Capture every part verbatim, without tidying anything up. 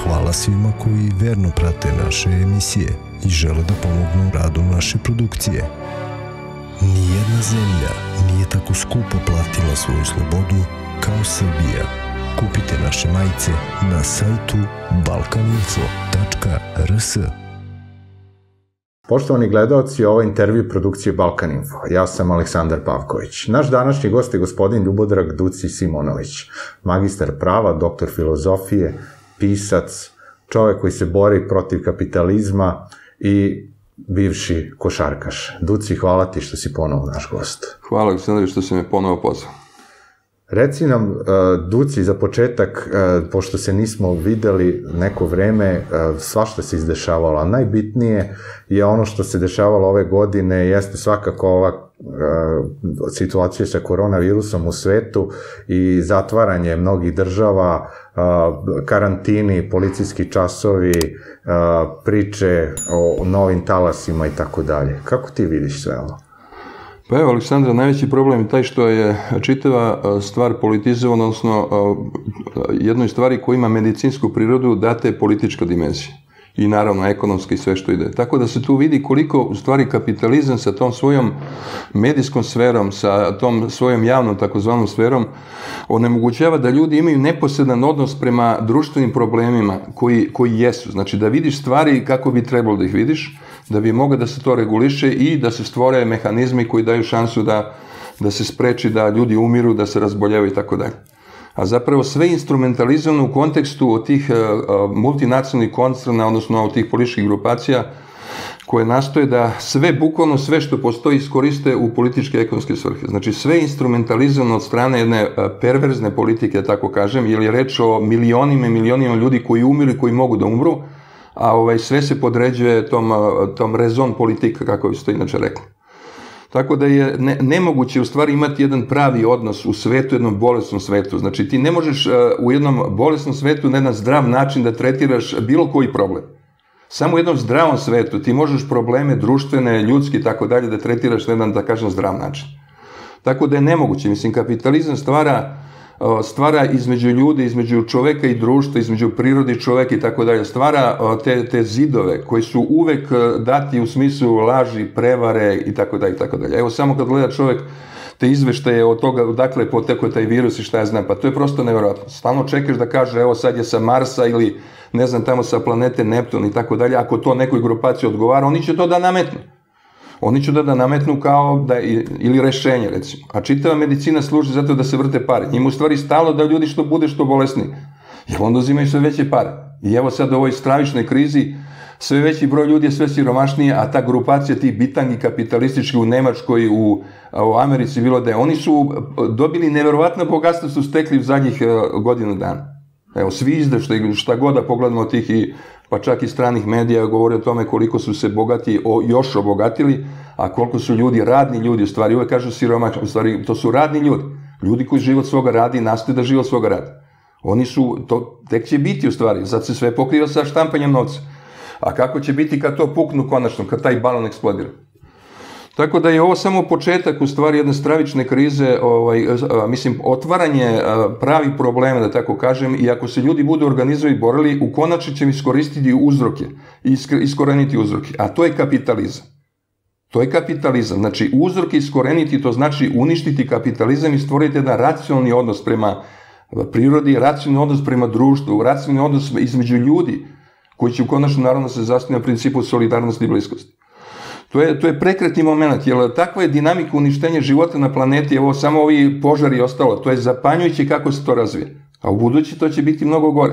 hvala svima koji verno prate naše emisije i žele da pomognu u radu naše produkcije. Nijedna zemlja nije tako skupo platila svoju slobodu kao Srbija. Kupite naše majice na sajtu balkaninfo tačka r s. Poštovani gledaoci, ovo je intervju produkcije Balkaninfo. Ja sam Aleksandar Pavković. Naš današnji gost je gospodin Ljubodrag Duci Simonović, magistar prava, doktor filozofije, pisac, čovek koji se bori protiv kapitalizma i bivši košarkaš. Duci, hvala ti što si ponovo naš gost. Hvala, Aleksandar, što si me ponovo pozvao. Reci nam, Duci, za početak, pošto se nismo videli neko vreme, svašta se izdešavalo, a najbitnije je ono što se dešavalo ove godine, jeste svakako ova situacija sa koronavirusom u svetu i zatvaranje mnogih država, karantini, policijski časovi, priče o novim talasima i tako dalje. Kako ti vidiš sve ovo? Pa evo, Aleksandra, najveći problem je taj što je čitava stvar politizovana, odnosno jednoj stvari koja ima medicinsku prirodu date politička dimenzija i naravno ekonomska i sve što ide. Tako da se tu vidi koliko u stvari kapitalizam sa tom svojom medijskom sferom, sa tom svojom javnom takozvanom sferom onemogućava da ljudi imaju neposredan odnos prema društvenim problemima koji, koji jesu. Znači da vidiš stvari kako bi trebalo da ih vidiš, da bi moglo da se to reguliše i da se stvore mehanizmi koji daju šansu da, da se spreči da ljudi umiru, da se razboljevaju i tako dalje. A zapravo sve instrumentalizovano u kontekstu od tih uh, multinacionalnih koncerna, odnosno od tih političkih grupacija koje nastoje da sve, bukvalno sve što postoji iskoriste u političke i ekonomske svrhe. Znači sve instrumentalizovano od strane jedne uh, perverzne politike, tako kažem, jer je reč o milionima i milionima ljudi koji umiru i koji mogu da umru, a ovaj, sve se podređuje tom, tom rezon politika, kako bi ste inače rekli. Tako da je ne, nemoguće u stvari imati jedan pravi odnos u svetu, jednom bolesnom svetu. Znači ti ne možeš uh, u jednom bolesnom svetu na jedan zdrav način da tretiraš bilo koji problem. Samo u jednom zdravom svetu ti možeš probleme društvene, ljudske i tako dalje da tretiraš na jedan, da kažem, zdrav način. Tako da je nemoguće. Mislim, kapitalizam stvara stvara između ljudi, između čoveka i društva, između prirode i čoveka i tako dalje, stvara te, te zidove koji su uvek dati u smislu laži, prevare i tako dalje i tako dalje. Evo samo kad gleda čovek te izveštaje od toga odakle je potekao taj virus i šta ja znam, pa to je prosto nevjerojatno. Stalno čekaš da kaže evo sad je sa Marsa ili ne znam tamo sa planete Neptun i tako dalje, ako to nekoj grupaciji odgovara, oni će to da nametnu. Oni će da da nametnu kao da, ili rešenje, recimo. A čitava medicina služi zato da se vrte pare. Njima u stvari stalo da ljudi što bude što bolesni. Jer onda uzimaju sve veće pare. I evo sad u ovoj stravičnoj krizi sve veći broj ljudi je sve siromašnije, a ta grupacija tih bitangi kapitalistički u Nemačkoj, u, u Americi, bilo da je. Oni su dobili neverovatno bogatstvo su stekli u zadnjih godinu dana. Evo, svi izveštaji, šta god da pogledamo tih i pa čak i stranih medija govore o tome koliko su se bogati, o, još obogatili, a koliko su ljudi, radni ljudi, u stvari uvek kažu siromašni, u stvari to su radni ljudi, ljudi koji život svoga radi i nastoje da život svoga radi. Oni su, to tek će biti u stvari, sad se sve pokriva sa štampanjem novca. A kako će biti kad to puknu konačno, kad taj balon eksplodira? Tako da je ovo samo početak u stvari jedne stravične krize, ovaj, mislim, otvaranje pravi problema, da tako kažem, i ako se ljudi budu organizovali i borili, u konačni će iskoristiti uzroke, iskoreniti uzroke, a to je kapitalizam. To je kapitalizam, znači uzroke iskoreniti, to znači uništiti kapitalizam i stvoriti jedan racionalni odnos prema prirodi, racionalni odnos prema društvu, racionalni odnos između ljudi, koji će u konačnom naravno se zasniti na principu solidarnosti i bliskosti. To je, to je prekretni moment, jer takva je dinamika uništenja života na planeti, evo samo ovi požari i ostalo, to je zapanjujuće kako se to razvije. A u budući to će biti mnogo gore.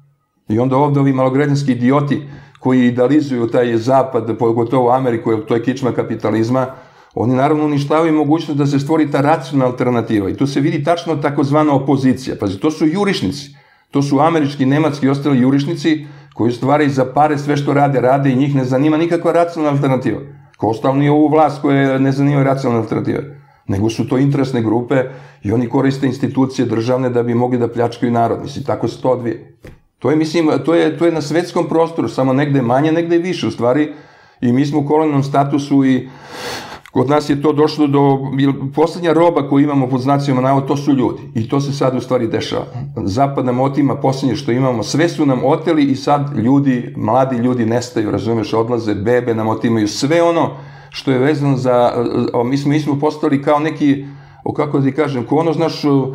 I onda ovde ovi malograđanski idioti koji idealizuju taj zapad, pogotovo Ameriku, jer to je kičma kapitalizma, oni naravno uništavaju mogućnost da se stvori ta racionalna alternativa. I tu se vidi tačno takozvana opozicija. Pazi, to su jurišnici. To su američki, nematski i ostali jurišnici koji stvaraju za pare sve što rade, rade i njih ne zanima nikakva racionalna alternativa. Kao ostalo nije ovu vlast koje ne zanimaju racionalne alternative, nego su to interesne grupe i oni koriste institucije državne da bi mogli da pljačkaju narod. Mislim, tako se to odvije. To je, mislim, to je, to je na svetskom prostoru, samo negde manje, negde više u stvari, i mi smo u kolonijalnom statusu i Kod nas je to došlo do, poslednja roba koju imamo pod znacima navoda, to su ljudi. I to se sad u stvari dešava. Zapad nam otima poslednje što imamo, sve su nam oteli i sad ljudi, mladi ljudi nestaju, razumeš, odlaze, bebe nam otimaju, sve ono što je vezano za, mi smo, mi smo postali kao neki, kako da ti kažem, ko ono, znaš, u,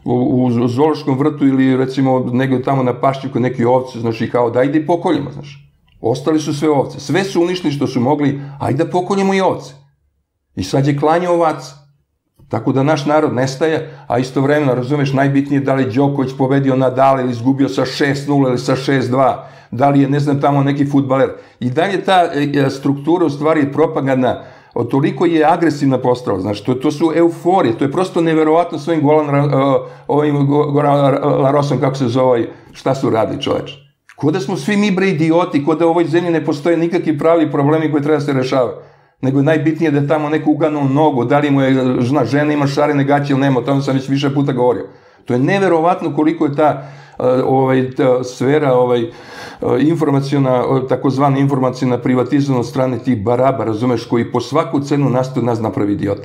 u zoološkom vrtu ili recimo negdje tamo na pašnjaku neki ovce, znači kao da ide i pokoljimo, znaš. Ostali su sve ovce, sve su uništili što su mogli, ajde da pokoljimo i ovce. I sad je klanje ovaca. Tako da naš narod nestaje, a istovremeno, razumeš, najbitnije da li je Đoković pobedio Nadala ili izgubio sa šest nula ili sa šest dva, da li je, ne znam, tamo neki fudbaler. I dalje ta struktura u stvari je propagandna, toliko je agresivna postala, znaš, to, to su euforije, to je prosto neverovatno s ovim Goran, ovim Goran Larosom, kako se zove, šta su radili čoveč. Ko da smo svi mi bre idioti, ko da u ovoj zemlji ne postoje nikakvi pravi problemi koji treba da se rešavaju. Nego je najbitnije da je tamo neko uganuo nogu, da li mu je, zna, žena ima šarene gaće ili nema, o tome sam već više puta govorio. To je neverovatno koliko je ta, ovaj, ta sfera ovaj, informacijona, takozvana informacijona privatizovana od strane tih baraba, razumeš, koji po svaku cenu nastoje nas napravi idiota.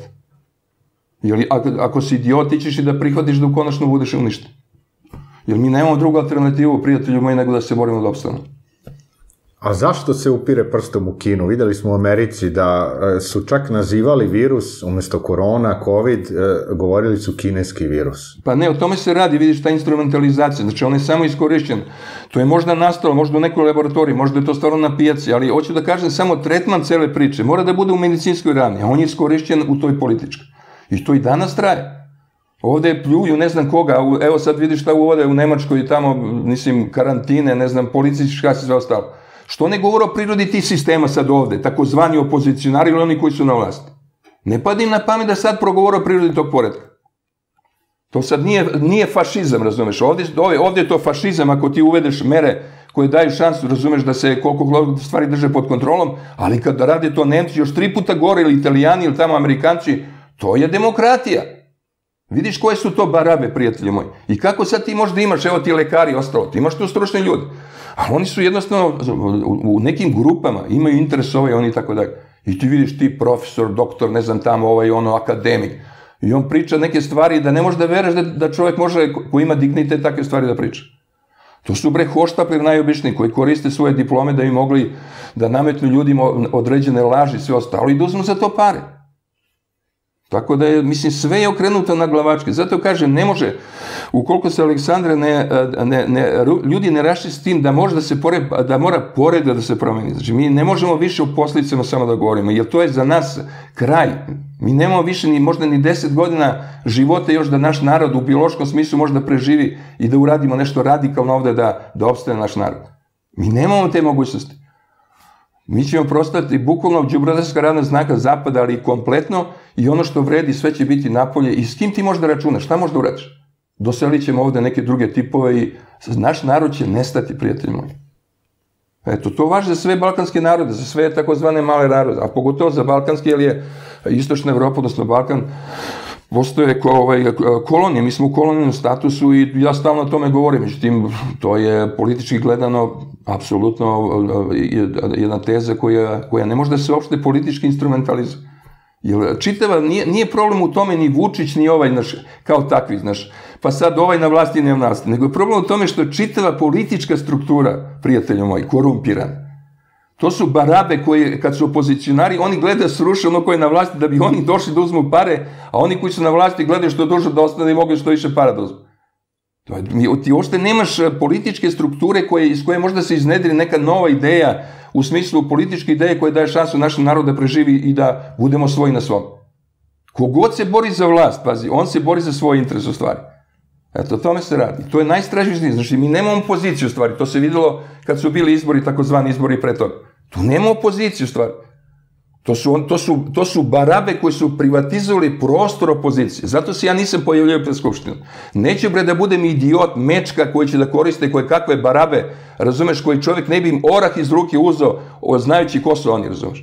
Jer ako, ako si idiot, ti ćeš i da prihvatiš da konačno budeš uništen. Jer mi nemamo drugu alternativu, prijatelju moji, nego da se borimo da opstanu. A zašto se upire prstom u Kinu? Videli smo u Americi da su čak nazivali virus, umjesto korona, covid, govorili su kineski virus. Pa ne, o tome se radi, vidiš, ta instrumentalizacija, znači on je samo iskorišćen. To je možda nastalo, možda u nekoj laboratoriji, možda je to stvarno na pijaci, ali hoću da kažem samo tretman cele priče, mora da bude u medicinskoj ravni, a on je iskorišćen u toj političkoj. I to i danas traje. Ovde pljuju ne znam koga, evo sad vidiš šta uvode u Nemačkoj i tamo, mislim, karantine, ne znam, policijski šta se sve ostalo. Što ne govore o prirodi tih sistema sad ovde, takozvani opozicionari ili oni koji su na vlasti? Ne pada im na pamet da sad progovore o prirodi tog poretka. To sad nije, nije fašizam, razumeš, ovde, ovde je to fašizam ako ti uvedeš mere koje daju šansu, razumeš, da se koliko stvari drže pod kontrolom, ali kad rade to Nemci još tri puta gore ili Italijani ili tamo Amerikanci, to je demokratija. Vidiš koje su to barabe, prijatelji moji. I kako sad ti možda imaš, evo ti lekari i ostalo, ti imaš tu stručne ljude. Ali oni su jednostavno u nekim grupama, imaju interes ovaj, oni i tako dalje. I ti vidiš ti profesor, doktor, ne znam tamo, ovaj, ono, akademik. I on priča neke stvari da ne možeš da veruješ da, da čovjek može, ko ima dignitet, takve stvari da priča. To su bre hoštapleri najobičniji koji koriste svoje diplome da bi mogli da nametnu ljudima određene laži i sve ostalo i da uzmu za to pare. Tako da je, mislim, sve je okrenuto na glavačke. Zato kažem, ne može, ukoliko se Aleksandra ne, ne, ne, ljudi ne raši s tim da može da se pored, da mora poreda da se promeni. Znači, mi ne možemo više o posledicama samo da govorimo, jer to je za nas kraj. Mi nemamo više ni, možda ni deset godina života još da naš narod u biološkom smislu može da preživi i da uradimo nešto radikalno ovde da, da opstane naš narod. Mi nemamo te mogućnosti. Mi ćemo prostati bukvalno đubradarska radna znaka zapada, ali i kompletno, i ono što vredi sve će biti napolje. I s kim ti možeš da računaš? Šta možeš da uradiš? Doselit ćemo ovde neke druge tipove i naš narod će nestati, prijatelji moji. Eto, to važi za sve balkanske narode, za sve takozvane male narode, a pogotovo za balkanske, jer je istočna Evropa, odnosno Balkan, postoje ovaj, kolonije, mi smo u kolonijnom statusu i ja stalno o tome govorim, međutim, to je politički gledano apsolutno jedna teza koja, koja ne može da se uopšte politički instrumentalizuje. Jer čitava, nije, nije problem u tome ni Vučić, ni ovaj, naš, kao takvi, znaš, pa sad ovaj na vlasti, ne na vlasti, nego je problem u tome što je čitava politička struktura, prijatelji moji, korumpirana. To su barabe koji, kad su opozicionari, oni gledaju sruše ono koje je na vlasti da bi oni došli da uzmu pare, a oni koji su na vlasti gledaju što duže da ostane i mogu što više para da uzmu. Ti uopšte nemaš političke strukture koje, iz koje možda se iznedri neka nova ideja u smislu političke ideje koje daje šansu našem narodu da preživi i da budemo svoji na svom. Kogod se bori za vlast, pazi, on se bori za svoj interes u stvari. Eto, o tome se radi. To je najstrašnije. Znači, mi nemamo opoziciju u stvari. To se videlo kad su bili izbori, takozvani izbori pre toga. Tu nema opoziciju u stvari. To su, to su, to su barabe koji su privatizovali prostor opozicije. Zato se ja nisam pojavljao pred Skupštinu. Neću bre da budem idiot, mečka koji će da koriste koje kakve barabe, razumeš, koji čovjek ne bi im orah iz ruke uzeo, znajući ko su oni, razumeš.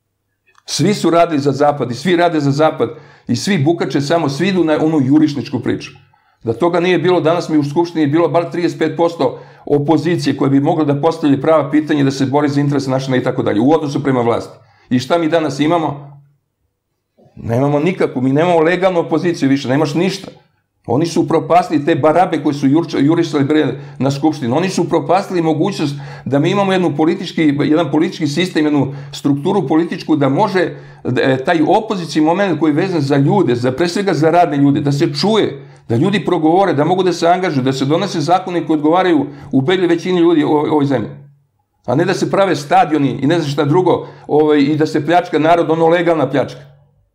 Svi su radili za zapad i svi rade za zapad i svi bukače samo, svi idu na onu jurišničku priču. Da toga nije bilo, danas mi u Skupštini je bilo bar trideset pet posto opozicije koje bi mogli da postavljaju prava pitanja da se bori za interese naše i tako dalje, u odnosu prema vlasti. I šta mi danas imamo? Nemamo nikakvu, mi nemamo legalnu opoziciju više, nemaš ništa. Oni su upropastili te barabe koji su jurisali na skupštinu, oni su upropastili mogućnost da mi imamo jednu politički, jedan politički sistem, jednu strukturu političku da može taj opozicijski moment koji je vezan za ljude, za, pre svega za radne ljude, da se čuje, da ljudi progovore, da mogu da se angažuju, da se donese zakoni koji odgovaraju ubedljivoj većini ljudi u ovoj zemlji. A ne da se prave stadioni i ne znam šta drugo i da se pljačka narod, ono legalna pljačka.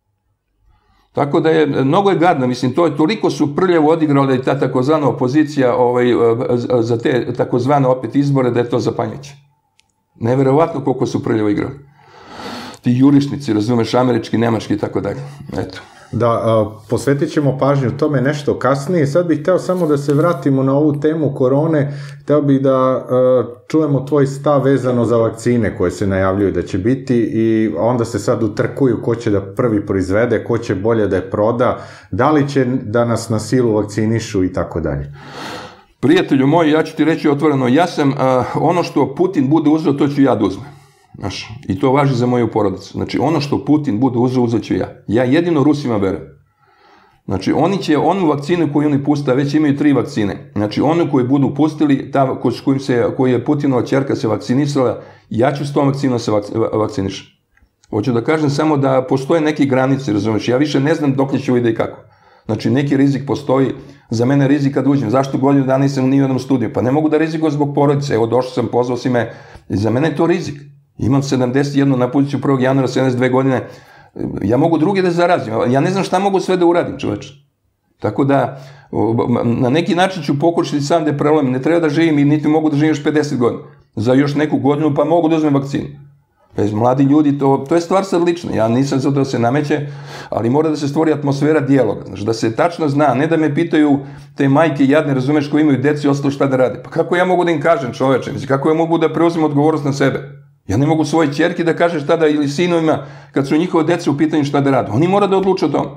Tako da je, mnogo je gadno, mislim, to je toliko su prljavo odigrali da je ta takozvana opozicija ovaj, za te takozvane opet izbore, da je to zapanjujuće. Neverovatno koliko su prljavo igrali. Ti jurišnici, razumeš, američki, nemački i tako dalje. Eto. Da, posvetit ćemo pažnju tome nešto kasnije. Sad bih hteo samo da se vratimo na ovu temu korone. Hteo bih da čujemo tvoj stav vezano za vakcine koje se najavljuju da će biti i onda se sad utrkuju ko će da prvi proizvede, ko će bolje da je proda, da li će da nas na silu vakcinišu i tako dalje. Prijatelju moj, ja ću ti reći otvoreno, ja sam ono što Putin bude uzeo, to ću ja da uzmem. Znaš, i to važi za moju porodicu. Znači, ono što Putin bude uzeo, uzet ću ja. Ja jedino Rusima verujem. Znači, oni će, onu vakcinu koju oni puste, već imaju tri vakcine. Znači, onu koju budu pustili, ta s kojim se, koju je Putinova ćerka se vakcinisala, ja ću s tom vakcinom se vakcinišem. Hoću da kažem samo da postoje neke granice, razumiješ, ja više ne znam dok će ovo ide i kako. Znači, neki rizik postoji, za mene rizik kad uđem. Zašto godinu dana nisam ni u jednom studiju? Pa ne mogu da rizikujem zbog porodice. Evo, došao sam, pozvao si me, i za mene je to rizik. Imam sedamdeset jedan na poziciju prvog januara, sedamdeset dve godine, ja mogu druge da zarazim, ja ne znam šta mogu sve da uradim, čoveče. Tako da, na neki način ću pokušati sam da prelomim, ne treba da živim i niti mogu da živim još pedeset godina. Za još neku godinu pa mogu da uzmem vakcinu. Mladi ljudi, to, to je stvar sad lična, ja nisam za to da se nameće, ali mora da se stvori atmosfera dijaloga, znači da se tačno zna, ne da me pitaju te majke jadne, razumeš, koji imaju deci i ostalo šta da rade. Pa kako ja mogu da im kažem, čoveče, kako ja mogu da preuzmem odgovornost na sebe? Ja ne mogu svoje ćerki da kaže šta da, ili sinovima, kad su njihove dece u pitanju šta da rade. Oni mora da odluče o tome.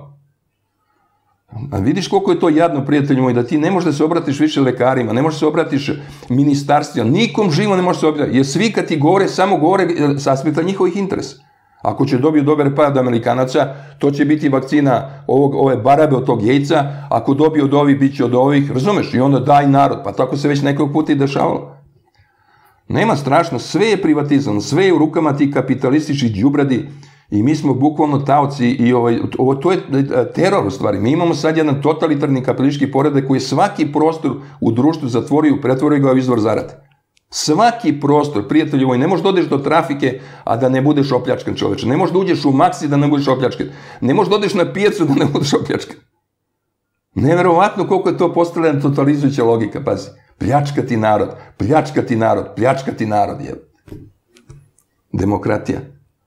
A vidiš koliko je to jadno, prijatelju moj, da ti ne možeš da se obratiš više lekarima, ne možeš da se obratiš ministarstvima, nikom živo ne možeš da se obratiti, jer svi kad ti govore, samo govore sa aspekta njihovih interesa. Ako će dobiju dobar pad Amerikanaca, to će biti vakcina ovog, ove barabe od tog jejca, ako dobiju od ovih, bit će od ovih, razumeš, i onda daj narod, pa tako se već nekog puta i dešavalo. Nema strašno, sve je privatizano, sve je u rukama tih kapitalističkih đubradi i mi smo bukvalno taoci i ovaj, ovo, to je teror u stvari. Mi imamo sad jedan totalitarni kapitalistički poredak koji svaki prostor u društvu zatvorio, pretvorio ga u izvor zarade. Svaki prostor, prijatelju moj, ne možeš da odeš do trafike, a da ne budeš opljačkan, čoveče. Ne možeš da uđeš u Maxi da ne budeš opljačkan. Ne možeš da odeš na pijacu da ne budeš opljačkan. Neverovatno koliko je to postala totalizujuća logika, pazi. Pljačkati narod, pljačkati narod, pljačkati narod, je. Demokratija.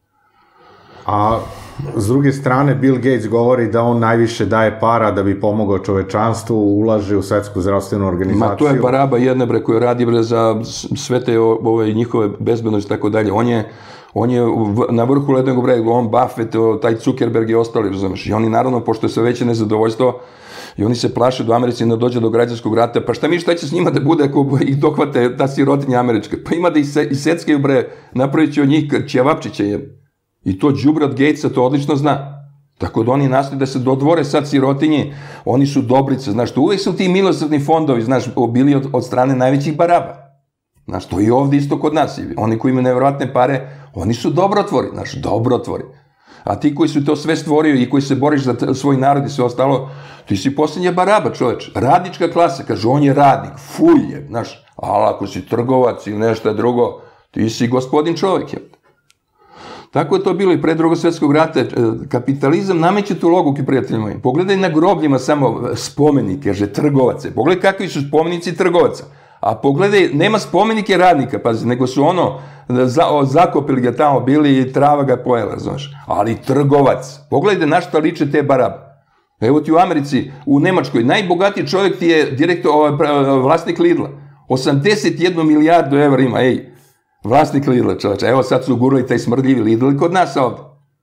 A s druge strane, Bill Gates govori da on najviše daje para da bi pomogao čovečanstvu, ulaže u svetsku zdravstvenu organizaciju. Ma to je baraba jedna, bre, koja radi, bre, za sve te ove njihove bezbednosti i tako dalje. On je, on je na vrhu lednog brega, on Buffett, taj Zuckerberg i ostali, razumeš. I oni, naravno, pošto je sve veće nezadovoljstvo, i oni se plaše do Americi da dođe do građanskog rata, pa šta mi šta će s njima da bude ako ih dohvate ta sirotinja američka? Pa ima da ih iseckaju, bre, napravit će od njih ćevapčiće, je. I to đubre od Gatesa to odlično zna. Tako da oni nastoje da se dodvore sad sirotinji, oni su dobrice, znaš, to uvek su ti milosrdni fondovi, znaš, bili od, od strane najvećih baraba. Znaš, to i ovde isto kod nas. Oni koji imaju nevjerovatne pare, oni su dobrotvori, znaš, dobrotvori. A ti koji su to sve stvorio i koji se boriš za svoj narod i sve ostalo, ti si posljednja baraba, čoveč. Radnička klasa, kaže, on je radnik, fuj je, znaš, ali ako si trgovac ili nešto drugo, ti si gospodin čovjek, je. Tako je to bilo i pre drugog svjetskog rata. Kapitalizam nameće tu logiku, prijatelji moji. Pogledaj na grobljima samo spomenike, kaže, trgovace. Pogledaj kakvi su spomenici trgovaca. A pogledaj, nema spomenike radnika, pazi, nego su ono, za, o, zakopili ga tamo, bili i trava ga pojela, znaš. Ali trgovac. Pogledaj na šta liče te barabe. Evo ti u Americi, u Nemačkoj, najbogatiji čovjek ti je direktor, vlasnik Lidla. osamdeset jednu milijardu evra ima, ej. Vlasnik Lidla, čovječe. Evo sad su gurali taj smrdljivi Lidl kod nas ovdje.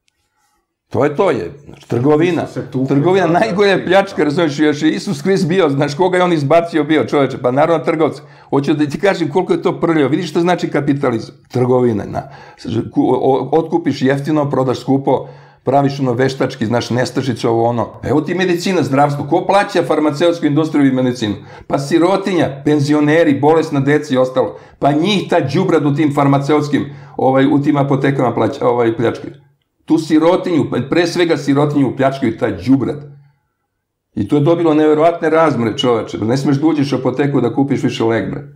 To je to je. Znači, trgovina. Trgovina najgore pljačka, razumiješ, još je Isus Krist bio, znaš koga je on izbacio bio, čovječe, pa naravno trgovci. Hoću da ti kažem koliko je to prljavo. Vidiš što znači kapitalizam? Trgovina. Na. Otkupiš jeftino, prodaš skupo, praviš ono veštački, znaš, nestašicu ovo ono. Evo ti medicina, zdravstvo. Ko plaća farmaceutsku industriju i medicinu? Pa sirotinja, penzioneri, bolesna deca i ostalo. Pa njih ta đubrad u tim farmaceutskim, ovaj, u tim apotekama plaća, ovaj, pljačkaju. Tu sirotinju, pre svega sirotinju pljačkaju ta đubrad. I to je dobilo neverovatne razmere, čoveče. Ne smeš da uđeš u apoteku da kupiš više lek, bre.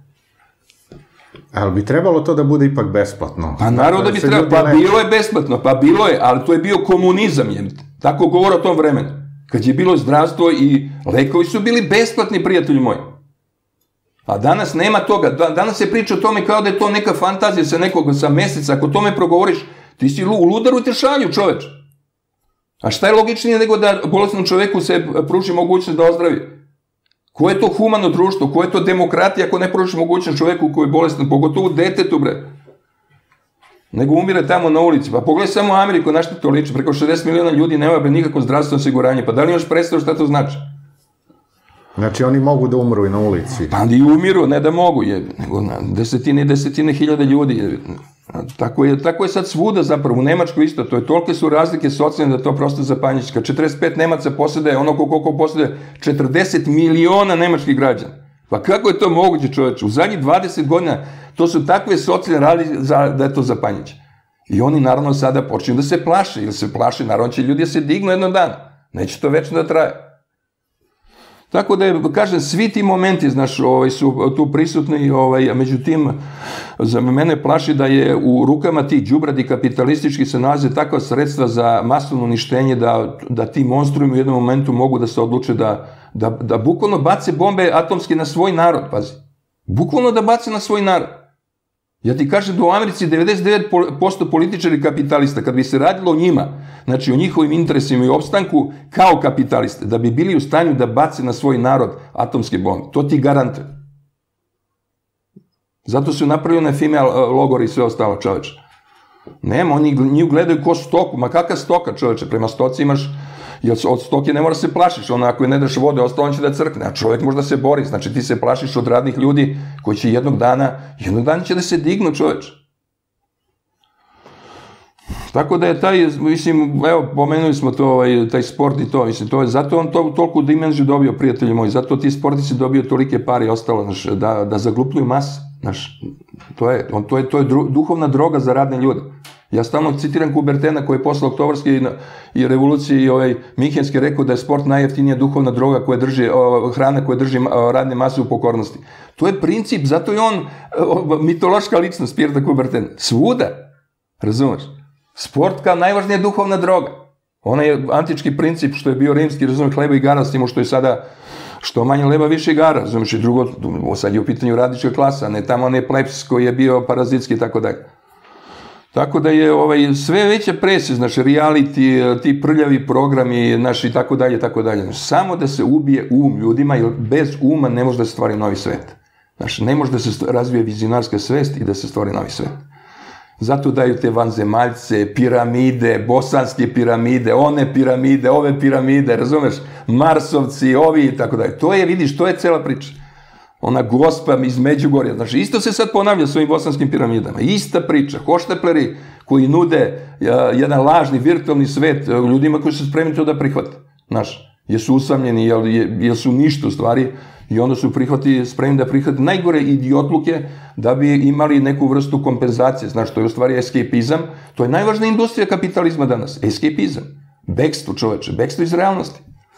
Ali bi trebalo to da bude ipak besplatno? Pa naravno da bi trebalo, pa bilo je besplatno, pa bilo je, ali to je bio komunizam, jebite. Tako govore o tom vremenu. Kad je bilo zdravstvo i lekovi su bili besplatni, prijatelji moji. A danas nema toga, danas se priča o tome kao da je to neka fantazija sa nekog, sa meseca, ako tome progovoriš, ti si u ludaru te šalju, čoveče. A šta je logičnije nego da bolesnom čoveku se pruži mogućnost da ozdravi? Ko je to humano društvo? Ko je to demokratija ako ne pružiš mogućnost čoveku koji je bolestan, pogotovo detetu, bre? Nego umire tamo na ulici. Pa pogledaj samo Ameriku, na što to liči? Preko šezdeset miliona ljudi nema bre nikako zdravstveno osiguranje. Pa da li imaš predstavu šta to znači? Znači oni mogu da umru i na ulici? Pa i umiru, ne da mogu, je, nego na desetine i desetine hiljade ljudi. Je. Tako je, tako je sad svuda zapravo, u Nemačkoj isto, to je tolike su razlike socijalne da to prosto zapanjići. Kad četrdeset pet Nemaca posede, ono koliko posede, četrdeset miliona nemačkih građana. Pa kako je to moguće, čoveče? U zadnjih dvadeset godina to su takve socijalne razlike da je to zapanjići. I oni naravno sada počinju da se plaše, ili se plaše, naravno će ljudi da se dignu jednog dana. Neće to večno da traje. Tako da je, kažem, svi ti momenti, znaš, ovaj, su tu prisutni, ovaj, međutim, za mene plaši da je u rukama tih đubradi kapitalistički se nalaze takva sredstva za masovno uništenje da, da ti monstrumi u jednom momentu mogu da se odluče da, da, da bukvalno bace bombe atomske na svoj narod, pazi. Bukvalno da bace na svoj narod. Ja ti kažem da u Americi devedeset devet posto političari kapitalista, kad bi se radilo o njima, znači o njihovim interesima i opstanku kao kapitaliste, da bi bili u stanju da bace na svoj narod atomske bombe. To ti garantuje. Zato su napravljene female logori i sve ostalo, čoveče. Nema, oni njih gledaju ko stoku. Ma kakva stoka, čoveče? Prema stoci imaš, jer od stoke ne mora se plašiš. Ona, ako je ne daš vode, ostalo on će da crkne. A čovjek može da se bori. Znači ti se plašiš od radnih ljudi koji će jednog dana, jednog dana će da se dignu, čoveče. Tako da je taj, mislim, evo, pomenuli smo to, ovaj, taj sport i to, mislim, to je, zato on to, toliko dimenziju dobio, prijatelji moji, zato ti sportici dobio tolike pare i ostalo, znaš, da, da zaglupljuju mas, znaš, to je, on, to je, to je dru, duhovna droga za radne ljude. Ja stalno citiram Kubertena koji je posle oktobarske i, i revolucije i ovaj, Minhenske rekao da je sport najjeftinija duhovna droga koja drži, o, hrana koja drži o, radne mase u pokornosti. To je princip, zato je on o, mitološka ličnost, Pierre Coubertin, svuda, razumeš? Sport kao najvažnija duhovna droga. Ona je antički princip što je bio rimski, razumiješ, hleba i igara, s tim što je sada što manje leba, više igara, razumiješ, i drugo, sad je u pitanju radnička klasa, ne tamo ne plebs koji je bio parazitski i tako dalje. Tako da je ovaj, sve veća presija, znači reality, ti prljavi programi, naši i tako dalje, tako dalje. Samo da se ubije um ljudima, jer bez uma ne može da se stvori novi svet. Znači, ne može da se razvije vizionarska svest i da se stvori novi svet. Zato daju te vanzemaljce, piramide, bosanske piramide, one piramide, ove piramide, razumeš, Marsovci, ovi i tako dalje. To je, vidiš, to je cela priča. Ona gospa iz Međugorja, znači isto se sad ponavlja s ovim bosanskim piramidama. Ista priča, hoštepleri koji nude jedan lažni, virtualni svet ljudima koji su spremni to da prihvate. Znaš, jesu usamljeni, jer su ništa u stvari, i onda su prihvati, spremni da prihvati najgore idiotluke da bi imali neku vrstu kompenzacije. Znaš, to je u stvari escapizam. To je najvažnija industrija kapitalizma danas. Escapizam. Bekstvo, čoveče. Bekstvo iz realnosti.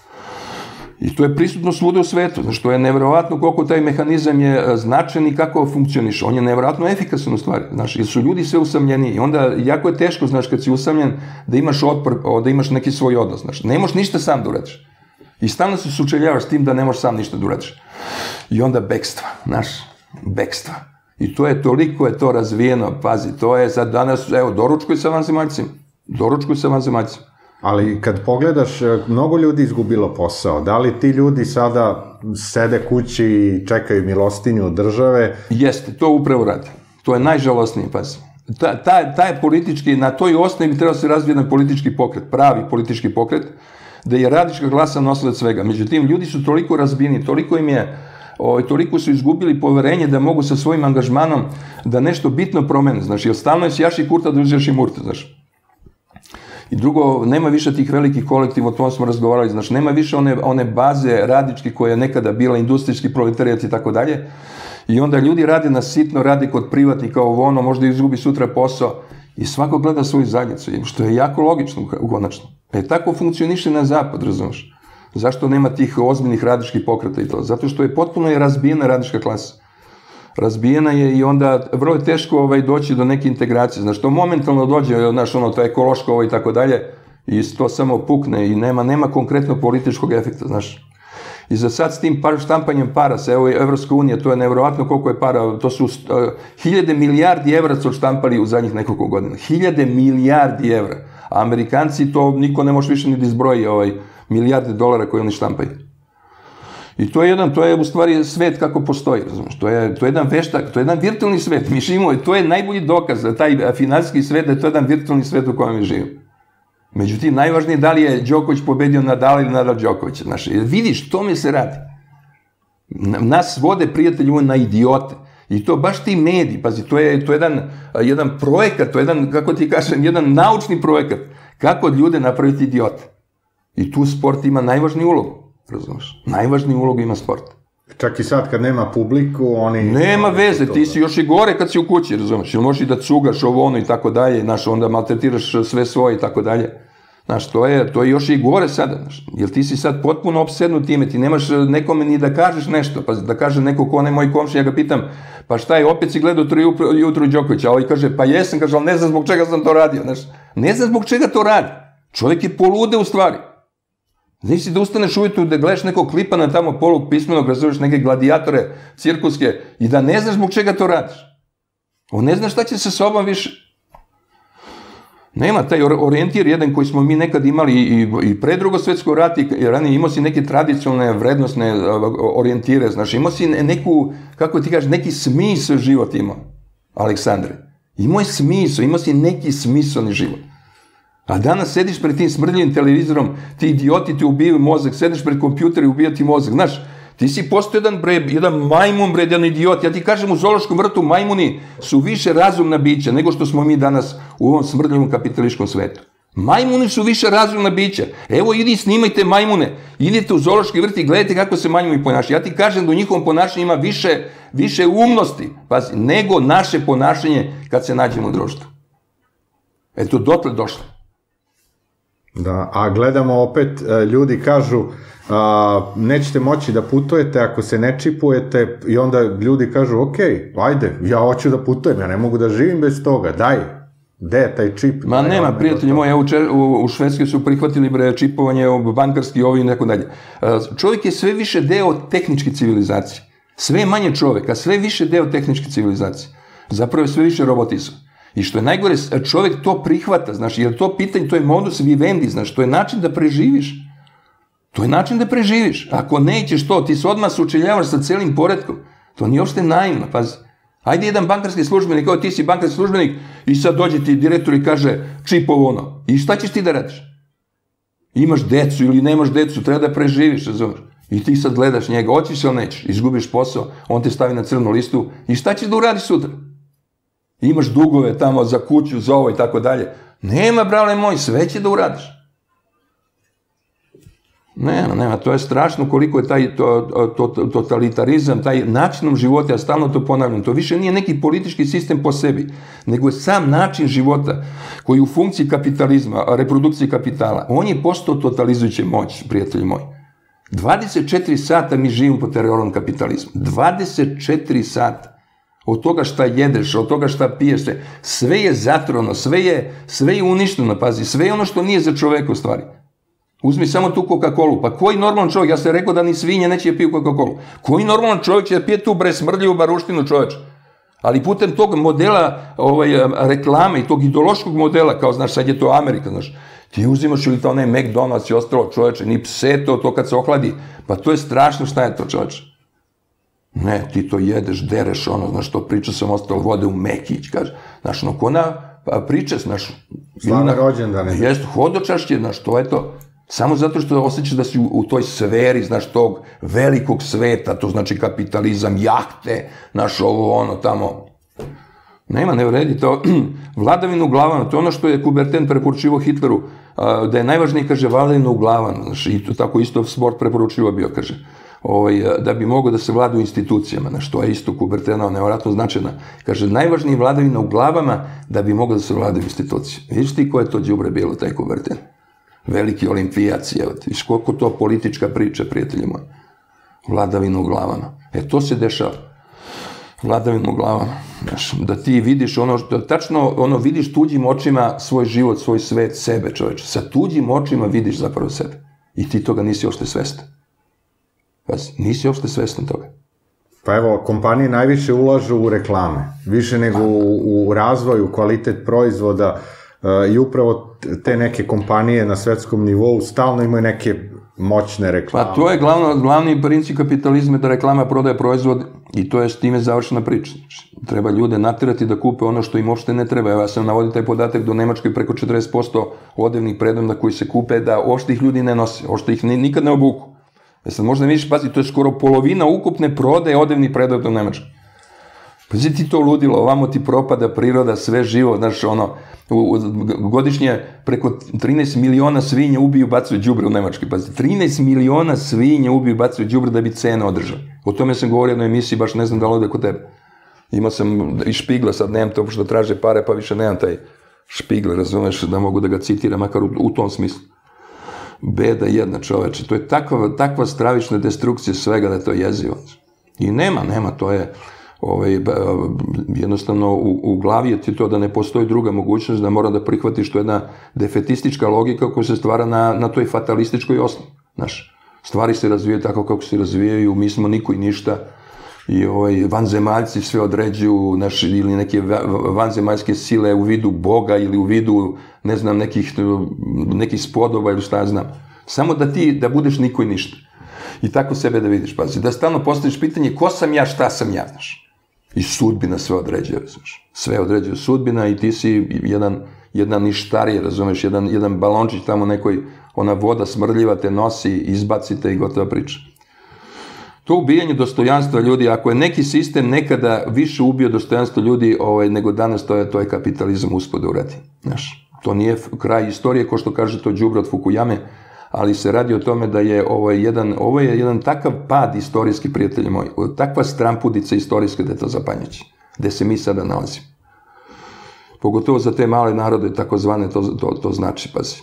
I to je prisutno svuda u svetu. Znaš, to je nevjerovatno koliko taj mehanizam je značajan i kako funkcioniš. On je nevjerovatno efikasan u stvari. Znaš, jer su ljudi sve usamljeni. I onda jako je teško, znaš, kad si usamljen, da imaš otpor, da imaš neki svoj odnos. Znaš, ne možeš ništa sam da uradiš. I stalno se sučeljavaš s tim da ne možeš sam ništa da uradiš. I onda bekstva, znaš, bekstva. I to je, toliko je to razvijeno, pazi, to je sad danas, evo, doručkuj sa vanzemaljcima, doručkuj sa vanzemaljcima. Ali kad pogledaš, mnogo ljudi izgubilo posao, da li ti ljudi sada sede kući i čekaju milostinju od države? Jeste, to upravo radi. To je najžalosnije, pazi. Ta, ta, taj politički, na toj osnovi bi trebao se razvijeti jedan politički pokret, pravi politički pokret, da je radnička klasa nosilac svega. Međutim, ljudi su toliko razbijeni, toliko im je, o, toliko su izgubili poverenje da mogu sa svojim angažmanom da nešto bitno promene, znaš, jer stalno je sjaši kurta da uzjaš i murta, znaš. I drugo, nema više tih velikih kolektiva, o tom smo razgovarali, znači nema više one, one baze radičke koja je nekada bila industrijski proletarijat i tako dalje. I onda ljudi rade na sitno, rade kod privatnika, ovo ono, možda izgubi sutra posao i svako gleda svoju zadnjicu, što je jako logično konačno. E tako funkcioniše na zapad, razumiješ? Zašto nema tih ozbiljnih radičkih pokreta i to? Zato što je potpuno je razbijena radička klasa. Razbijena je i onda vrlo je teško ovaj, doći do neke integracije. Znaš, to momentalno dođe, znaš, ono, to ekološko ovo i tako dalje, i to samo pukne i nema, nema konkretno političkog efekta, znaš. I za sad s tim par, štampanjem para sa evo, Evropska unija, to je nevjerovatno koliko je para, to su uh, hiljade milijardi evra su štampali u zadnjih nekoliko godina. Hiljade milijardi evra. A Amerikanci to niko ne može više ni da izbroji ovaj, milijarde dolara koje oni štampaju. I to je jedan, to je u stvari svet kako postoji, razumiješ, to je, to je jedan veštak, to je jedan virtualni svet, mi živimo, to je najbolji dokaz da taj finansijski svet, da je to jedan virtualni svet u kojem mi živimo. Međutim, najvažnije je da li je Đoković pobedio Nadala ili Nadal Đokovića, znaš, vidiš, tome se radi. Nas vode prijatelji na idiote. I to baš ti mediji, pazi, to je, to je jedan, jedan projekat, to je jedan, kako ti kažem, jedan naučni projekat, kako od ljude napraviti idiote. I tu sport ima najvažniju ulogu, razumiješ? Najvažniju ulogu ima sport. Čak i sad kad nema publiku, oni... Nema veze, ti si još i gore kad si u kući, razumiješ? Ili možeš i da cugaš ovo ono i tako dalje, znaš, onda maltretiraš sve svoje i tako dalje. Znaš, to je, to je još i gore sada, znaš, jer ti si sad potpuno opsednut time, ti nemaš nekome ni da kažeš nešto, pa da kaže neko ko onaj moj komšija, ja ga pitam, pa šta je, opet si gledao tri jutru Đokovića, a ovaj kaže, pa jesam, kaže, ali ne znam zbog čega sam to radio, znaš, ne znam zbog čega to radi, čovjek je polude u stvari, nisi da ustaneš ujutru da gledaš nekog klipa na tamo polog pismenog, razumiješ neke gladiatore, cirkuske, i da ne znaš zbog čega to radiš, on ne zna šta će sa sobom više. Nema taj orijentir jedan koji smo mi nekad imali i, i pre drugo svetsko rata i ranije, imao si neke tradicionalne, vrednostne orijentire, znaš, imao si neku, kako ti kažeš, neki smisao život imao, Aleksandre. Imao je smisao, imao si neki smisleni život. A danas sediš pred tim smrdljivim televizorom, ti idioti ti ubijaju mozak, sediš pred kompjuter i ubija ti mozak, znaš, ti si postao jedan, bre, jedan majmun, bre, jedan idiot. Ja ti kažem, u zoološkom vrtu majmuni su više razumna bića nego što smo mi danas u ovom smrdljivom kapitalističkom svetu. Majmuni su više razumna bića. Evo, idi i snimajte majmune. Idite u zoološki vrt i gledajte kako se majmuni ponašaju. Ja ti kažem da u njihovom ponašanju ima više, više umnosti, pazi, nego naše ponašanje kad se nađemo u društvu. Eto, dotle došlo. Da, a gledamo opet, ljudi kažu, a, nećete moći da putujete ako se ne čipujete, i onda ljudi kažu, ok, ajde, ja hoću da putujem, ja ne mogu da živim bez toga, daj, gde je taj čip? Ma daj, nema, prijatelji moji, u, u, u Švedskoj su prihvatili bre, čipovanje, bankarski, ovi i neko dalje. Čovjek je sve više deo tehničke civilizacije, sve je manje čovjek, a sve više deo tehničke civilizacije, zapravo je sve više robotizam. I što je najgore, čovjek to prihvata, znaš, jer to pitanje, to je modus vivendi, znaš, to je način da preživiš. To je način da preživiš. Ako nećeš to, ti se odmah sučeljavaš sa celim poretkom. To nije uopšte naivno, pazi. Ajde jedan bankarski službenik, kao ti si bankarski službenik, i sad dođe ti direktor i kaže čipovo ono. I šta ćeš ti da radiš? Imaš decu ili nemaš decu, treba da preživiš, razumiješ? I ti sad gledaš njega, hoćeš ili nećeš, izgubiš posao, on te stavi na crnu listu, i šta ćeš da uradiš sutra? Imaš dugove tamo za kuću, za ovo i tako dalje. Nema, brale moj, sve će da uradiš. Nema, nema, to je strašno koliko je taj to, to, to, totalitarizam, taj načinom života, ja stalno to ponavljam, to više nije neki politički sistem po sebi, nego je sam način života koji u funkciji kapitalizma, reprodukciji kapitala, on je postao totalizujuća moć, prijatelji moji. dvadeset četiri sata mi živimo pod terorom kapitalizma. dvadeset četiri sata. Od toga šta jedeš, od toga šta piješ, sve je zatrovano, sve je, sve je uništeno, pazi, sve je ono što nije za čoveka u stvari. Uzmi samo tu Coca-Colu, pa koji normalan čovjek, ja sam rekao da ni svinje neće da piju Coca-Colu, koji normalan čovjek će da pije tu bre smrdljivu baruštinu, čoveč? Ali putem tog modela ovaj, reklame i tog ideološkog modela, kao znaš, sad je to Amerika, znaš, ti uzimaš ili to onaj McDonald's i ostalo, čoveče, ni pseto, to kad se ohladi, pa to je strašno, šta je to, čoveče? Ne, ti to jedeš, dereš, ono, znaš, to priča sam ostalo vode u Mekić, kaže, znaš, ono, ko na priče, znaš, slava rođendane, jest, hodočašće, znaš, to je to, samo zato što osjećaš da si u, u toj sferi, znaš, tog velikog sveta, to znači kapitalizam, jahte, znaš, ovo, ono, tamo, Nema, ne vredi to. Vladavinu u glavama, to je ono što je Coubertin preporučivo Hitleru, da je najvažnije, kaže, vladavinu u glavama. Znaš, i to tako isto sport preporučivo bio, kaže. Ovaj, da bi mogao da se vlada u institucijama, na što je isto Coubertinova nevjerojatno značajna. Kaže, najvažnije vladavina u glavama da bi mogao da se vlada u institucijama. Vidiš ti ko je to đubre bilo, taj Coubertin? Veliki olimpijac, evo ti. Viš koliko to politička priča, prijatelji moji. Vladavina u glavama. E, to se dešava. Vladavina u glavama. Znaš, da ti vidiš ono, što, tačno ono, vidiš tuđim očima svoj život, svoj svet, sebe, čoveče. Sa tuđim očima vidiš zapravo sebe. I ti toga nisi uopšte svestan. Pazi, nisi uopšte svestan toga. Pa evo, kompanije najviše ulažu u reklame, više nego u, u razvoj, u kvalitet proizvoda uh, i upravo te neke kompanije na svetskom nivou stalno imaju neke moćne reklame. Pa to je glavno, glavni princip kapitalizma, da reklama prodaje proizvod i to je s time završena priča. Treba ljude naterati da kupe ono što im uopšte ne treba. Evo, ja sam navodio taj podatak da u Nemačkoj preko četrdeset posto odevnih predmeta koji se kupe, da uopšte ih ljudi ne nose, uopšte ih nikad ne obuku. E sad možda vidiš, pazi, to je skoro polovina ukupne prodaje odevnih predmeta u Nemačkoj. Pazi ti to ludilo, ovamo ti propada priroda, sve živo, znaš, ono, u, u, godišnje preko trinaest miliona svinja ubiju, bacaju đubre u Nemačkoj, pazi, trinaest miliona svinja ubiju, bacaju đubre da bi cene održali. O tome sam govorio na emisiji, baš ne znam da li ovde kod tebe. Imao sam i Špigla, sad nemam to, pošto traže pare, pa više nemam taj Špigla, razumeš, da mogu da ga citiram, makar u, u tom smislu. Beda jedna, čoveče, to je takva, takva stravična destrukcija svega da je to jezivo. I nema, nema, to je ovaj, jednostavno u, u glavi je ti to da ne postoji druga mogućnost, da mora da prihvatiš to jedna defetistička logika koja se stvara na, na toj fatalističkoj osnovi. Znaš, stvari se razvijaju tako kako se razvijaju, mi smo niko i ništa, i ovaj, vanzemaljci sve određuju, naš, ili neke vanzemaljske sile u vidu Boga ili u vidu, ne znam, nekih, nekih spodova ili šta ja znam. Samo da ti, da budeš niko i ništa. I tako sebe da vidiš, pazi. Da stalno postaviš pitanje ko sam ja, šta sam ja, znaš. I sudbina sve određuje, znaš. Sve određuje sudbina i ti si jedan, jedan ništarije, razumeš, jedan, jedan balončić tamo nekoj, ona voda smrdljiva te nosi, izbacite i gotova priča. To ubijanje dostojanstva ljudi, ako je neki sistem nekada više ubio dostojanstvo ljudi ovaj, nego danas, to je, to je kapitalizam uspio da uradi. Znaš, to nije kraj istorije, ko što kaže to đubre od Fukuyame, ali se radi o tome da je ovo jedan, ovo je jedan takav pad istorijski, prijatelji moji, takva strampudica istorijska da je to zapanjuće, gde se mi sada nalazimo. Pogotovo za te male narode, takozvane, to, to, to znači, pazi.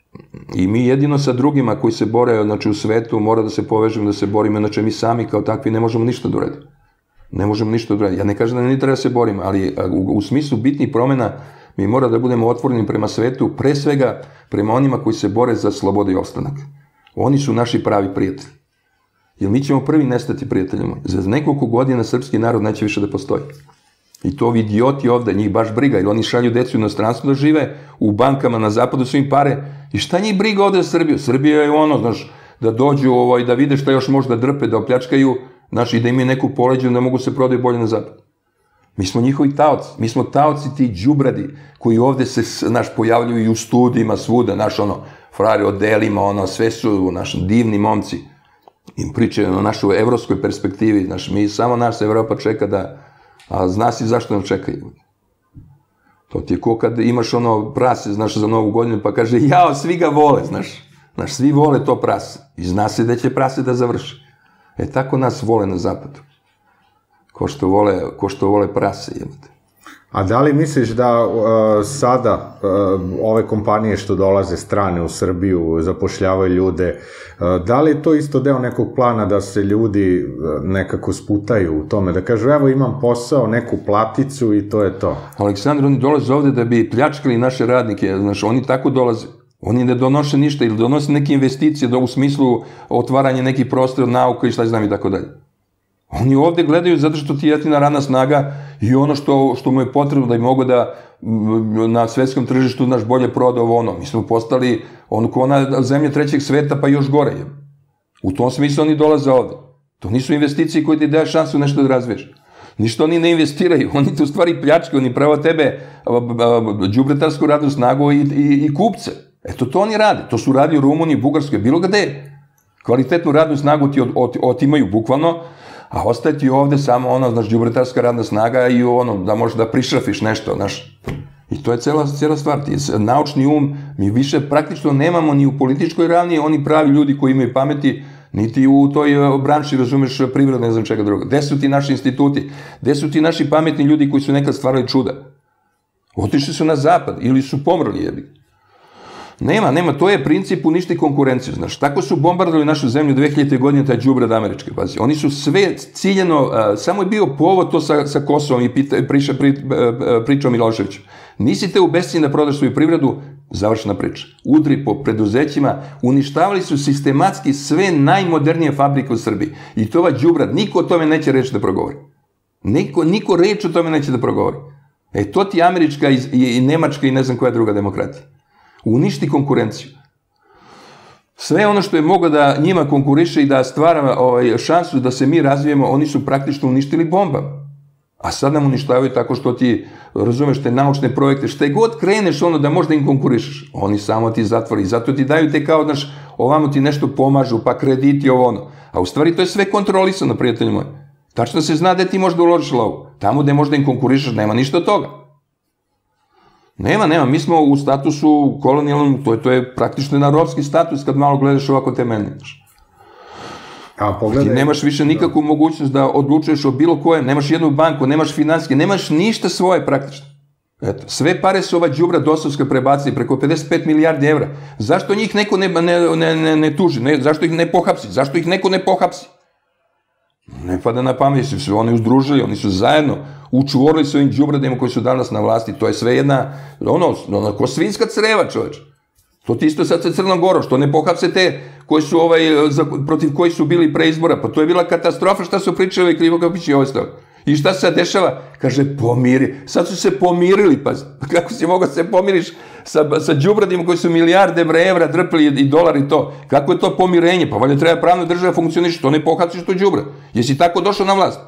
I mi jedino sa drugima koji se bore, znači u svetu, mora da se povežemo, da se borimo, znači mi sami kao takvi ne možemo ništa da uradimo. Ne možemo ništa da uradimo. Ja ne kažem da ne treba da se borimo, ali u, u smislu bitnih promjena mi mora da budemo otvoreni prema svetu, pre svega prema onima koji se bore za slobodu i opstanak. Oni su naši pravi prijatelji. Jer mi ćemo prvi nestati, prijatelji moji. Za nekoliko godina srpski narod neće više da postoji. I to ovi idioti ovde, njih baš briga, jer oni šalju decu u inostranstvo da žive, u bankama na zapadu su im pare. I šta njih briga ovde za Srbiju? Srbija je ono, znaš, da dođu ovaj, da vide šta još može da drpe, da opljačkaju, znaš, i da imaju neku poleđu, da mogu se prodaju bolje na zapad. Mi smo njihovi taoci, mi smo taoci ti đubradi koji ovde se, naš, pojavljuju i u studijima svuda, naš, ono, frari od delima, ono, sve su, naš, divni momci. Im pričaju o našoj evropskoj perspektivi, znaš, mi samo nas Evropa čeka da, a zna si zašto nam čekaju. To ti je ko kad imaš ono prase, znaš, za novu godinu, pa kaže, jao, svi ga vole, znaš, znaš, svi vole to prase. I zna se da će prase da završi. E, tako nas vole na zapadu. Ko što vole, ko što vole prase, jebate. A da li misliš da uh, sada uh, ove kompanije što dolaze strane u Srbiju, zapošljavaju ljude, uh, da li je to isto deo nekog plana da se ljudi uh, nekako sputaju u tome, da kažu evo imam posao, neku platicu i to je to? Aleksandar, oni dolaze ovde da bi pljačkali naše radnike, znaš, oni tako dolaze. Oni ne donose ništa ili donose neke investicije da u smislu otvaranja nekih prostora, nauka i šta znam i tako dalje. Oni ovde gledaju zato što ti je jeftina radna snaga i ono što, što mu je potrebno da bi mogo da na svetskom tržištu naš bolje prodao ono. Mi smo postali ono ko ona zemlje trećeg sveta pa još gore. U tom smislu oni dolaze ovde. To nisu investicije koje ti daje šansu nešto da razviješ. Ništa oni ne investiraju, oni te u stvari pljačkaju, oni pravo tebe đubretarsku radnu snagu i, i, i kupce. Eto to oni rade, to su radili u Rumuniji, Bugarskoj, bilo gde. Kvalitetnu radnu snagu ti od, od, otimaju bukvalno, A ostaje ti ovde samo ono, znaš, đubretarska radna snaga i ono, da možeš da prišrafiš nešto, znaš. I to je cela, cela stvar. Ti, naučni um, mi više praktično nemamo ni u političkoj ravni, oni pravi ljudi koji imaju pameti, niti u toj branši, razumeš, privreda, ne znam čega druga. Gde su ti naši instituti? Gde su ti naši pametni ljudi koji su nekad stvarali čuda? Otišli su na zapad ili su pomrli, jebi. Nema, nema, to je princip uništi konkurenciju, znaš. Tako su bombardovali našu zemlju dve hiljadite godine, taj đubrad američki, pazi. Oni su sve ciljeno, a, samo je bio povod to sa, sa Kosovom i pita, priča, pri, priča o Miloševiću. Nisi te ubesni da prodaš svoju privredu, završena priča. Udri po preduzećima, uništavali su sistematski sve najmodernije fabrike u Srbiji. I to ova đubrad, niko o tome neće reći da progovori. Niko, niko reč o tome neće da progovori. E, to ti američka i, i, i nemačka i ne znam koja druga demokratija. Uništi konkurenciju. Sve ono što je moglo da njima konkuriše i da stvara ovaj, šansu da se mi razvijemo, oni su praktično uništili bombama. A sad nam uništavaju tako što ti, razumeš, te naučne projekte, što god kreneš ono da možda im konkurišeš, oni samo ti zatvori. Zato ti daju te kao, znaš, ovamo ti nešto pomažu, pa krediti, ovo ono. A u stvari to je sve kontrolisano, prijatelji moji. Tačno se zna da ti možda uložiš lovu. Tamo gde možda im konkurišeš, nema ništa od toga. Nema, nema, mi smo u statusu kolonijalnom, to je, to je praktično na ropski status kad malo gledaš ovako temeljni. A pogledaj... Ti nemaš više nikakvu mogućnost da odlučuješ o bilo kojem, nemaš jednu banku, nemaš finansijske, nemaš ništa svoje praktično. Eto, sve pare su ova đubra dosovska prebacili, preko pedeset pet milijardi evra. Zašto njih neko ne, ne, ne, ne, ne tuži? Ne, zašto ih ne pohapsi? Zašto ih neko ne pohapsi? Ne pada na pamet, su se oni uzdružili, oni su zajedno učvorili s ovim đubradima koji su danas na vlasti. To je sve jedna, ono, ono ko svinjska creva, čoveč. To ti isto sad sa Crnom Gorom, što ne pohapse te koji su, ovaj, za, protiv koji su bili pre izbora. Pa to je bila katastrofa šta su pričali ovaj Krivokapić i ovaj stav. I šta se sad dešava? Kaže, pomiri. Sad su se pomirili, pa kako si mogao se pomiriš sa, sa đubradima koji su milijarde evra drpili i dolar i to. Kako je to pomirenje? Pa valjda treba pravna država funkcioniš, to ne pohapsiš to đubrad. Jesi tako došao na vlast?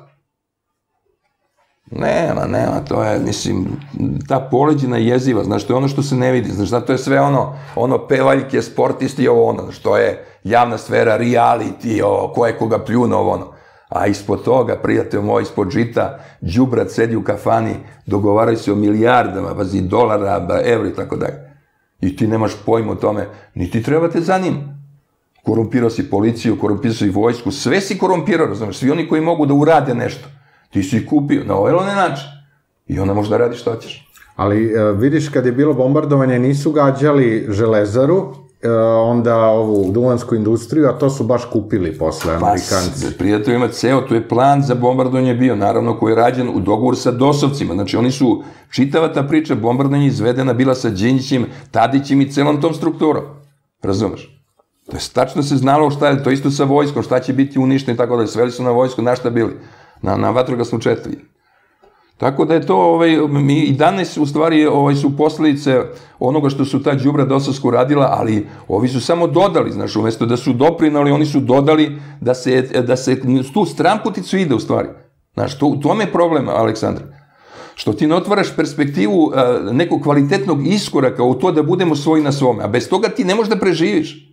Nema, nema, to je, mislim, ta poleđina je jeziva, znaš, to je ono što se ne vidi, znaš, to je sve ono, ono pevaljke, sportisti, ovo ono, što je javna sfera, reality, ovo, ko je koga pljuno, ovo ono. A ispod toga, prijatelj moj, ispod žita, đubrad sedi u kafani, dogovaraju se o milijardama, pazi, dolara, evra i tako dalje. I ti nemaš pojma o tome, niti treba te zanima. Korumpirao si policiju, korumpirao si vojsku, sve si korumpirao, znaš, svi oni koji mogu da urade nešto. Ti si ih kupio na ovaj ili onaj način. I onda možda radiš što ćeš. Ali vidiš, kad je bilo bombardovanje, nisu gađali Železaru, onda ovu duvansku industriju, a to su baš kupili posle Amerikanci. Pa, prijatelj ima ceo, to je plan za bombardovanje bio, naravno, koji je rađen u dogovoru sa dosovcima. Znači, oni su, čitava ta priča, bombardovanje izvedena bila sa Đinđićem, Tadićem i celom tom strukturom. Razumeš? To je tačno se znalo šta je, to isto sa vojskom, šta će biti uništeno i tako da sveli su na vojsku, na šta bili? Na, na vatrogasnu četvrtinu. Tako da je to, ovaj, mi i danas u stvari ovaj, su posljedice onoga što su ta đubra dosovsku radila, ali ovi su samo dodali, znaš, umjesto da su doprinali, oni su dodali da se, da se tu stramputicu ide u stvari. Znaš, to, u tome je problem, Aleksandar. Što ti ne otvaraš perspektivu a, nekog kvalitetnog iskoraka u to da budemo svoji na svome, a bez toga ti ne možeš da preživiš.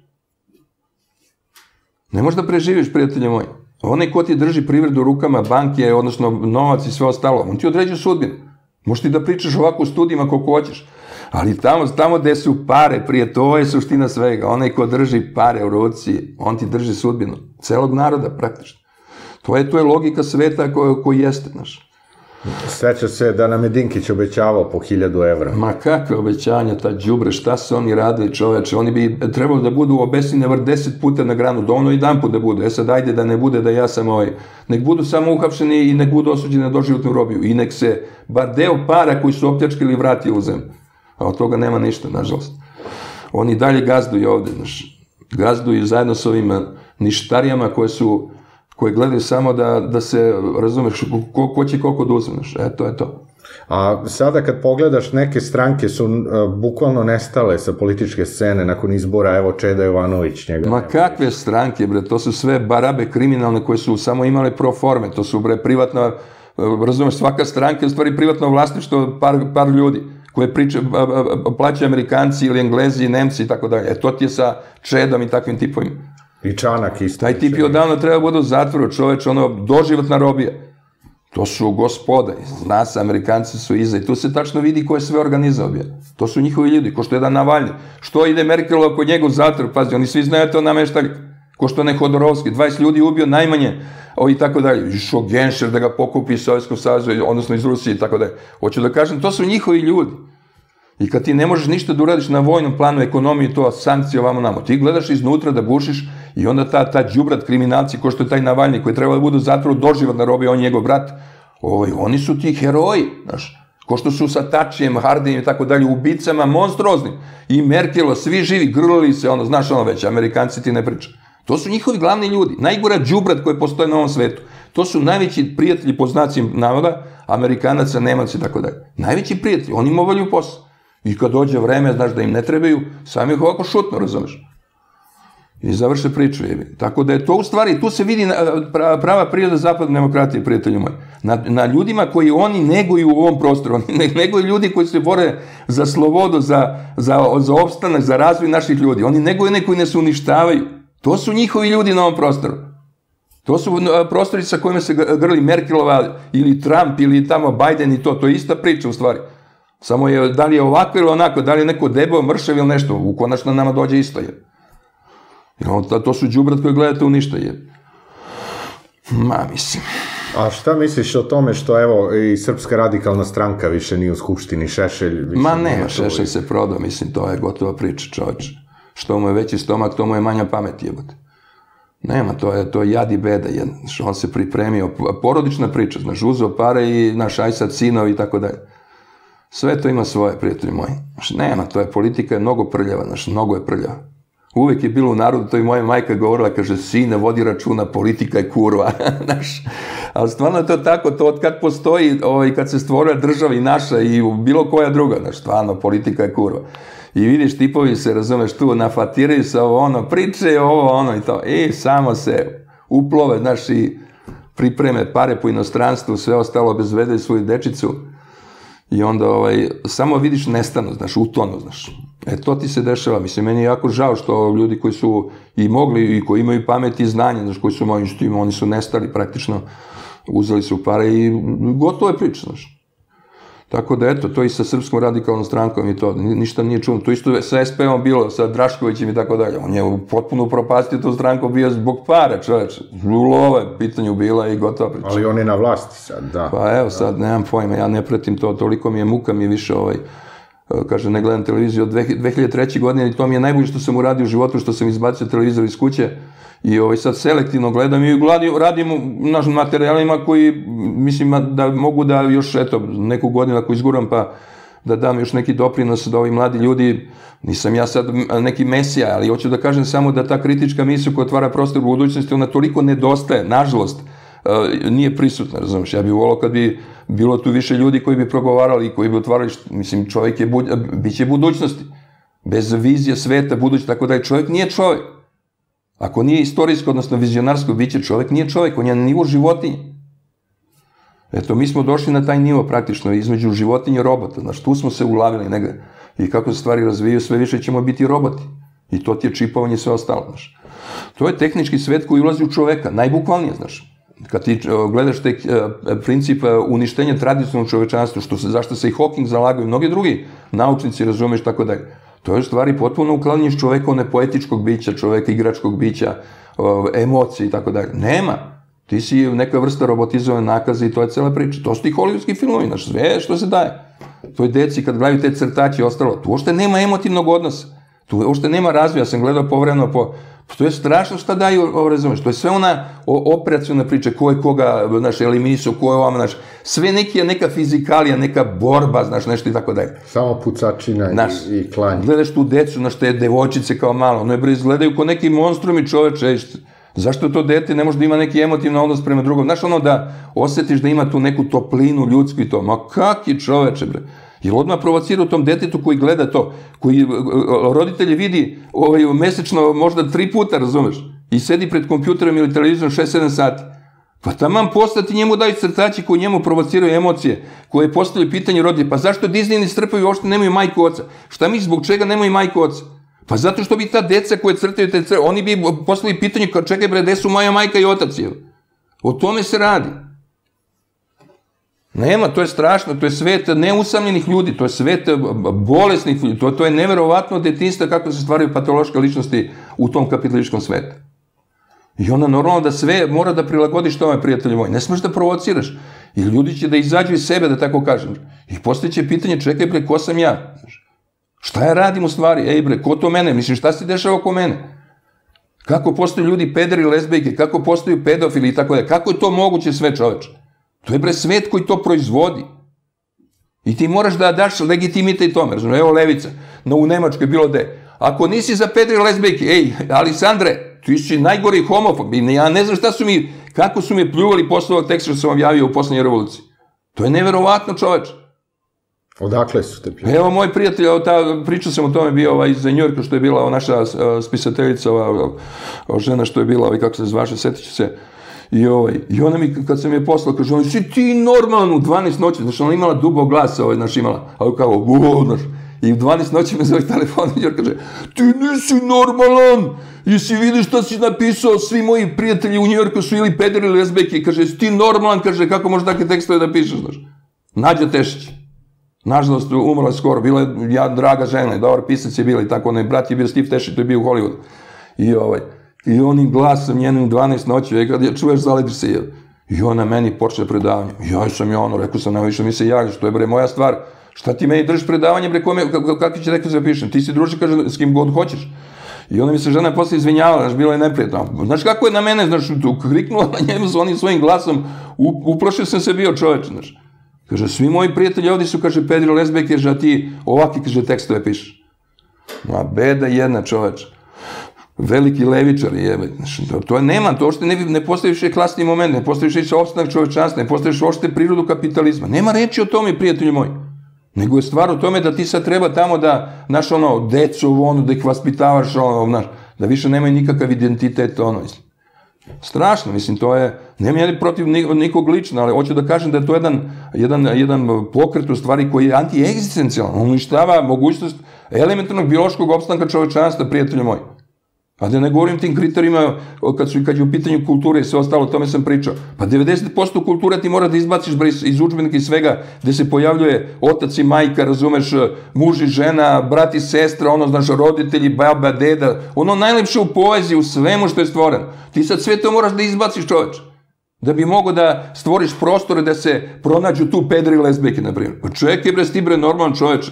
Ne možeš da preživiš, prijatelje moji. Onaj ko ti drži privredu u rukama, banke, odnosno novac i sve ostalo, on ti određuje sudbinu. Možeš ti da pričaš ovako u studijima koliko hoćeš, ali tamo, tamo gde su pare, prije, to je suština svega. Onaj ko drži pare u ruci, on ti drži sudbinu. Celog naroda, praktično. To je, to je logika sveta koji, koji jeste, znaš. Sveća se da nam je Dinkić obećavao po hiljadu evra. Ma kakve obećanja, ta đubre, šta su oni radili, čoveče? Oni bi trebali da budu obesini vrh deset puta na granu, dovoljno jedan put da budu. E sad, ajde da ne bude da ja sam ovaj... Nek budu samo uhapšeni i nek budu osuđeni na doživotnu robiju. I nek se bar deo para koji su opljačkali vrati u zemlju. A od toga nema ništa, nažalost. Oni dalje gazduju ovde, znaš. Gazduju zajedno s ovim ništarijama koje su... koje gledaju samo da, da se, razumeš, ko, ko će koliko da uzmeš. E, to je to. A sada kad pogledaš, neke stranke su uh, bukvalno nestale sa političke scene nakon izbora, evo Čeda Jovanović njega. Ma kakve stranke, bre, to su sve barabe kriminalne koje su samo imale pro forme, to su, bre, privatna, razumeš, svaka stranka je u stvari privatno vlasništvo par, par ljudi koje priče, plaćaju Amerikanci ili Englezi, Nemci i tako dalje. E, to ti je sa Čedom i takvim tipovima. I Čanak isto. Taj tip je odavno treba bude u zatvoru, čoveč, ono, doživotna robija. To su gospoda, zna se, Amerikanci su iza i tu se tačno vidi ko je sve organizao. To su njihovi ljudi, ko što je jedan Navalny. Što ide Merkelova kod njega u zatvor, pazi, oni svi znaju to nameštalj, ko što ne Hodorovski, dvadeset ljudi ubio najmanje, i tako dalje. Išao Genšer da ga pokupi iz Sovjetskog saveza, odnosno iz Rusije i tako dalje. Hoću da kažem, to su njihovi ljudi. I kad ti ne možeš ništa da uradiš na vojnom planu, ekonomiji, to sankcije ovamo namo, ti gledaš iznutra da bušiš i onda ta, ta đubrat kriminalci, ko što je taj Navalny, koji treba da budu u zatvoru doživotna robija, on je njegov brat, ovaj, oni su ti heroji, znaš, ko što su sa Tačijem, Hardijem i tako dalje, ubicama monstroznim, i Merkelo, svi živi, grlili se, ono, znaš ono već, Amerikanci ti ne priča. To su njihovi glavni ljudi, najgora đubrat koji postoje na ovom svetu. To su najveći prijatelji, po znacima navoda, Amerikanaca, Nemaca i tako dalje. Najveći prijatelji, oni im obavljaju posao. I kad dođe vreme, znaš da im ne trebaju, sami ih ovako šutno, razumeš? I završe priču. Tako da je to u stvari, tu se vidi prava priroda zapadne demokratije, prijatelji moji. Na, na ljudima koji oni neguju u ovom prostoru, oni neguju ljudi koji se bore za slobodu, za, za, za opstanak, za razvoj naših ljudi. Oni neguju one koji ne se uništavaju. To su njihovi ljudi na ovom prostoru. To su prostori sa kojima se grli Merkelova ili Trump ili tamo Biden i to. To je ista priča u stvari. Samo je, da li je ovako ili onako, da li je neko debel, mršav ili nešto, u konačno nama dođe isto je. To su đubrat koji gledate u ništa je. Ma, mislim. A šta misliš o tome što, evo, i Srpska radikalna stranka više nije u Skupštini, Šešelj? Ma nema, Šešelj se prodao, mislim, to je gotova priča, čoveč. Što mu je veći stomak, to mu je manja pamet, jebote. Nema, to je, to je jad i beda, jedan. On se pripremio, porodična priča, znaš, uzeo pare i, naš, aj sad sinovi i tako dalje. Sve to ima svoje, prijatelji moji. Znaš, nema, to je, politika je mnogo prljava, znaš, mnogo je prljava. Uvek je bilo u narodu, to i moja majka govorila, kaže, sine, vodi računa, politika je kurva, znaš. Ali stvarno je to tako, to od kad postoji, ovaj, kad se stvorila država i naša i bilo koja druga, znaš, stvarno, politika je kurva. I vidiš, tipovi se, razumeš, tu nafatiraju se ovo, ono, priče, ovo, ono i to, i samo se uplove, znaš, i pripreme pare po inostranstvu, sve ostalo obezvede svoju dečicu. I onda, ovaj, samo vidiš nestanu, znaš, utonu, znaš. E, to ti se dešava. Mislim, meni je jako žao što ljudi koji su i mogli i koji imaju pamet i znanje, znaš, koji su moji što ima, oni su nestali praktično, uzeli su pare i gotovo je priča, znaš. Tako da, eto, to i sa Srpskom radikalnom strankom i to, ništa nije čudno. To isto sa es pe om bilo, sa Draškovićem i tako dalje. On je potpuno upropastio tu stranku, bio zbog para, čoveč. Lulove pitanju bila i gotova priča. Ali on je na vlasti sad, da. Pa evo, sad, nemam pojma, ja ne pratim to, toliko mi je muka, mi je više, ovaj, kaže, ne gledam televiziju od dve hiljade treće. godine i to mi je najbolje što sam uradio u životu, što sam izbacio televizor iz kuće. I ovaj, sad selektivno gledam i radim na materijalima koji, mislim, da mogu da još, eto, neku godinu ako izguram, pa da dam još neki doprinos da ovi mladi ljudi, nisam ja sad neki mesija, ali hoću da kažem samo da ta kritička misao koja otvara prostor u budućnosti, ona toliko nedostaje, nažalost, nije prisutna, razumiješ. Ja bih volao kad bi bilo tu više ljudi koji bi progovarali i koji bi otvarali, mislim, čovjek je, bit će budućnosti, bez vizije sveta, budući, tako da je čovjek nije čovjek. Ako nije istorijsko, odnosno vizionarsko biće, čovjek nije čovjek, on je na nivo životinje. Eto, mi smo došli na taj nivo praktično, između životinje i robota, znaš, tu smo se ulavili negde. I kako se stvari razvijaju, sve više ćemo biti roboti. I to ti je čipovanje i sve ostalo, znaš. To je tehnički svet koji ulazi u čoveka, najbukvalnije, znaš. Kad ti gledaš te princip uništenja tradicionalnog čovečanstva, što se, zašto se i Hawking zalagao i mnogi drugi naučnici, razumeš, tako da je. To je u stvari potpuno uklanjanje iz čoveka one poetičkog bića, čoveka igračkog bića, emocije i tako dalje. Nema. Ti si neka vrsta robotizovane nakaze i to je cela priča. To su ti hollywoodski filmovi, znaš, sve što se daje. To je deci kad gledaju te crtače i ostalo. Tu uopšte nema emotivnog odnosa. Tu uopšte nema razvoja. Ja sam gledao povremeno po... To je strašno šta daju, razumeš, to je sve ona operaciona priča, ko je koga, znaš, eliminisao, ko je ovamo, znaš, sve neki, neka fizikalija, neka borba, znaš, nešto i tako dalje. Samo pucačina znaš, i, i klanje. Gledaš tu decu, znaš, te devojčice kao malo, ono je bre, izgledaju ko neki monstrumi čoveče, zašto to dete ne može da ima neki emotivni odnos prema drugom, znaš, ono da osjetiš da ima tu neku toplinu ljudsku i to, ma kaki čoveče, bre. Jer odmah provocira u tom detetu koji gleda to, koji roditelje vidi ovaj, mesečno možda tri puta, razumeš, i sedi pred kompjuterom ili televizorom šest sedam sati. Pa taman postati njemu daju crtači koji njemu provociraju emocije, koje postavljaju pitanje roditelja, pa zašto Disney ne strpaju, uopšte nemaju majku oca? Šta misliš, zbog čega nemaju majku oca? Pa zato što bi ta deca koje crtaju te crte, oni bi poslali pitanje, kao čekaj bre, gde su moja majka i otac, jel? O tome se radi. Nema, to je strašno, to je svet neusamljenih ljudi, to je svet bolesnih ljudi, to, to je neverovatno detinjstva kako se stvaraju patološke ličnosti u tom kapitalističkom svetu. I onda normalno da sve mora da prilagodiš tome, prijatelju moj, ne smeš da provociraš, jer ljudi će da izađu iz sebe, da tako kažem. I postojeće pitanje, čekaj bre, ko sam ja? Šta ja radim u stvari? Ej bre, ko to mene? Mislim, šta se dešava oko mene? Kako postaju ljudi pederi, lezbejke, kako postaju pedofili i tako da? Kako je to moguće sve, čoveče? To je bre svet koji to proizvodi. I ti moraš da daš legitimitet i tome. Razumno, evo levica, no u Nemačkoj bilo gde. Ako nisi za pederi, lezbejke, ej, Alisandre, ti si najgori homofob. Ja ne znam šta su mi, kako su mi pljuvali posle ovog teksta što sam vam javio u poslednjoj revoluciji. To je neverovatno, čoveče. Odakle su te pljuvali? Evo moj prijatelj, ta, pričao sam o tome, bio ovaj iz Njujorka, što je bila naša spisateljica, ova žena što je bila, ovaj, kako se zvaše, setit ću se. I, ovaj, I ona mi, kad sam je poslao, kaže, ovaj, si ti normalan u dvanaest noći, znaš, ona imala dubog glasa, ovaj, znaš, imala, ali kao, buh, znaš, i u dvanaest noći me zove telefon i kaže, ti nisi normalan, i si vidiš šta si napisao, svi moji prijatelji u Njujorku su ili pederi ili lezbejke, i kaže, si ti normalan, kaže, kako možeš takve tekstove da pišeš, znaš. Nađa Tešić, nažalost, umrla skoro, bila je ja, draga žena, dobar pisac je bila i tako, onaj brat je bio Steve Tešić, to je bio u Hollywoodu. I ovaj, i onim glasom njenim u dvanaest noći, je kad je čuješ, zaletiš se, jel? I ona meni počne predavanje. Ja sam je ono, rekao sam, nema više mi se javljaš, to je bre moja stvar. Šta ti meni držiš predavanje, bre, kome, kakvi će rekao se pišem? Ti si druži, kaže, s kim god hoćeš. I onda mi se žena posle izvinjavala, znaš, bilo je neprijatno. Znaš kako je na mene, znaš, kriknula na njemu s onim svojim glasom, uplašio sam se bio čoveč, znaš. Kaže, svi moji prijatelji ovdje su, kaže, pederi, lezbejke, a ti ovaki, kaže, tekstove pišeš. Ma, beda jedna, čoveč. Veliki levičar je, to, to je nema, to ošte ne, ne postoji više klasni moment, ne postoji više opstanak čovečanstva, ne postoji više ošte prirodu kapitalizma. Nema reči o tome, prijatelji moji. Nego je stvar o tome da ti sad treba tamo da, znaš, ono, decu, ono, da ih vaspitavaš, ono, znaš, da više nemaju nikakav identitet, ono, mislim. Strašno, mislim, to je, nema ja protiv nikog lično, ali hoću da kažem da je to jedan, jedan, jedan pokret u stvari koji je anti-egzistencijalan, on uništava mogućnost elementarnog biološkog opstanka čovečanstva, prijatelji moji. A da ne govorim tim kriterijima kad, su, kad je u pitanju kulture i sve ostalo, o tome sam pričao. Pa devedeset posto kulture ti mora da izbaciš iz, iz udžbenika i svega gde se pojavljuje otac i majka, razumeš, muž i žena, brat i sestra, ono, znaš, roditelji, baba, deda, ono najlepše u poeziji, u svemu što je stvoreno. Ti sad sve to moraš da izbaciš, čoveč. Da bi mogo da stvoriš prostore da se pronađu tu pederi i lezbejke, na primjer. Pa čekaj bre, sti bre, normalan čoveč.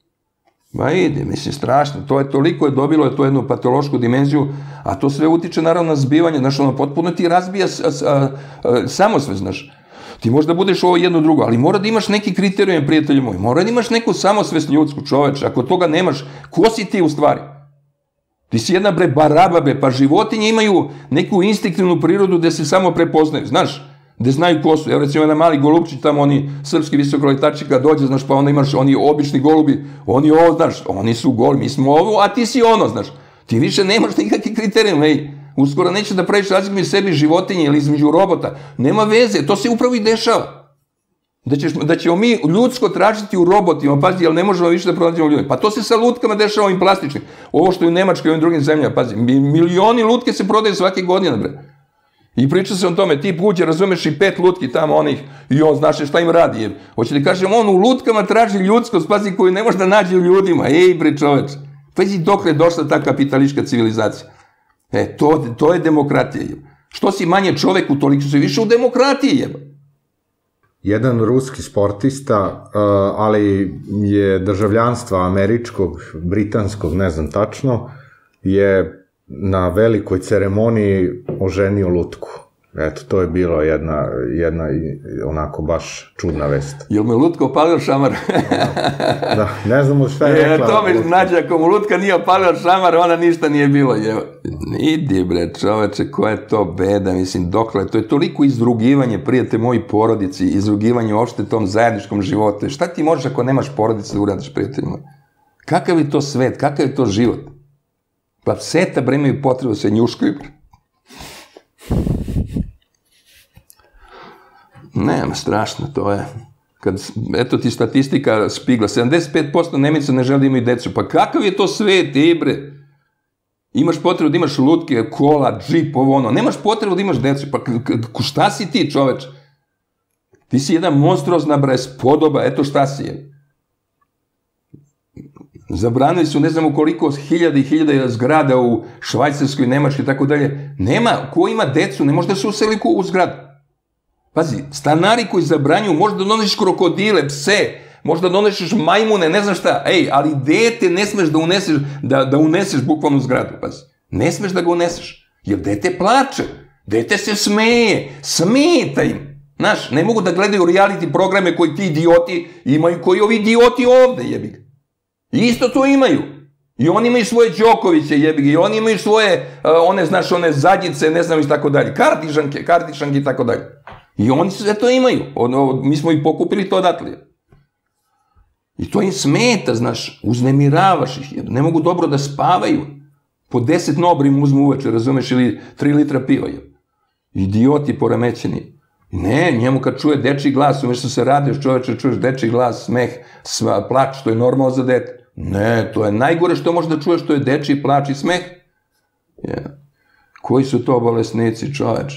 Ma ide, mislim, strašno, to je toliko je dobilo je to jednu patološku dimenziju, a to sve utiče naravno na zbivanje, znaš, ono, potpuno ti razbija samosvest, znaš. Ti možda budeš ovo jedno drugo, ali mora da imaš neki kriterijum, prijatelji moji, mora da imaš neku samosvest ljudsku, čoveče, ako toga nemaš, ko si ti u stvari? Ti si jedna bre baraba, bre, pa životinje imaju neku instinktivnu prirodu gde se samo prepoznaju, znaš. Gde znaju ko su. Evo recimo jedan mali golubčić, tamo oni srpski visokoletači kad dođe, znaš, pa onda imaš oni obični golubi, oni ovo, znaš, oni su goli, mi smo ovo, a ti si ono, znaš. Ti više nemaš nikakvi kriterijum, ej, uskoro nećeš da praviš razliku između sebi životinje ili između robota. Nema veze, to se upravo i dešava. Da, ćeš, da ćemo mi ljudsko tražiti u robotima, pazi, jer ne možemo više da pronađemo ljudi. Pa to se sa lutkama dešava ovim plastičnim. Ovo što je u Nemačkoj i ovim drugim zemljama, pazi, milioni lutke se prodaje svake godine, bre. I priča se o tome, ti uđe, razumeš, i pet lutki tamo onih, i on, znaš šta im radi. Hoće da kažem, on u lutkama traži ljudskost, pazi, koju ne može da nađe u ljudima. Ej, bre, čoveč, pazi dok je došla ta kapitalistička civilizacija. E, to, to je demokratija. Što si manje čoveku, toliko si više u demokratiji, jeba. Jedan ruski sportista, ali je državljanstva američkog, britanskog, ne znam tačno, je na velikoj ceremoniji oženio lutku. Eto, to je bilo jedna, jedna onako baš čudna vest. Jel me lutka opalio šamar? Da, ne znamo šta je rekla. E, to mi znači, ako mu lutka nije opalio šamar, ona ništa nije bilo. Idi bre, čoveče, koja je to beda, mislim, dokle, to je toliko izrugivanje, prijatelji moji, porodici, izrugivanje uopšte tom zajedničkom životu. Šta ti možeš ako nemaš porodice da uradiš, prijatelji moji? Kakav je to svet, kakav je to život? Pa pseta bre imaju potrebu se njuškaju. Nema, strašno, to je. Kad, eto ti statistika Spigla, sedamdeset pet posto Nemica ne žele da imaju decu. Pa kakav je to svet, i bre? Imaš potrebu da imaš lutke, kola, džip, ovo ono. Nemaš potrebu da imaš decu. Pa šta si ti, čoveč? Ti si jedan monstruozna bespodoba, eto šta si je. Zabranili su ne znamo koliko hiljada i hiljada zgrada u Švajcarskoj, Nemačkoj i tako dalje. Nema, ko ima decu, ne može da se useli u zgradu. Pazi, stanari koji zabranjuju, možda da donesiš krokodile, pse, možda donesiš majmune, ne znam šta, ej, ali dete ne smeš da uneseš, da, da uneseš bukvalno u zgradu, pazi. Ne smeš da ga uneseš, jer dete plače, dete se smeje, smeta im. Znaš, ne mogu da gledaju reality programe koji ti idioti imaju, koji ovi idioti ovde, jebi ga. Isto to imaju. I oni imaju svoje Đokoviće, jebi ga, i oni imaju svoje, one, znaš, one zadnjice, ne znam i tako dalje, kartišanke, kartišanke i tako dalje. I oni sve to imaju. Ono, mi smo ih pokupili to odatle. I to im smeta, znaš, uznemiravaš ih, ne mogu dobro da spavaju. Po deset nobrim uzmu uveče, razumeš, ili tri litra piva. Idioti poremećeni. Ne, njemu kad čuje dečiji glas, umjesto se radiš čoveče, čuješ dečiji glas, smeh, sva, plač, što je normalno za dete. Ne, to je najgore što može da čuješ, što je dečiji plač i smeh. Yeah. Koji su to bolesnici, čoveče?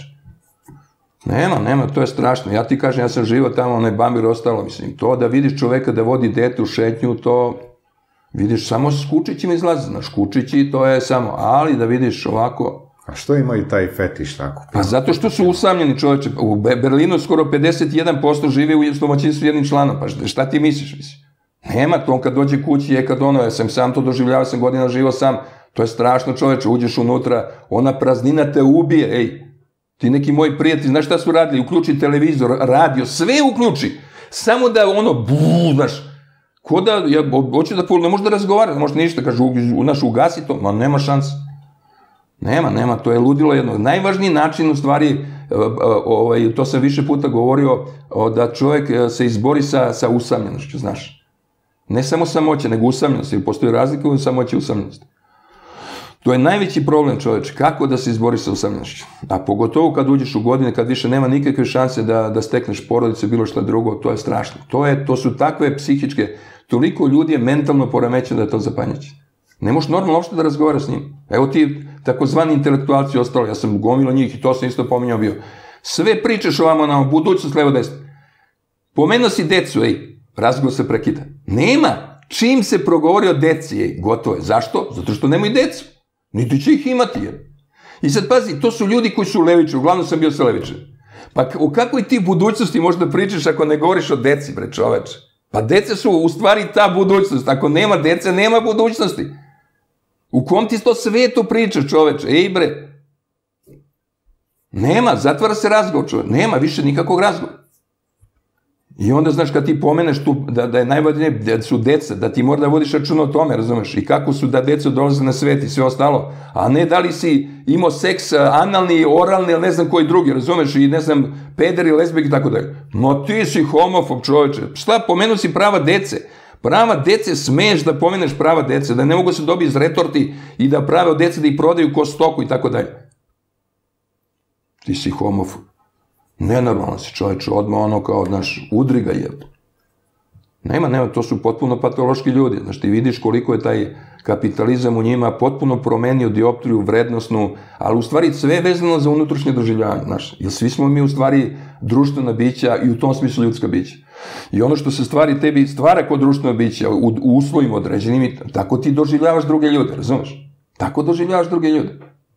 Nema, nema, to je strašno. Ja ti kažem, ja sam živo tamo, onaj Bambir ostalo, mislim, to da vidiš čoveka da vodi dete u šetnju, to vidiš samo s kučićima izlazi, znaš, kučići to je samo, ali da vidiš ovako... A što imaju taj fetiš tako? Pa zato što su usamljeni, čoveče. U Berlinu skoro pedeset jedan posto žive u domaćinstvu jednim članom. Pa šta ti misliš, misliš? Nema to, on kad dođe kući je kad ono, ja sam sam to doživljavao, sam godina živo sam. To je strašno, čoveče, uđeš unutra, ona praznina te ubije, ej. Ti neki moji prijatelji, znaš šta su radili? Uključi televizor, radio, sve uključi. Samo da ono, buu, znaš, ko da, ja hoću da, ne može da razgovara, ne može ništa, kaže, znaš, ugasi to, ma nema šanse. Nema, nema, to je ludilo jedno. Najvažniji način, u stvari, ovaj, to sam više puta govorio, da čovjek se izbori sa, sa usamljenošću, znaš. Ne samo samoće, nego usamljenost, jer postoji razlika u samoći i usamljenosti. To je najveći problem, čovječ, kako da se izbori sa usamljenošću. A pogotovo kad uđeš u godine, kad više nema nikakve šanse da, da stekneš porodice, bilo šta drugo, to je strašno. To, je, to su takve psihičke, toliko ljudi je mentalno poremećeno da je to zapanjujuće. Ne možeš normalno uopšte da razgovaraš s njim. Evo ti takozvani intelektualci ostali, ja sam gomilo njih i to sam isto pominjao bio. Sve pričaš ovamo na budućnost levo desno. Pomenuo si decu, ej, razgovor se prekida. Nema, čim se progovori o deci, ej, gotovo je. Zašto? Zato što nemaju decu. Niti će ih imati, jer. I sad pazi, to su ljudi koji su levičari, uglavnom sam bio sa levičari. Pa o kakvoj ti budućnosti možda pričaš ako ne govoriš o deci, bre, čoveče? Pa dece su u stvari ta budućnost. Ako nema dece, nema budućnosti. U kom ti to svetu pričaš, čoveče? Ej, bre. Nema, zatvara se razgovor, čoveče. Nema više nikakvog razgovora. I onda, znaš, kad ti pomeneš tu, da, da je najvažnije, da su deca, da ti mora da vodiš računa o tome, razumeš? I kako su da deca dolaze na svet i sve ostalo. A ne da li si imao seks analni, oralni, ili ne znam koji drugi, razumeš? I ne znam, peder i lezbijk i tako dalje. No ti si homofob, čoveče. Šta, pomenu si prava dece. Prava dece smeš da pomeneš prava dece, da ne mogu se dobiti iz retorti i da prave od dece da ih prodaju ko stoku i tako dalje. Ti si homofob. Nenormalno si, čovječe, odmah ono kao, znaš, udri ga je. Nema, nema, to su potpuno patološki ljudi. Znaš, ti vidiš koliko je taj kapitalizam u njima potpuno promenio dioptriju, vrednostnu, ali u stvari sve je vezano za unutrašnje doživljavanje, znaš. Jer svi smo mi u stvari društvena bića i u tom smislu ljudska bića. I ono što se stvari tebi stvara kod društvena bića, u, u uslovima određenim, tako ti doživljavaš druge ljude, razumeš? Tako doživljavaš druge ljude.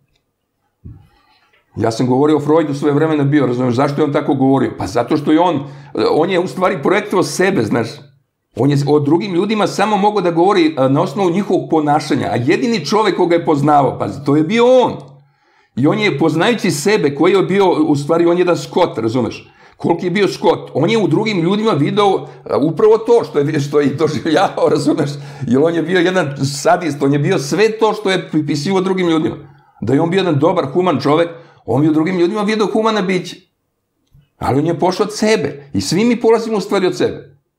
Ja sam govorio o Freudu svoje vremena bio, razumiješ, zašto je on tako govorio? Pa zato što je on, on je u stvari projektovao sebe, znaš. On je o drugim ljudima samo mogao da govori na osnovu njihovog ponašanja, a jedini čovek koga je poznavao, pa to je bio on. I on je, poznajući sebe, koji je bio, u stvari, on je jedan Scott, razumeš? Koliki je bio Scott? On je u drugim ljudima video upravo to što je, što je doživljavao, razumeš? Jer on je bio jedan sadist, on je bio sve to što je pripisivo drugim ljudima. Da je on bio jedan dobar, human čovek, on je u drugim ljudima vidio humana bića. Ali on je pošao od sebe. I svi mi polazimo u stvari od sebe.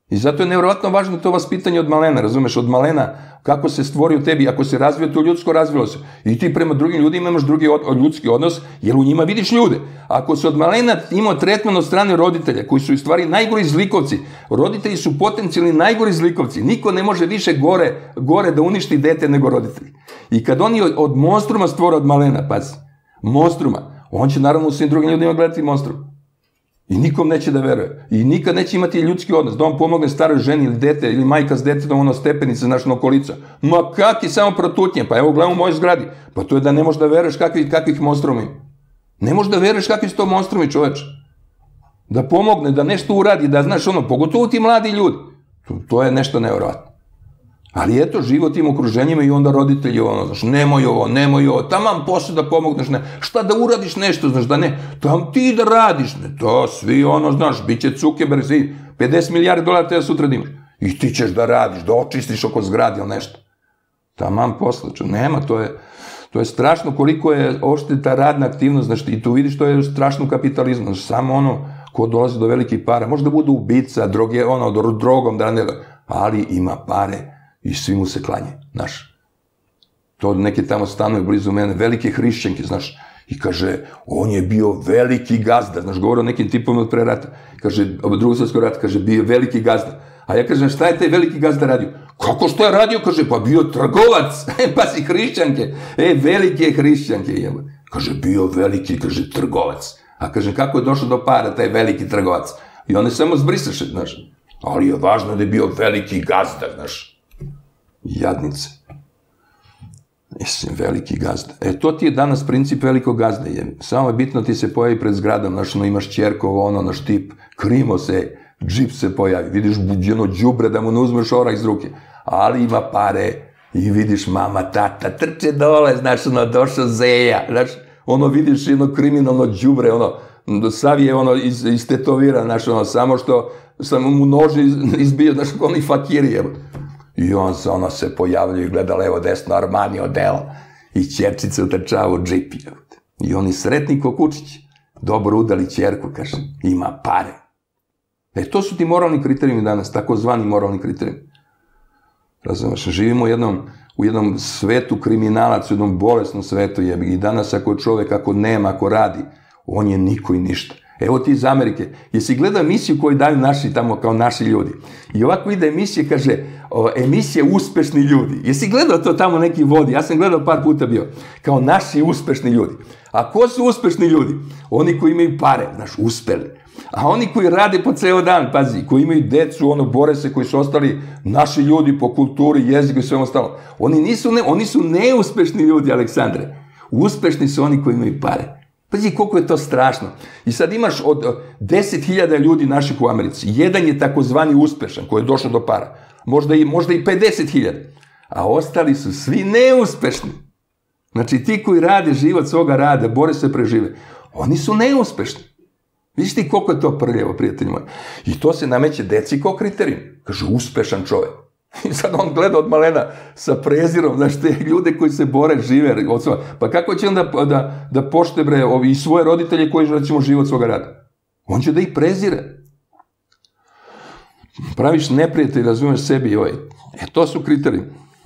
I zato je nevjerovatno važno to vaspitanje od malena, razumeš, od malena, kako se stvori u tebi, ako se razvio to ljudsko, razvilo se. I ti prema drugim ljudima imaš drugi od, ljudski odnos, jer u njima vidiš ljude. Ako se od malena imao tretman od strane roditelja, koji su u stvari najgori zlikovci, roditelji su potencijalni najgori zlikovci, niko ne može više gore, gore da uništi dete nego roditelji. I kad oni od, od monstruma stvore od malena, pazi, monstruma, on će naravno u svim drugim ljudima gledati monstrum. I nikom neće da veruje. I nikad neće imati ljudski odnos. Da on pomogne staroj ženi ili dete, ili majka s detetom, ono stepenice, znaš, na okolica. Ma kakvi samo protutnje, pa evo gledam u mojoj zgradi. Pa to je da ne možeš da veruješ kakvi, kakvih monstrumi. Ne možeš da veruješ kakvi su to monstrumi, čoveče. Da pomogne, da nešto uradi, da znaš ono, pogotovo ti mladi ljudi. To, to je nešto nevjerovatno. Ali eto, život tim okruženjima i onda roditelji, ono, znaš, nemoj ovo, nemoj ovo, taman posle da pomogneš, ne, šta da uradiš nešto, znaš, da ne, tam ti da radiš, ne, to svi, ono, znaš, bit će Zuckerberg, svi, pedeset milijardi dolara te sutra da imaš, i ti ćeš da radiš, da očistiš oko zgrade ili nešto, taman posle, čo, nema, to je, to je strašno koliko je ošteta radna aktivnost, znaš, i tu vidiš, to je strašno kapitalizam, znaš, samo ono, ko dolazi do velikih para, može da bude ubica, droge, ono, drogom, da ne, ali ima pare, i svi mu se klanje, znaš. To neke tamo stanuje blizu mene, velike hrišćanke, znaš, i kaže, on je bio veliki gazda, znaš, govore o nekim tipovima od pre rata, kaže, od drugog svjetskog rata, kaže, bio veliki gazda. A ja kažem, šta je taj veliki gazda radio? Kako što je radio? Kaže, pa bio trgovac, pa si hrišćanke, e, velike hrišćanke, jebo. Kaže, bio veliki, kaže, trgovac. A kažem, kako je došao do para taj veliki trgovac? I one samo zbrisaše, znaš, ali je važno da je bio veliki gazda, znaš. Jadnice. Mislim, veliki gazda. E, to ti je danas princip velikog gazda. Je. Samo je bitno ti se pojavi pred zgradom, znaš, no, imaš ćerkovo, ono, naš tip, krimo se, džip se pojavi, vidiš jedno đubre da mu ne uzmeš orah iz ruke, ali ima pare i vidiš mama, tata, trče dole, znaš, ono, došao zeja, znaš, ono, vidiš jedno kriminalno đubre, ono, sav je, ono, iz, istetoviran, znaš, ono, samo što sam mu nož izbio, znaš, oni fakiri, evo. I on se, ono, se pojavljaju i gleda levo, desno, Armani odelo. I ćerčice utrčava u džip. I oni sretni ko kučić. Dobro udali ćerku, kaže. Ima pare. E, to su ti moralni kriterijumi danas, takozvani moralni kriterijumi. Razumeš, živimo u jednom, u jednom svetu kriminalac, u jednom bolesnom svetu. Jebi. I danas ako je čovek, ako nema, ako radi, on je niko i ništa. Evo ti iz Amerike, jesi gledao emisiju koju daju naši tamo kao naši ljudi? I ovako ide emisija, kaže, o, emisija uspešni ljudi. Jesi gledao to tamo neki vodi? Ja sam gledao par puta bio. Kao naši uspešni ljudi. A ko su uspešni ljudi? Oni koji imaju pare, znaš, uspeli. A oni koji rade po ceo dan, pazi, koji imaju decu, ono, bore se, koji su ostali naši ljudi po kulturi, jeziku i sve ostalo. Oni nisu, ne, oni su neuspešni ljudi, Aleksandre. Uspešni su oni koji imaju pare. Pazi koliko je to strašno. I sad imaš od deset hiljada ljudi naših u Americi, jedan je takozvani uspešan, koji je došao do para. Možda i, možda i pedeset hiljada. A ostali su svi neuspešni. Znači ti koji rade život svoga rada, bore se prežive, oni su neuspešni. Vidiš ti koliko je to prljavo, prijatelji moji. I to se nameće deci kao kriterijum. Kaže, uspešan čovek. I sad on gleda od malena sa prezirom, znaš, te ljude koji se bore, žive, od svoga. Pa kako će on da, da, da pošte, bre, ovi, i svoje roditelje koji, recimo, žive od svoga rada? On će da ih prezire. Praviš neprijatelj, razumeš sebi i ovaj. E, to su kriteriji.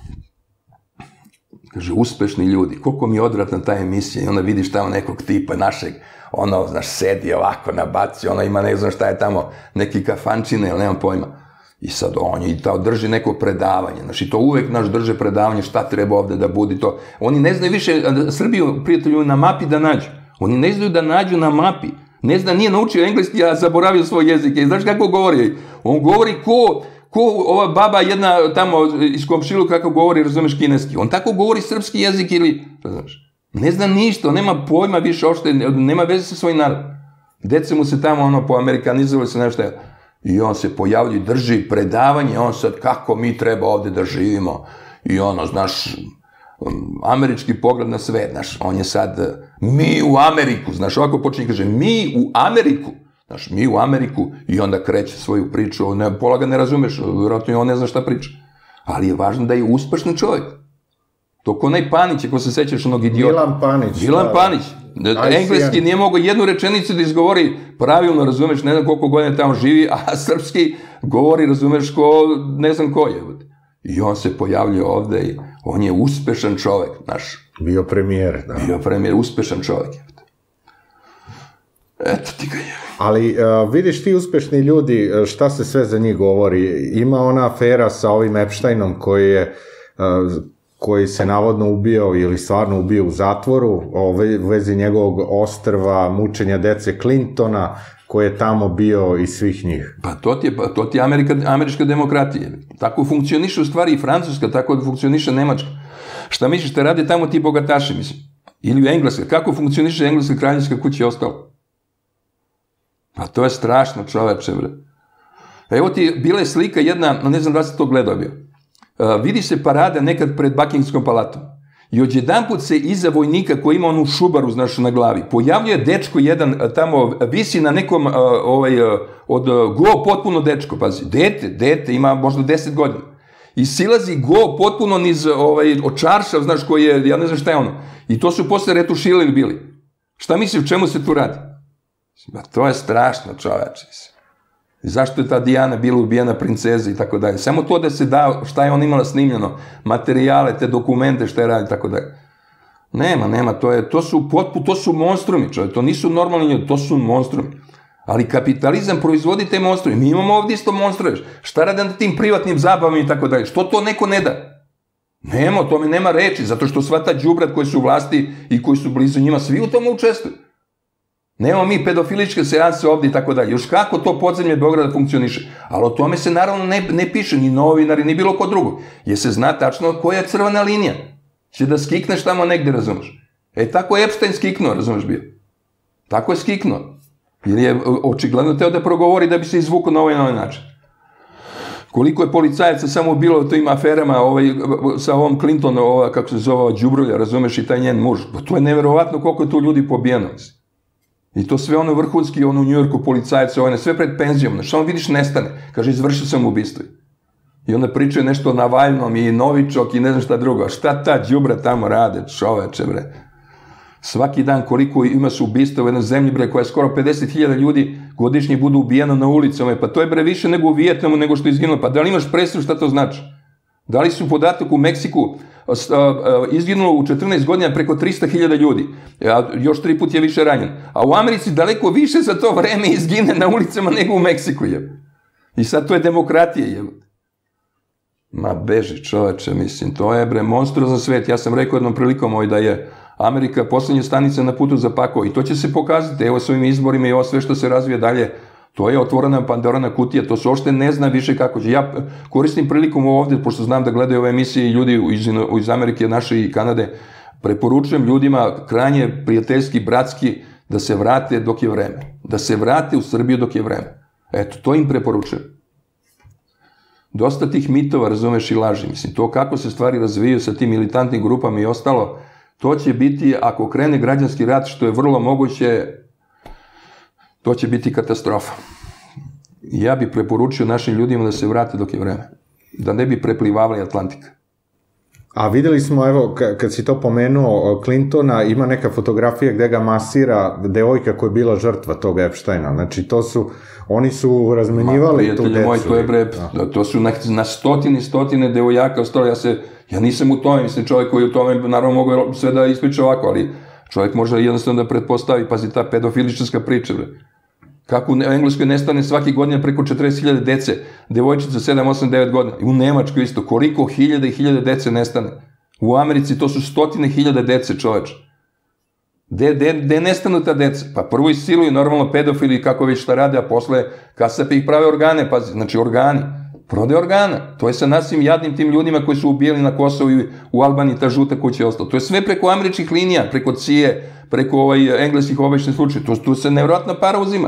Kaže, uspešni ljudi. Koliko mi je odvratna ta emisija i onda vidiš tamo nekog tipa našeg, ono, znaš, sedi ovako na baci, ono ima, ne znam šta je tamo, neki kafančine, ili nemam pojma. I sad on je tamo drži neko predavanje, znači to uvek naš drže predavanje, šta treba ovde da budi to. Oni ne znaju više Srbiju, prijatelju, na mapi da nađu. Oni ne znaju da nađu na mapi. Ne zna, nije naučio engleski, a zaboravio svoj jezik. I znaš kako govori? On govori ko, ko ova baba jedna tamo iz komšilu kako govori, razumeš, kineski. On tako govori srpski jezik ili, znaš, ne zna ništa, nema pojma više uopšte, nema veze sa svojim narodom. Dece mu se tamo ono poamerikanizovali se nešto. I on se pojavlja i drži predavanje, on sad kako mi treba ovde da živimo. I ono, znaš, američki pogled na sve, znaš, on je sad, mi u Ameriku, znaš, ovako počinje, kaže, mi u Ameriku, znaš, mi u Ameriku, i onda kreće svoju priču, ne, pola ga ne razumeš, vjerojatno i on ne zna šta priča, ali je važno da je uspešni čovjek. To ko onaj Panić, ako se sećaš onog idiota. Milan Panić. Milan Panić. Engleski nije mogao jednu rečenicu da izgovori pravilno, razumeš, ne znam koliko godina tamo živi, a srpski govori, razumeš, ko ne znam ko je. I on se pojavljuje ovde i on je uspešan čovek, znaš. Bio premijer, da. Bio premijer, uspešan čovek. Eto ti ga je. Ali uh, vidiš ti uspešni ljudi, šta se sve za njih govori. Ima ona afera sa ovim Epsteinom koji je... Uh, koji se navodno ubio ili stvarno ubio u zatvoru, u vezi njegovog ostrva, mučenja dece Clintona, koji je tamo bio i svih njih. Pa to ti je, pa to ti je Amerika, američka demokratija. Tako funkcioniše u stvari i Francuska, tako funkcioniše Nemačka. Šta misliš, te rade tamo ti bogataši, mislim? Ili u Engleska. Kako funkcioniše Engleska kraljevska kuća i ostalo? Pa to je strašno, čoveče, bre. Evo ti, bila je slika jedna, ne znam da si to gledao bio. Uh, vidi se parada nekad pred Buckingham palatom i odjedanput se iza vojnika koji ima onu šubaru, znaš, na glavi, pojavljuje dečko jedan tamo, visi na nekom, uh, ovaj, uh, od uh, go potpuno dečko, pazi, dete, dete, ima možda deset godina. I silazi go potpuno niz ovaj, očaršav, znaš, koji je, ja ne znam šta je ono. I to su posle retuširali bili. Šta misliš, čemu se tu radi? Ba, to je strašno, čoveče. Zašto je ta Dijana bila ubijena, princeza i tako dalje. Samo to da se da, šta je ona imala snimljeno, materijale, te dokumente, šta je radi i tako dalje. Nema, nema, to je, to su potpuno, to su monstrumi, čovjek, to nisu normalni ljudi, to su monstrumi. Ali kapitalizam proizvodi te monstrumi. Mi imamo ovdje isto monstruje. Šta rade na tim privatnim zabavama i tako dalje? Što to neko ne da? Nema, o tome nema reči, zato što sva ta đubrat koji su u vlasti i koji su blizu njima, svi u tome učestvuju. Nemamo mi pedofiličke seanse ovdje i tako dalje. Još kako to podzemlje Beograda funkcioniše. Ali o tome se naravno ne, ne piše ni novinari, ni bilo ko drugo. Jer se zna tačno koja je crvena linija. Će da skikneš tamo negde, razumeš. E tako je Epstein skiknuo, razumeš bio. Tako je skiknuo. Jer je očigledno teo da progovori da bi se izvukao na ovaj, na ovaj način. Koliko je policajaca samo bilo u tim aferama ovaj, sa ovom Clintonom, ova, kako se zove, ova đubrulja, razumeš, i taj njen muž. Pa to je neverovatno koliko je tu ljudi pobijeno. I to sve ono vrhunski, ono u Njujorku policajce, ono, sve pred penzijom. Što on vidiš nestane. Kaže, izvršio sam ubistvo. I onda pričaju nešto o Navalnom i Novičok i ne znam šta drugo. Šta ta đubra tamo rade, čoveče, bre. Svaki dan koliko ima su ubistva u jednoj zemlji, bre, koja je skoro pedeset hiljada ljudi godišnje budu ubijeno na ulicama. Pa to je, bre, više nego u Vijetnamu, nego što je izginulo. Pa da li imaš predstavu šta to znači? Da li su podatak u Meksiku izginulo u četrnaest godina preko trista hiljada ljudi, a još tri put je više ranjen. A u Americi daleko više za to vreme izgine na ulicama nego u Meksiku je. I sad to je demokratija je. Ma beži čoveče, mislim, to je bre monstruozan svet. Ja sam rekao jednom prilikom ovaj da je Amerika poslednja stanica na putu za pakao i to će se pokazati, evo s ovim izborima i ovo sve što se razvije dalje. To je otvorena Pandorana kutija, to se uopšte ne zna više kako će. Ja koristim prilikom ovde, pošto znam da gledaju ove emisije i ljudi iz, iz Amerike, naše i Kanade, preporučujem ljudima krajnje prijateljski, bratski, da se vrate dok je vreme. Da se vrate u Srbiju dok je vreme. Eto, to im preporučujem. Dosta tih mitova, razumeš, i laži. Mislim, to kako se stvari razvijaju sa tim militantnim grupama i ostalo, to će biti, ako krene građanski rat, što je vrlo moguće, to će biti katastrofa. Ja bih preporučio našim ljudima da se vrate dok je vreme. Da ne bi preplivavali Atlantik. A videli smo, evo, kad si to pomenuo, Clintona, ima neka fotografija gde ga masira devojka koja je bila žrtva tog Epsteina. Znači, to su, oni su razmenjivali Ma, tu decu. Moj, to je bre, da. To su na, na stotine, stotine devojaka ostalo. Ja se, ja nisam u tome, mislim, čovjek koji u tome, naravno, mogu sve da ispriča ovako, ali čovjek može jednostavno da pretpostavi, pazi, ta pedofiličarska priča, bre. Kako u Engleskoj nestane svaki godina preko četrdeset hiljada dece, devojčica sedam, osam, devet godina. I u Nemačkoj isto, koliko hiljada i hiljada dece nestane. U Americi to su stotine hiljada dece, čoveče. Gde, gde, gde nestanu ta deca? Pa prvo isiluju normalno pedofili kako već šta rade, a posle kasape ih prave organe, pazi, znači organi. Prode organa. To je sa nasim jadnim tim ljudima koji su ubijali na Kosovu i u Albaniji, ta žuta kuća je ostala. To je sve preko američkih linija, preko C I E, preko ovaj, engleskih obaveštajnih slučaja. To, tu se nevjerojatna para uzima.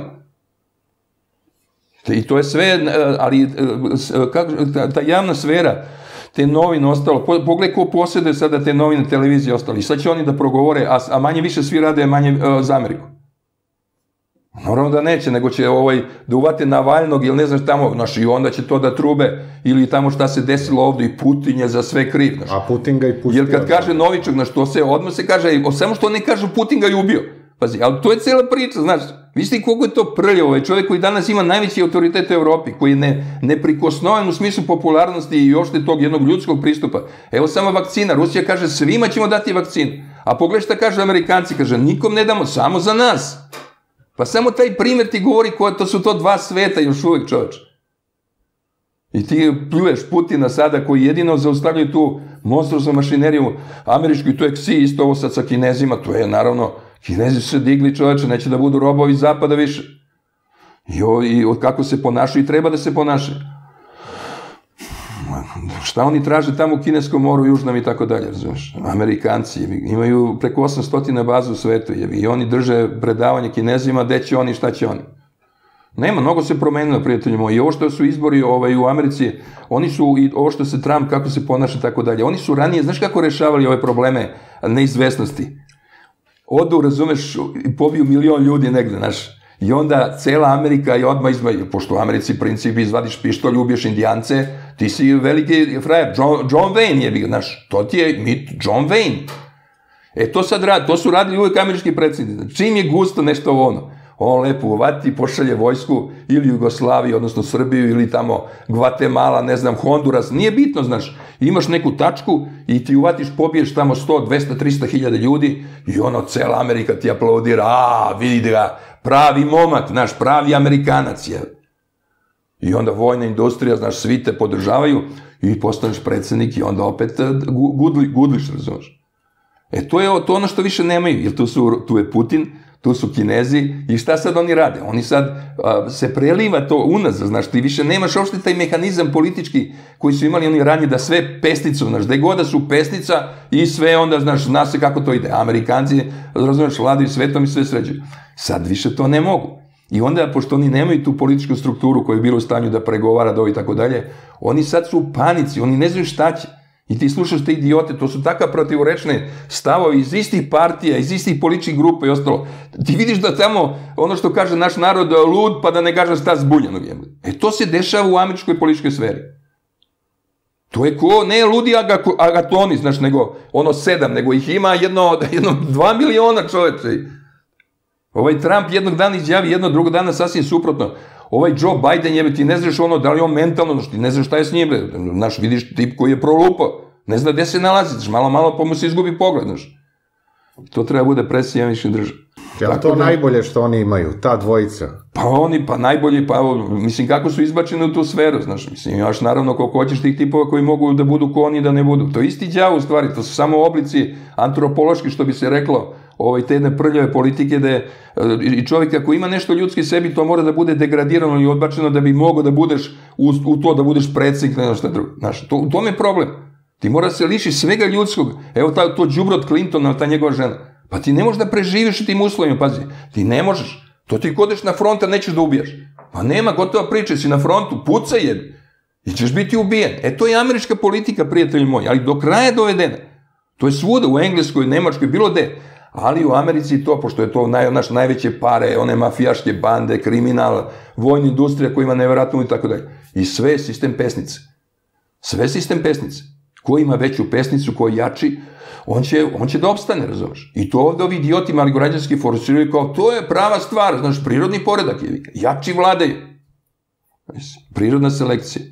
I to je sve, ali kako, ta, ta javna sfera, te novine ostalo, pogledaj ko posjeduje sada te novine, televizije ostalo. I sad će oni da progovore, a, a manje više svi rade manje uh, za Ameriku. Naravno da neće, nego će ovaj, da uvate Navalnog ili ne znaš tamo, znaš, i onda će to da trube, ili tamo šta se desilo ovdje i Putin je za sve kriv, znaš. A Putin ga i pustio. Jer kad kaže Novičak, znaš, to se odmah se kaže, samo što ne kažu Putin ga i ubio. Pazi, ali to je cijela priča, znaš, vidite koliko je to prljavo, ovaj čovjek koji danas ima najveći autoritet u Evropi, koji je ne, neprikosnoven u smislu popularnosti i ošte tog jednog ljudskog pristupa. Evo samo vakcina, Rusija kaže svima ćemo dati vakcinu, a pogledaj šta kažu Amerikanci, kaže nikom ne damo, samo za nas. Pa samo taj primjer ti govori ko to su to dva sveta još uvijek, čovječ. I ti pljuješ Putina sada koji jedino zaustavljaju tu monstruoznu mašineriju američku i to je Xi, isto ovo sad sa Kinezima, to je naravno, Kinezi su se digli, čovječe, neće da budu robovi zapada više. I, o, i o, kako se ponašaju i treba da se ponašaju. Šta oni traže tamo u Kineskom moru, Južnom i tako dalje, razumiješ? Amerikanci imaju preko osamsto baza u svetu i oni drže predavanje Kinezima, gde će oni, šta će oni. Nema, mnogo se promenilo, prijatelji moji. I ovo što su izbori ovaj, u Americi, oni su, i ovo što se Trump, kako se ponaša, tako dalje. Oni su ranije, znaš kako rešavali ove probleme neizvesnosti? Odu, razumeš, i pobiju milion ljudi negde, znaš. I onda cela Amerika je odmah izmaju, pošto u Americi princip izvadiš pištolj, ubiješ Indijance, ti si veliki frajer, John, John Wayne je, znaš, to ti je mit John Wayne. E to sad radi, to su radili uvijek američki predsjednici. Čim je gusto nešto ono, on lepo uvati, pošalje vojsku ili Jugoslaviju, odnosno Srbiju, ili tamo Gvatemala, ne znam, Honduras, nije bitno, znaš, imaš neku tačku i ti uvatiš, pobiješ tamo sto, dvesta, trista hiljada ljudi i ono, cela Amerika ti aplaudira, a, vidi ga, pravi momak, znaš, pravi Amerikanac je. I onda vojna industrija, znaš, svi te podržavaju i postaneš predsjednik i onda opet gudli, gudliš, razumiješ. E, to je to ono što više nemaju, jer tu, su, tu je Putin, tu su Kinezi i šta sad oni rade? Oni sad a, se preliva to unazad, znaš, ti više nemaš uopšte taj mehanizam politički koji su imali oni ranije da sve pesnicu, znaš, gde god da su pesnica i sve onda, znaš, zna se kako to ide. Amerikanci, razumiješ, vladaju svetom i sve sređuju. Sad više to ne mogu. I onda, pošto oni nemaju tu političku strukturu koja je bila u stanju da pregovara, da i tako dalje, oni sad su u panici, oni ne znaju šta će. I ti slušaš te idiote, to su taka protivorečne stavovi iz istih partija, iz istih političkih grupa i ostalo. Ti vidiš da tamo, ono što kaže naš narod, lud, pa da ne kaže sta zbunjenog. E to se dešava u američkoj političkoj sferi. To je ko, ne ludi agatoni, znaš, nego ono sedam, nego ih ima jedno, jedno dva miliona čoveče. Ovaj Trump jednog dana izjavi, jedno drugo dana sasvim suprotno. Ovaj Joe Biden, jebe, ti ne znaš ono, da li on mentalno, ti ne znaš šta je s njim, znaš, vidiš tip koji je prolupao, ne zna gde se nalazi, znaš, malo, malo pa mu se izgubi pogled, znaš. To treba bude presija više država. Je li to da, najbolje što oni imaju, ta dvojica? Pa oni, pa najbolji, pa mislim, kako su izbačeni u tu sferu, znaš, mislim, imaš naravno koliko hoćeš tih tipova koji mogu da budu ko oni da ne budu. To je isti đavo u stvari, to su samo oblici antropološki, što bi se reklo, ovaj, te jedne prljave politike, da je, i čovjek ako ima nešto ljudski sebi, to mora da bude degradirano i odbačeno da bi mogao da budeš u, u to, da budeš predsjednik, ne znam šta drugo. Znaš, to, u tome je problem. Ti mora se liši svega ljudskog. Evo ta, to đubre od Clintona, ta njegova žena. Pa ti ne možeš da preživiš u tim uslovima, pazi. Ti ne možeš. To ti kodeš na front, a nećeš da ubijaš. Pa nema, gotova priča, si na frontu, pucaj je. I ćeš biti ubijen. E, to je američka politika, prijatelji moji, ali do kraja je dovedena. To je svuda, u Engleskoj, Nemačkoj, bilo gde. Ali u Americi to, pošto je to naj, naš najveće pare, one mafijaške bande, kriminal, vojna industrija koja ima nevjerojatno i tako dalje. I sve je sistem pesnice. Sve je sistem pesnice. Ko ima veću pesnicu, ko je jači, on će, on će da opstane, razumeš. I to ovdje ovi idioti mali građanski forsiraju kao, to je prava stvar, znaš, prirodni poredak je, jači vladaju. Prirodna selekcija.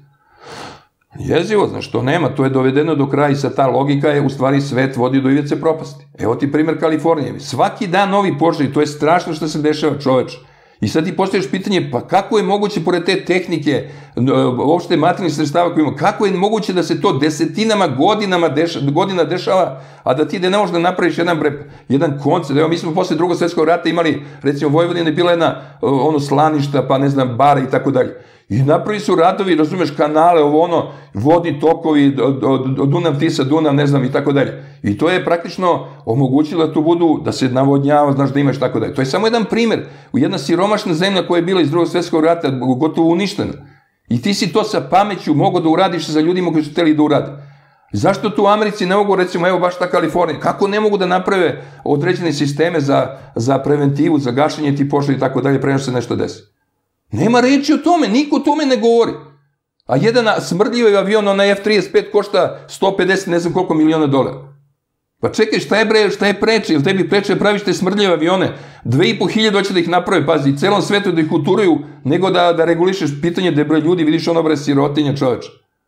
Jezivo, znaš, to nema, to je dovedeno do kraja i sa ta logika je, u stvari, svet vodi do ivice propasti. Evo ti primjer Kalifornije. Svaki dan novi požari, to je strašno što se dešava, čoveč. I sad ti postaviš pitanje, pa kako je moguće, pored te tehnike, uopšte materijalnih sredstava koje ima, kako je moguće da se to desetinama godinama deša, godina dešava, a da ti da ne možeš da napraviš jedan, bre, jedan koncert. Evo, mi smo posle drugog svjetskog rata imali, recimo, Vojvodina je bila jedna, ono, slaništa, pa ne znam, bara i tako dalje. I napravi su radovi, razumeš, kanale, ovo ono, vodni tokovi, Dunav, Tisa, Dunav, ne znam, i tako dalje. I to je praktično omogućilo da tu budu, da se navodnjava, znaš, da imaš tako dalje. To je samo jedan primjer. U jedna siromašna zemlja koja je bila iz drugog svjetskog rata gotovo uništena. I ti si to sa pameću mogao da uradiš sa ljudima koji su hteli da urade. Zašto tu u Americi ne mogu, recimo, evo baš ta Kalifornija, kako ne mogu da naprave određene sisteme za, za preventivu, za gašenje ti pošli i tako dalje, prema što se nešto desi? Nema reči o tome, niko o tome ne govori. A jedan smrdljivi avion, onaj F trideset pet, košta sto pedeset, ne znam koliko miliona dolara. Pa čekaj, šta je, bre, šta je preče? Jel tebi preče praviš te smrdljive avione? Dve i po hiljade hoće da ih naprave, pazi, i celom svetu da ih uturuju, nego da, da regulišeš pitanje da bre ljudi, vidiš ono bre sirotinja, čoveče.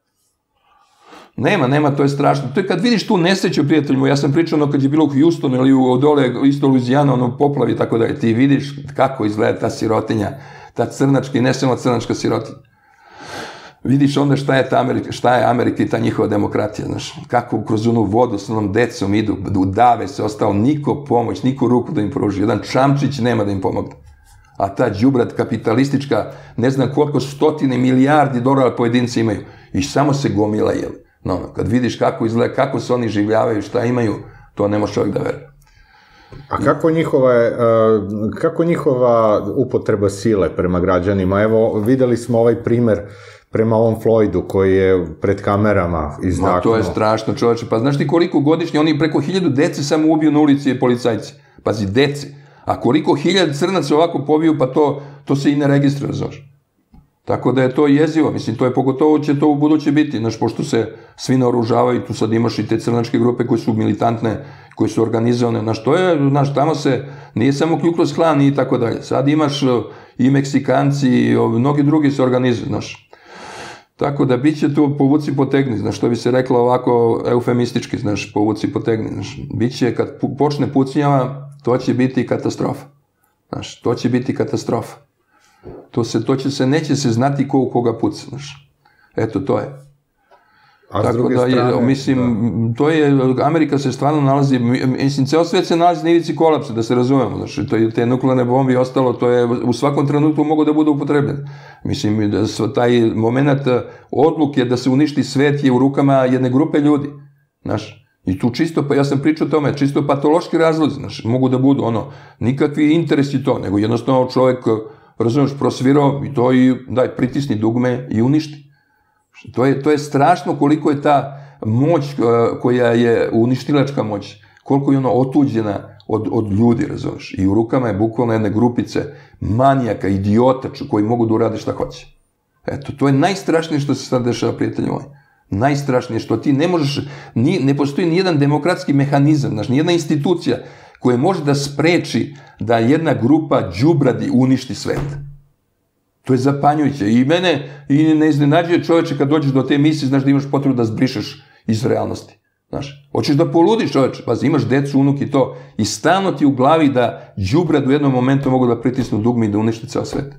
Nema, nema, to je strašno. To je kad vidiš tu nesreću, prijatelj moj, ja sam pričao ono kad je bilo u Houstonu ili u dole, isto Luizijana, ono poplavi i tako dalje, ti vidiš kako izgleda ta sirotinja, ta crnačka i ne samo crnačka sirotinja. Vidiš onda šta je ta Amerika, šta je Amerika i ta njihova demokratija, znaš, kako kroz onu vodu s onom decom idu, udave se, ostao niko pomoć, niko ruku da im pruži, jedan čamčić nema da im pomogne. A ta đubrad kapitalistička, ne znam koliko stotine milijardi dolara pojedinci imaju i samo se gomila, jel? No, kad vidiš kako izgleda, kako se oni življavaju, šta imaju, to ne može čovjek da veruje. A kako njihova, kako njihova upotreba sile prema građanima? Evo, videli smo ovaj primer prema ovom Floydu koji je pred kamerama izdaknuo. Ma to je strašno, čovječe. Pa znaš ti koliko godišnje, oni preko hiljadu dece samo ubiju na ulici i policajci. Pazi, dece. A koliko hiljada crnaca ovako pobiju, pa to, to se i ne registruje, znaš. Tako da je to jezivo, mislim, to je pogotovo će to u buduće biti, znaš, pošto se svi naoružavaju, tu sad imaš i te crnačke grupe koje su militantne, koje su organizovane, znaš, to je, znaš, tamo se, nije samo Ku Klux Klan i tako dalje, sad imaš i Meksikanci i mnogi drugi se organizuju, znaš. Tako da bit će tu povuci potegni, znaš, što bi se reklo ovako eufemistički, znaš, povuci potegni, znaš, bit će kad počne pucnjava, to će biti katastrofa, znaš, to će biti katastrofa. To se, to će se, neće se znati ko u koga puca, znaš. Eto, to je. A s tako druge da je, strane, mislim, da. To je, Amerika se stvarno nalazi, mislim, ceo svet se nalazi na ivici kolapsa, da se razumemo, znaš, to je, te nuklearne bombe i ostalo, to je u svakom trenutku mogu da bude upotrebljene. Mislim, da taj moment odluke da se uništi svet je u rukama jedne grupe ljudi, znaš. I tu čisto, pa ja sam pričao o tome, čisto patološki razlozi, znaš, mogu da budu, ono, nikakvi interesi to, nego jednostavno čovjek, razumiješ, prosvirao i to i daj, pritisni dugme i uništi. To je, to je strašno koliko je ta moć koja je uništilačka moć, koliko je ona otuđena od, od ljudi, razumiješ. I u rukama je bukvalno jedne grupice manijaka, idiota koji mogu da urade šta hoće. Eto, to je najstrašnije što se sad dešava, prijatelji moji. Najstrašnije što ti ne možeš, ni, ne postoji nijedan demokratski mehanizam, znaš, nijedna institucija koja može da spreči da jedna grupa đubradi uništi svet. To je zapanjujuće. I mene i ne iznenađuje, čoveče, kad dođeš do te misije, znaš da imaš potrebu da zbrišeš iz realnosti. Znaš, hoćeš da poludiš, čoveče, pazi, imaš decu, unuk i to, i stalno ti u glavi da đubrad u jednom momentu mogu da pritisnu dugme i da uništi ceo svet.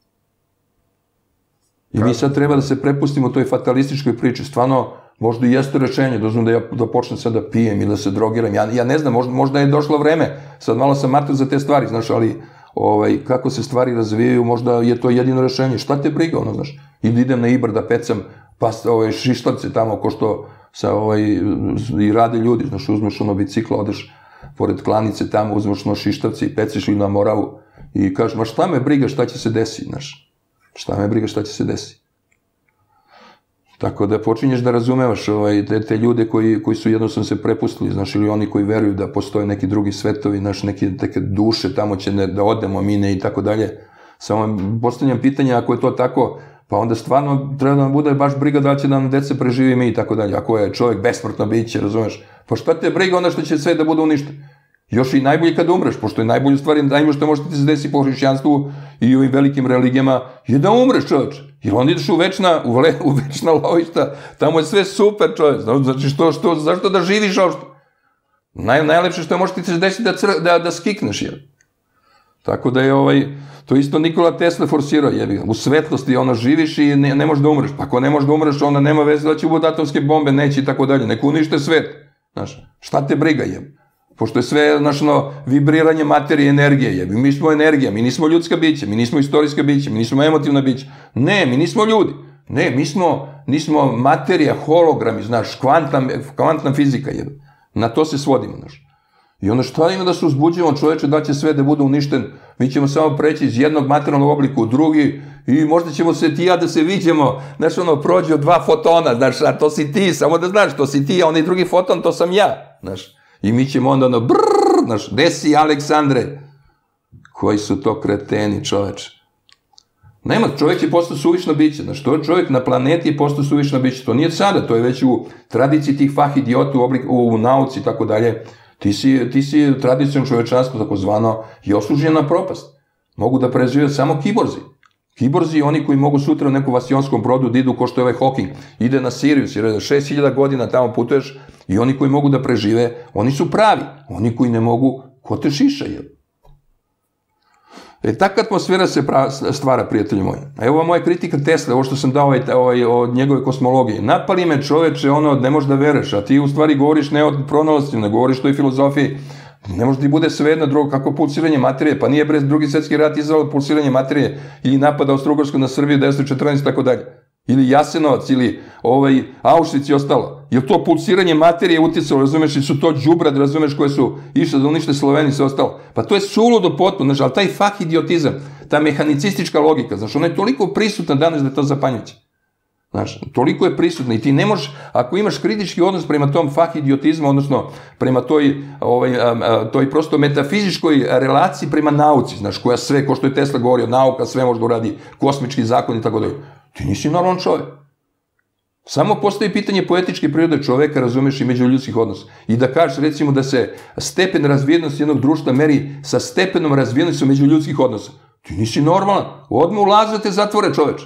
I mi sad treba da se prepustimo toj fatalističkoj priči. Stvarno, možda i jeste rešenje, dozvam da ja da počnem sad da pijem i da se drogiram. Ja, ja ne znam, možda, možda je došlo vreme. Sad malo sam martir za te stvari, znaš, ali ovaj, kako se stvari razvijaju, možda je to jedino rešenje. Šta te briga, ono, znaš? Ili idem na Ibar da pecam pa, ovaj, šištavce tamo, ko što sa, ovaj, i rade ljudi, znaš, uzmeš ono bicikla, odeš pored klanice tamo, uzmeš ono šištavce i peciš ili na Moravu i kažeš, ma šta me briga šta će se desiti, znaš? Šta me briga šta će se desiti. Tako da počinješ da razumevaš ovaj, te, te ljude koji, koji su jednostavno se prepustili, znaš, ili oni koji veruju da postoje neki drugi svetovi, znaš, neke, neke duše, tamo će ne, da odemo mi ne i tako dalje. Samo postavljam pitanje, ako je to tako, pa onda stvarno treba da nam bude baš briga da će nam dece preživi mi i tako dalje. Ako je čovjek besmrtno biće, razumeš, pa šta te briga onda što će sve da bude uništeno? Još i najbolje kad umreš, pošto je najbolje stvari, najbolje što može ti se desiti po hrišćanstvu i ovim velikim religijama, je da umreš, čovječ. Jer onda ideš u večna, u, le, u večna lovišta, tamo je sve super, čovječ. Znači, što, što, zašto da živiš ošto? Naj, najlepše što može ti se desiti da, cr, da, da skikneš, jer. Tako da je ovaj, to isto Nikola Tesla forsirao, jer u svetlosti ono živiš i ne, ne možeš da umreš. Pa ako ne možeš da umreš, onda nema veze da će ubiti atomske bombe, neće i tako dalje. Neko unište svet. Znaš, šta te briga, je? Pošto je sve, znaš, ono, vibriranje materije, energije, jebi. Mi smo energija, mi nismo ljudska bića, mi nismo istorijska bića, mi nismo emotivna bića. Ne, mi nismo ljudi. Ne, mi smo, nismo materija, hologrami, znaš, kvantna, kvantna fizika, jebi. Na to se svodimo, znaš. I onda šta ima da se uzbuđujemo, čoveče, da će sve da bude uništen, mi ćemo samo preći iz jednog materijalnog oblika u drugi i možda ćemo se ti ja da se viđemo, znaš, ono, prođe od dva fotona, znaš, a to si ti, samo da znaš, to si ti, a onaj drugi foton, to sam ja, znaš. I mi ćemo onda ono, brrrr, znaš, gde si, Aleksandre? Koji su to kreteni, čoveče? Nema, čovjek je postao suvišno biće, znaš, to je čovjek na planeti je postao suvišno biće, to nije sada, to je već u tradiciji tih fah idiota, u, oblik, u nauci i tako dalje. Ti si, ti si tradicijom čovečanstva, tako zvano, je osuđen na propast. Mogu da prežive samo kiborzi. Kiborzi, oni koji mogu sutra u nekom vasionskom brodu da idu, ko što je ovaj Hawking, ide na Sirius, jer šest hiljada godina tamo putuješ, i oni koji mogu da prežive, oni su pravi. Oni koji ne mogu, ko te šiša, je. E, takva atmosfera se stvara, prijatelji moji. A evo moja kritika Tesla, ovo što sam dao ovaj, ovaj, od njegove kosmologije. Napali me, čoveče, ono, ne možeš da vereš, a ti u stvari govoriš ne od pronalastima, ne govoriš toj filozofiji. Ne može ti bude svejedno drugo, kako pulsiranje materije, pa nije bre drugi svjetski rat izvalo pulsiranje materije ili napada Austro-Ugarsko na Srbiju devetsto četrnaeste i tako dalje. Ili Jasenovac, ili ovaj, Auschwitz i ostalo. Je to pulsiranje materije uticalo, razumeš, i su to đubrad, razumeš, koje su išle da unište Sloveniji i sve ostalo. Pa to je suludo potpuno, znaš, ali taj fah idiotizam, ta mehanicistička logika, znaš, ona je toliko prisutna danas da je to zapanjujuće. Znaš, toliko je prisutna i ti ne možeš, ako imaš kritički odnos prema tom fah idiotizmu, odnosno prema toj, ovaj, toj prosto metafizičkoj relaciji prema nauci, znaš, koja sve, ko što je Tesla govorio, nauka sve može da uradi, kosmički zakon i tako dalje. Ti nisi normalan čovjek. Samo postoji pitanje poetičke prirode čoveka, razumeš, i međuljudskih odnosa. I da kažeš, recimo, da se stepen razvijenosti jednog društva meri sa stepenom razvijenosti međuljudskih odnosa. Ti nisi normalan. Odmah ulaze te zatvore, čoveče.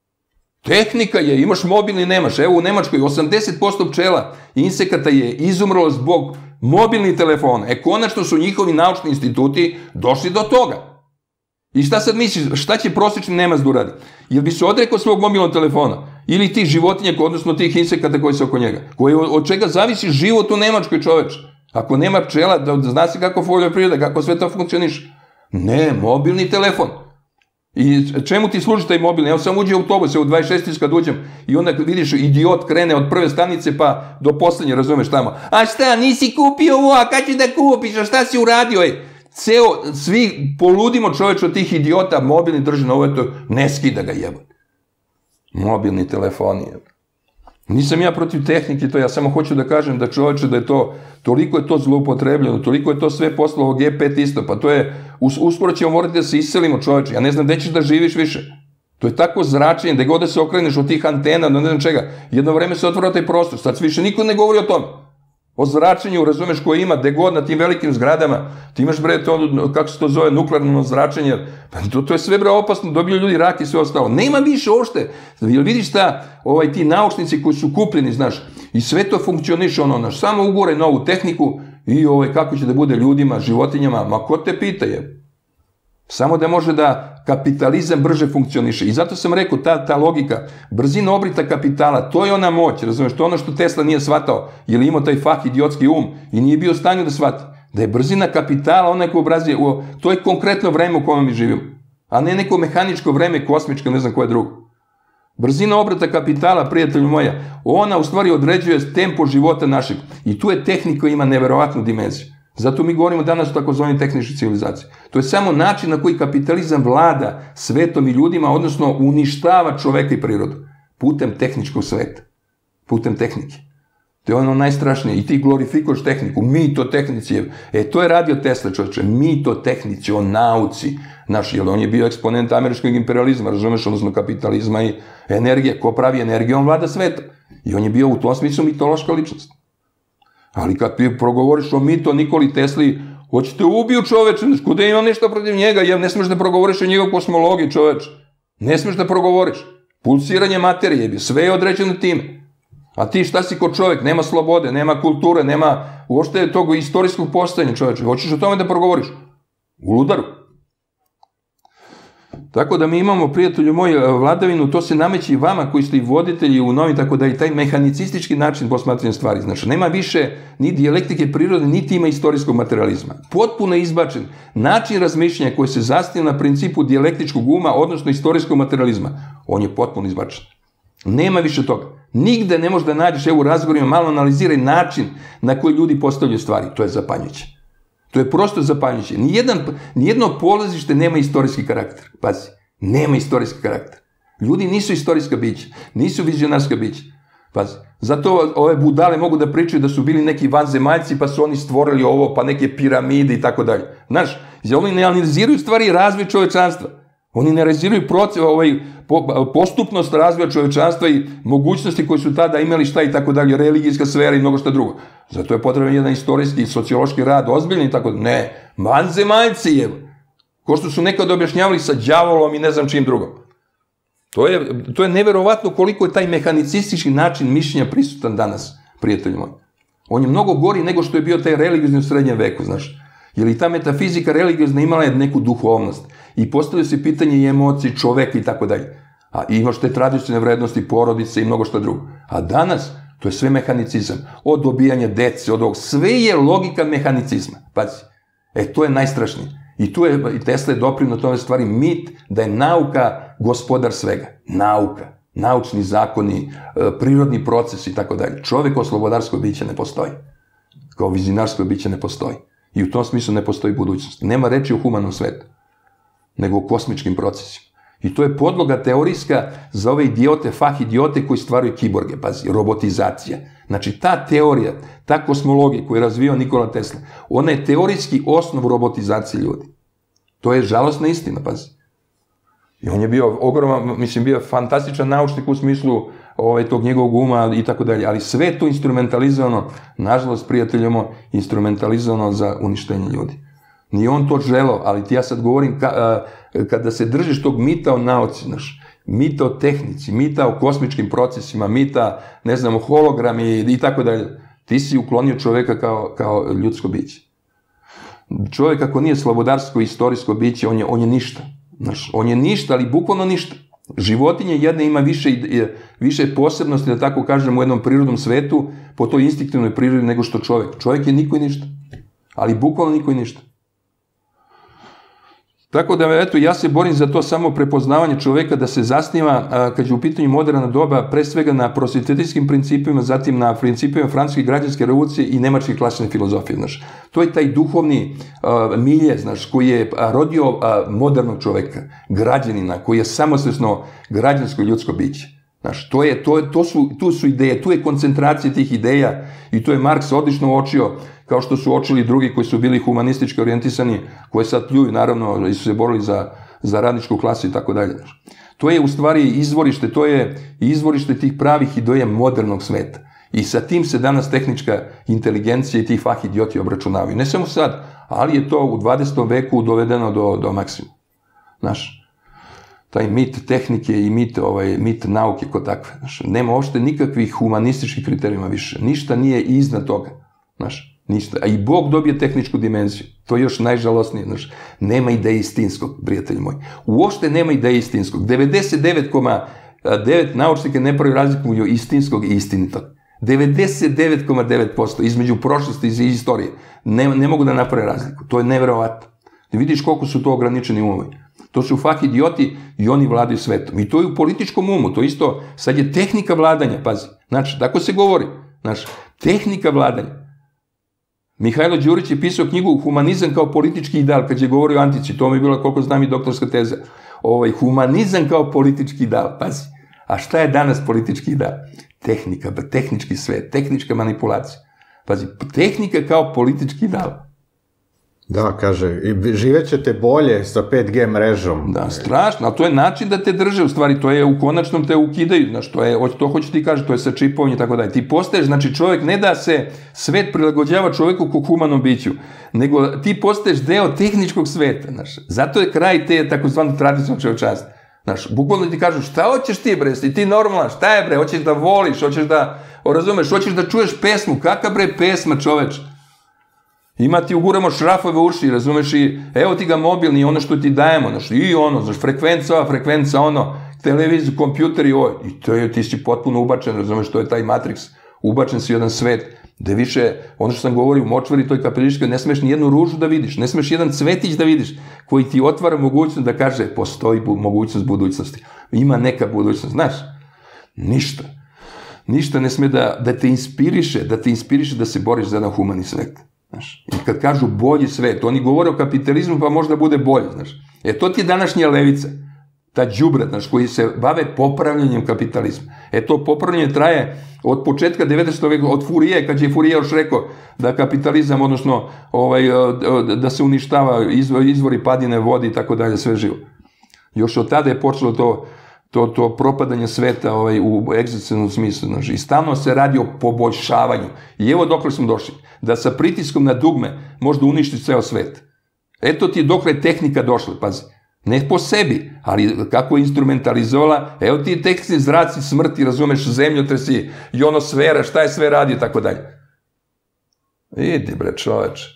Tehnika je, imaš mobilni, nemaš. Evo u Nemačkoj osamdeset posto pčela i insekata je izumrlo zbog mobilnih telefona. E, konačno su njihovi naučni instituti došli do toga. I šta sad misliš, šta će prosječni Nemac da uradi? Jel bi se odrekao svog mobilnog telefona? Ili tih životinja, odnosno tih insekata koji su oko njega? Koji, od čega zavisi život u Nemačkoj, čoveče? Ako nema pčela, da zna se kako poljoprivreda, kako sve to funkcioniše. Ne, mobilni telefon. I čemu ti služi taj mobilni? Evo sam uđe u autobus, evo u dvadeset šest kad uđem i onda vidiš idiot krene od prve stanice pa do poslednje, razumeš tamo. A šta, nisi kupio ovo, a kad ćeš da kupiš, a šta si uradio, ej? Ceo, svi poludimo, čoveč, od tih idiota, mobilni drži na ovo, to ne skida ga, jeba. Mobilni telefoni, jeba. Nisam ja protiv tehnike, to ja samo hoću da kažem da, čoveče, da je to, toliko je to zloupotrebljeno, toliko je to sve poslo ovo G pet isto, pa to je, uskoro ćemo morati da se iselimo, čoveče, ja ne znam gde ćeš da živiš više. To je tako zračenje, da god da se okreneš od tih antena, ne znam čega, jedno vreme se otvara taj prostor, sad više niko ne govori o tome. O zračenju, razumeš, koje ima, gde god na tim velikim zgradama, ti imaš, bre, to, kako se to zove, nuklearno zračenje, pa to, to je sve, bre, opasno, dobiju ljudi rak i sve ostalo. Nema više ošte, jel vidiš šta, ovaj, ti naučnici koji su kupljeni, znaš, i sve to funkcioniše, ono, znaš, samo ugore novu tehniku i, ovaj, kako će da bude ljudima, životinjama, ma ko te pita, je? Samo da može da kapitalizam brže funkcioniše. I zato sam rekao, ta, ta logika, brzina obrita kapitala, to je ona moć, razumeš, to je ono što Tesla nije shvatao, jer je imao taj fah idiotski um i nije bio u stanju da shvati. Da je brzina kapitala, ona koja obrazuje, to je konkretno vreme u kojem mi živimo, a ne neko mehaničko vreme, kosmičko, ne znam koje drugo. Brzina obrata kapitala, prijatelju moja, ona u stvari određuje tempo života našeg. I tu je tehnika koja ima neverovatnu dimenziju. Zato mi govorimo danas o takozvani tehničkoj civilizaciji. To je samo način na koji kapitalizam vlada svetom i ljudima, odnosno uništava čoveka i prirodu. Putem tehničkog sveta. Putem tehnike. To je ono najstrašnije. I ti glorifikuješ tehniku. Mito tehnici. E, to je radio Tesla, čovječe. Mito tehnici, o nauci. Znaš, jer on je bio eksponent američkog imperializma, razumeš, odnosno kapitalizma i energije. Ko pravi energiju, on vlada svetom. I on je bio u tom smislu mitološka ličnost. Ali kad ti progovoriš o mito Nikoli Tesli, hoćete ubiju, čoveče, kuda imam nešto protiv njega, jer ne smeš da progovoriš o njegov kosmologiji, čoveče. Ne smeš da progovoriš. Pulsiranje materije, sve je određeno time. A ti šta si ko čovek, nema slobode, nema kulture, nema uopšte tog istorijskog postojanja, čoveče. Hoćeš o tome da progovoriš? U ludaru. Tako da mi imamo, prijatelju moji, vladavinu, to se nameće i vama koji ste i voditelji u novim, tako da i taj mehanicistički način posmatranja stvari. Znači, nema više ni dijalektike prirode, niti ima istorijskog materializma. Potpuno je izbačen način razmišljanja koji se zasniva na principu dijalektičkog uma, odnosno istorijskog materializma. On je potpuno izbačen. Nema više toga. Nigde ne možeš da nađeš, evo u razgovorima malo analiziraj način na koji ljudi postavljaju stvari. To je zapanjujuće. To je prosto zapanjujuće. Nijedan, nijedno polazište nema istorijski karakter. Pazi, nema istorijski karakter. Ljudi nisu istorijska bića, nisu vizionarska bića. Pazi, zato ove budale mogu da pričaju da su bili neki vanzemaljci, pa su oni stvorili ovo, pa neke piramide i tako dalje. Znaš, oni ne analiziraju stvari razvoj čovečanstva. Oni ne analiziraju proces, ovaj, postupnost razvoja čovečanstva i mogućnosti koje su tada imali šta i tako dalje, religijska sfera i mnogo šta drugo. Zato je potreban jedan istorijski i sociološki rad, ozbiljni i tako dalje. Ne, vanzemaljci je. Ko što su nekad objašnjavali sa đavolom i ne znam čim drugom. To je, to je neverovatno koliko je taj mehanicistički način mišljenja prisutan danas, prijatelji moji. On je mnogo gori nego što je bio taj religiozni u srednjem veku, znaš. Jer i ta metafizika religiozna imala je neku duhovnost. I postavlja se pitanje i emocije čoveka i tako dalje. A imaš te tradicionalne vrednosti, porodice i mnogo što drugo. A danas, to je sve mehanicizam. Od dobijanja dece, od ovog, sve je logika mehanicizma. Pazi. E, to je najstrašnije. I tu je, i Tesla je doprineo tome stvari mit da je nauka gospodar svega. Nauka, naučni zakoni, prirodni proces i tako dalje. Čovek kao slobodarsko biće ne postoji. Kao vizionarsko biće ne postoji. I u tom smislu ne postoji budućnost. Nema reči o humanom svetu, nego o kosmičkim procesima. I to je podloga teorijska za ove idiote, fah idiote koji stvaraju kiborge, pazi, robotizacija. Znači, ta teorija, ta kosmologija koju je razvio Nikola Tesla, ona je teorijski osnov robotizacije ljudi. To je žalosna istina, pazi. I on je bio ogroman, mislim, bio fantastičan naučnik u smislu ovaj, tog njegovog uma i tako dalje, ali sve to instrumentalizovano, nažalost, prijateljamo, instrumentalizovano za uništenje ljudi. Nije on to želeo, ali ti ja sad govorim, ka, a, kada se držiš tog mita o nauci, znaš, mita o tehnici, mita o kosmičkim procesima, mita, ne znam, o hologrami i tako dalje, ti si uklonio čoveka kao, kao ljudsko biće. Čovjek ako nije slobodarsko, istorijsko biće, on je, on je ništa. Znaš, on je ništa, ali bukvalno ništa. Životinje jedne ima više, više posebnosti, da tako kažem, u jednom prirodnom svetu, po toj instinktivnoj prirodi nego što čovjek. Čovjek je niko i ništa. Ali bukvalno niko i ništa. Tako da, eto, ja se borim za to samo prepoznavanje čoveka da se zasniva, kad je u pitanju moderna doba, pre svega na prosvetiteljskim principima, zatim na principima francuske građanske revolucije i nemačke klasične filozofije, znaš. To je taj duhovni uh, milje, znaš, koji je rodio uh, modernog čoveka, građanina, koji je samosvesno građansko ljudsko biće. Znaš, to je, to, to su, tu su ideje, tu je koncentracija tih ideja i to je Marks odlično uočio, kao što su očili drugi koji su bili humanistički orijentisani, koji sad pljuju, naravno, i su se borili za, za radničku klasu i tako dalje. To je u stvari izvorište, to je izvorište tih pravih ideja modernog sveta. I sa tim se danas tehnička inteligencija i ti fah idioti obračunavaju. Ne samo sad, ali je to u dvadesetom veku dovedeno do, do maksimuma. Znaš, taj mit tehnike i mit, ovaj, mit nauke kod takve. Znaš, nema uopšte nikakvih humanističkih kriterijuma više. Ništa nije iznad toga. Znaš, ništa. A i Bog dobije tehničku dimenziju. To je još najžalosnije. Znaš, nema ideje istinskog, prijatelji moji. Uopšte nema ideje istinskog. devedeset devet zarez devet naučnika ne pravi razliku između istinskog i istinitog. devedeset devet zarez devet posto između prošlosti i istorije. Ne, ne mogu da naprave razliku. To je neverovatno. Da vidiš koliko su to ograničeni umovi. To su fah idioti i oni vladaju svetom. I to je u političkom umu. To isto, sad je tehnika vladanja, pazi. Znači, tako se govori. Znači, tehnika vladanja. Mihajlo Đurić je pisao knjigu Humanizam kao politički ideal, kad je govorio o antici. To mi je bila, koliko znam, i doktorska teza. Ovaj, humanizam kao politički ideal, pazi. A šta je danas politički ideal? Tehnika, tehnički svet, tehnička manipulacija. Pazi, tehnika kao politički ideal. Da, kaže, živet ćete bolje sa pet G mrežom. Da, strašno, ali to je način da te drže, u stvari, to je u konačnom te ukidaju, znaš, to je, to hoće ti kaže, to je sa čipovanje i tako dalje. Ti postaješ, znači čovjek ne da se svet prilagođava čovjeku kao humanom biću, nego ti postaješ deo tehničkog sveta, znaš. Zato je kraj te takozvane tradicionalne čovječanstva. Znaš, bukvalno ti kažu, šta hoćeš ti, bre, si ti normalan, šta je, bre, hoćeš da voliš, hoćeš da, razumeš, hoćeš da čuješ pesmu, kakva, bre, pesma, čoveč? Ima ti uguramo šrafove uši, razumeš, i evo ti ga mobilni, ono što ti dajemo, znaš, i ono, znaš, frekvenca ova, frekvenca ono, televiziju, kompjuter i ovo, i to je, ti si potpuno ubačen, razumeš, to je taj Matrix, ubačen si u jedan svet, gde više, ono što sam govorio, u močvari toj kapeliškoj, ne smeš ni jednu ružu da vidiš, ne smeš jedan cvetić da vidiš, koji ti otvara mogućnost da kaže, postoji bu, mogućnost budućnosti, ima neka budućnost, znaš, ništa, ništa ne sme da, da te inspiriše, da te inspiriše da se boriš za jedan humani svet. znaš. I kad kažu bolji svet, oni govore o kapitalizmu pa možda bude bolji, znaš. E to ti je današnja levica, ta đubret, znaš, koji se bave popravljanjem kapitalizma. E to popravljanje traje od početka devetnaestog veka, od Furije, kad je Furije još rekao da kapitalizam, odnosno ovaj, da se uništava izvori padine vode i tako dalje, sve živo. Još od tada je počelo to, to, to propadanje sveta ovaj, u egzistencijalnom smislu. Znaš. I stalno se radi o poboljšavanju. I evo dokle smo došli. Da sa pritiskom na dugme možda uništi ceo svet. Eto ti dokle je tehnika došla, pazi. Ne po sebi, ali kako je instrumentalizovala, evo ti tehnički zraci smrti, razumeš, zemljotresi, ionosfera, šta je sve radi i tako dalje. Idi bre čoveče.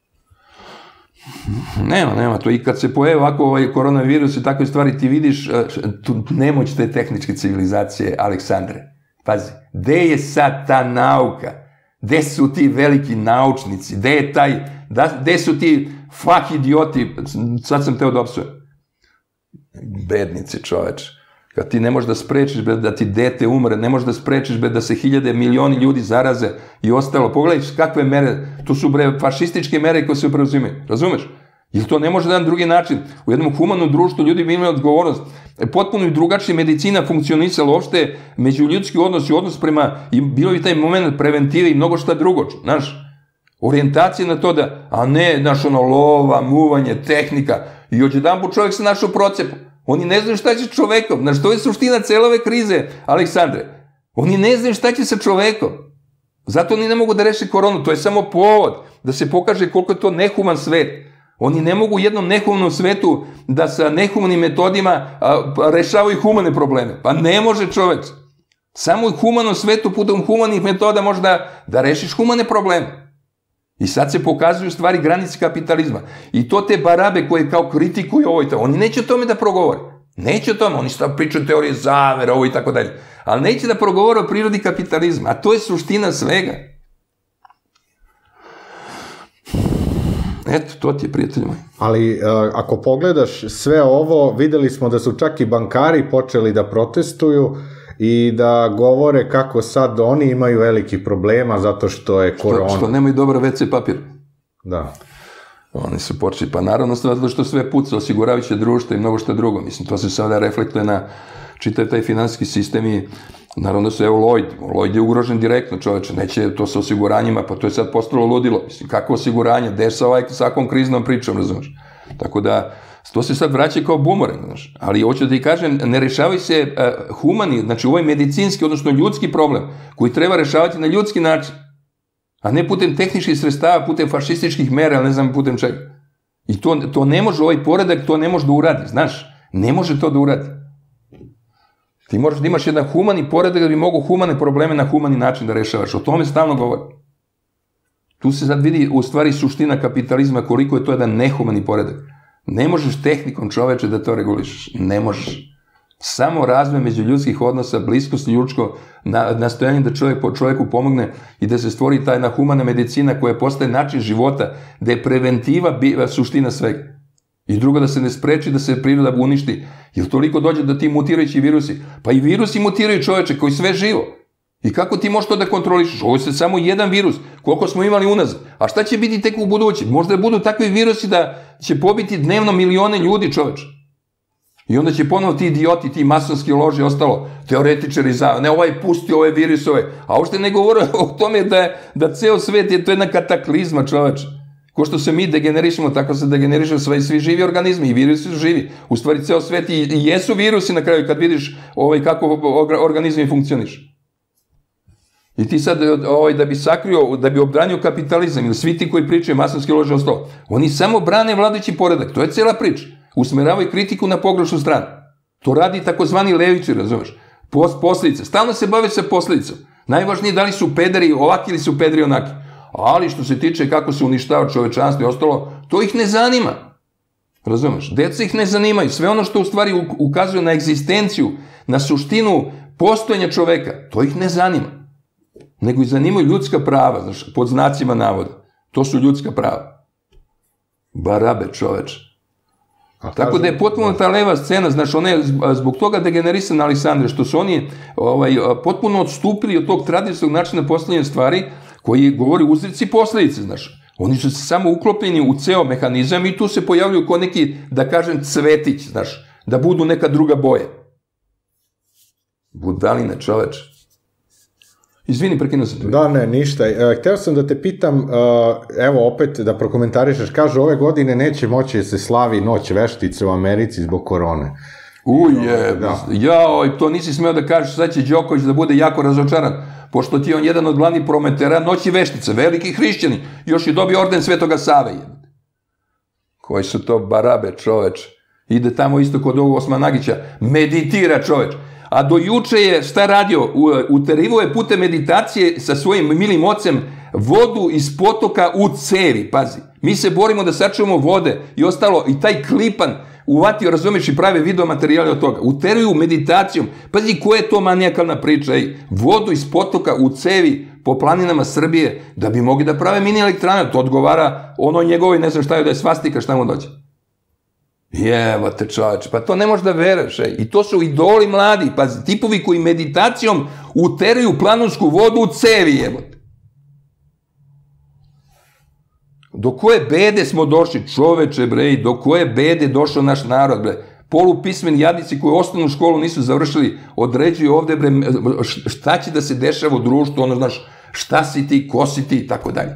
Nema, nema to. I kad se pojavi ovako ovaj koronavirus i takve stvari, ti vidiš tu nemoć te tehničke civilizacije, Aleksandre. Pazi, gde je sad ta nauka? Gde su ti veliki naučnici? Gde je taj, gde su ti fuck idioti? Sad sam teo da opsujem. Bednici, čoveč. Kad ti ne možeš da sprečiš da ti dete umre, ne možeš da sprečiš da se hiljade, milioni ljudi zaraze i ostalo. Pogledaj kakve mere, to su bre fašističke mere koje se preuzimaju. Razumeš? Jer to ne može da na drugi način. U jednom humanom društvu ljudi bi imali odgovornost. Potpuno i drugačija medicina funkcionisala uopšte, međuljudski odnos i odnos prema, i bilo bi taj moment preventive i mnogo šta drugo, znaš. Orijentacija na to da, a ne, znaš, ono, lova, muvanje, tehnika, i odjedanput čovjek se našao u procepu. Oni ne znaju šta će s čovekom. Znaš, to je suština cele ove krize, Aleksandre. Oni ne znaju šta će sa čovekom. Zato oni ne mogu da reše koronu. To je samo povod da se pokaže koliko je to nehuman svet. Oni ne mogu u jednom nehumanom svetu da sa nehumanim metodima rešavaju humane probleme. Pa ne može čoveč. Samo u humanom svetu putem humanih metoda može da rešiš humane probleme. I sad se pokazuju stvari granice kapitalizma. I to te barabe koje kao kritikuju ovo i tako. Oni neće o tome da progovore. Neće o tome. Oni šta pričaju teorije zavere, ovo i tako dalje. Ali neće da progovore o prirodi kapitalizma. A to je suština svega. Eto, to ti je, prijatelji moji. Ali ako pogledaš sve ovo, videli smo da su čak i bankari počeli da protestuju i da govore kako sad oni imaju veliki problema zato što je korona. Što, što nemaju dobar ve ce papir. Da. Oni su počeli, pa naravno zato što sve puca, osiguravajuće društvo i mnogo što drugo. Mislim, to se sada reflektuje na čitav taj finansijski sistem i naravno da su, evo, Lloyd. Lloyd je ugrožen direktno, čoveče, neće to sa osiguranjima, pa to je sad postalo ludilo. Mislim, kako osiguranje, gde sa ovaj, sa akvom kriznom pričom, razumeš? Tako da, to se sad vraća kao bumerang, znaš. Ali hoću da ti kažem, ne rešavaju se uh, humani, znači ovo je medicinski, odnosno ljudski problem, koji treba rešavati na ljudski način, a ne putem tehničkih sredstava, putem fašističkih mera, ali ne znam putem čega. I to, to ne može, ovaj poredak, to ne može da uradi, znaš, ne može to da uradi. Ti moraš da imaš jedan humani poredak da bi mogo humane probleme na humani način da rešavaš, o tome stalno govori. Tu se sad vidi u stvari suština kapitalizma, koliko je to jedan nehumani poredak. Ne možeš tehnikom, čoveče, da to regulišeš. Ne možeš. Samo razvoj međuljudskih odnosa, bliskost ljudsko, nastojanje da čovjek po čovjeku pomogne i da se stvori ta jedna humana medicina koja postaje način života, da je preventiva suština svega. I drugo, da se ne spreči da se priroda uništi. Jer toliko dođe da ti mutirajući virusi. Pa i virusi mutiraju, čoveče, koji sve živo. I kako ti možeš to da kontrolišeš? Ovo je samo jedan virus, koliko smo imali unazad. A šta će biti tek u budući? Možda budu takvi virusi da će pobiti dnevno milione ljudi, čoveč. I onda će ponovo ti idioti, ti masonski loži, ostalo, teoretičari za, ne, ovaj pusti ove virusove. A uopšte ne govore o tome da, da ceo svet je to jedna kataklizma, čoveč. Ko što se mi degenerišemo, tako se degenerišemo svi, svi živi organizmi i virusi su živi. U stvari ceo svet i, i jesu virusi na kraju kad vidiš ovaj, kako organizmi funkcioniš. I ti sad, ovaj, da bi sakrio, da bi obranio kapitalizam, ili svi ti koji pričaju masonski lože ostalo, oni samo brane vladajući poredak, to je cela priča. Usmeravaju kritiku na pogrešnu stranu. To radi takozvani levići, razumeš? Posljedice. Stalno se bave sa posljedicom. Najvažnije da li su pederi ovaki ili su pederi onaki. Ali što se tiče kako se uništava čovečanstvo i ostalo, to ih ne zanima. Razumeš? Deca ih ne zanimaju. Sve ono što u stvari ukazuje na egzistenciju, na suštinu postojanja čoveka, to ih ne zanima. Nego ih zanimaju ljudska prava, znaš, pod znacima navoda. To su ljudska prava. Barabe, čoveč. Tako da je potpuno ta leva scena, znaš, ona je zbog toga degenerisana, Aleksandre, što su oni ovaj, potpuno odstupili od tog tradicionalnog načina postavljanja stvari, koji govori uzroci i posledice, znaš. Oni su se samo uklopljeni u ceo mehanizam i tu se pojavljuju kao neki, da kažem, cvetić, znaš, da budu neka druga boja. Budaline, čoveč. Izvini, prekinuo sam te. Da, ne, ništa. Hteo sam da te pitam, evo opet da prokomentarišeš, kažu ove godine neće moći da se slavi noć veštice u Americi zbog korone. Uje, jao, to nisi smeo da kažeš, sad će Đoković da bude jako razočaran, pošto ti je on jedan od glavnih prometera noći veštice, veliki hrišćani, još je dobio orden Svetoga Save. Koji su to barabe, čoveč. Ide tamo isto kod ovog Osmanagića, meditira, čoveč. A do juče je, šta radio, uterivo je putem meditacije sa svojim milim ocem vodu iz potoka u cevi, pazi. Mi se borimo da sačuvamo vode i ostalo, i taj klipan uvatio, razumiješ, i prave video materijale od toga. Uteruju meditacijom. Pazi, koja je to manijakalna priča, ej. Vodu iz potoka u cevi po planinama Srbije, da bi mogli da prave mini elektrane. To odgovara ono njegovoj, ne znam šta je da je svastika, šta mu dođe. Jevo te čoveče, pa to ne možeš da veruješ, ej. I to su idoli mladi, pazi, tipovi koji meditacijom uteruju planunsku vodu u cevi, jevo te. Do koje bede smo došli, čoveče, bre, do koje bede došao naš narod, bre. Polupismeni jadnici koji osnovnu školu nisu završili, određuju ovde, bre, šta će da se dešava u društvu, ono, znaš, šta si ti, ko si ti, i tako dalje.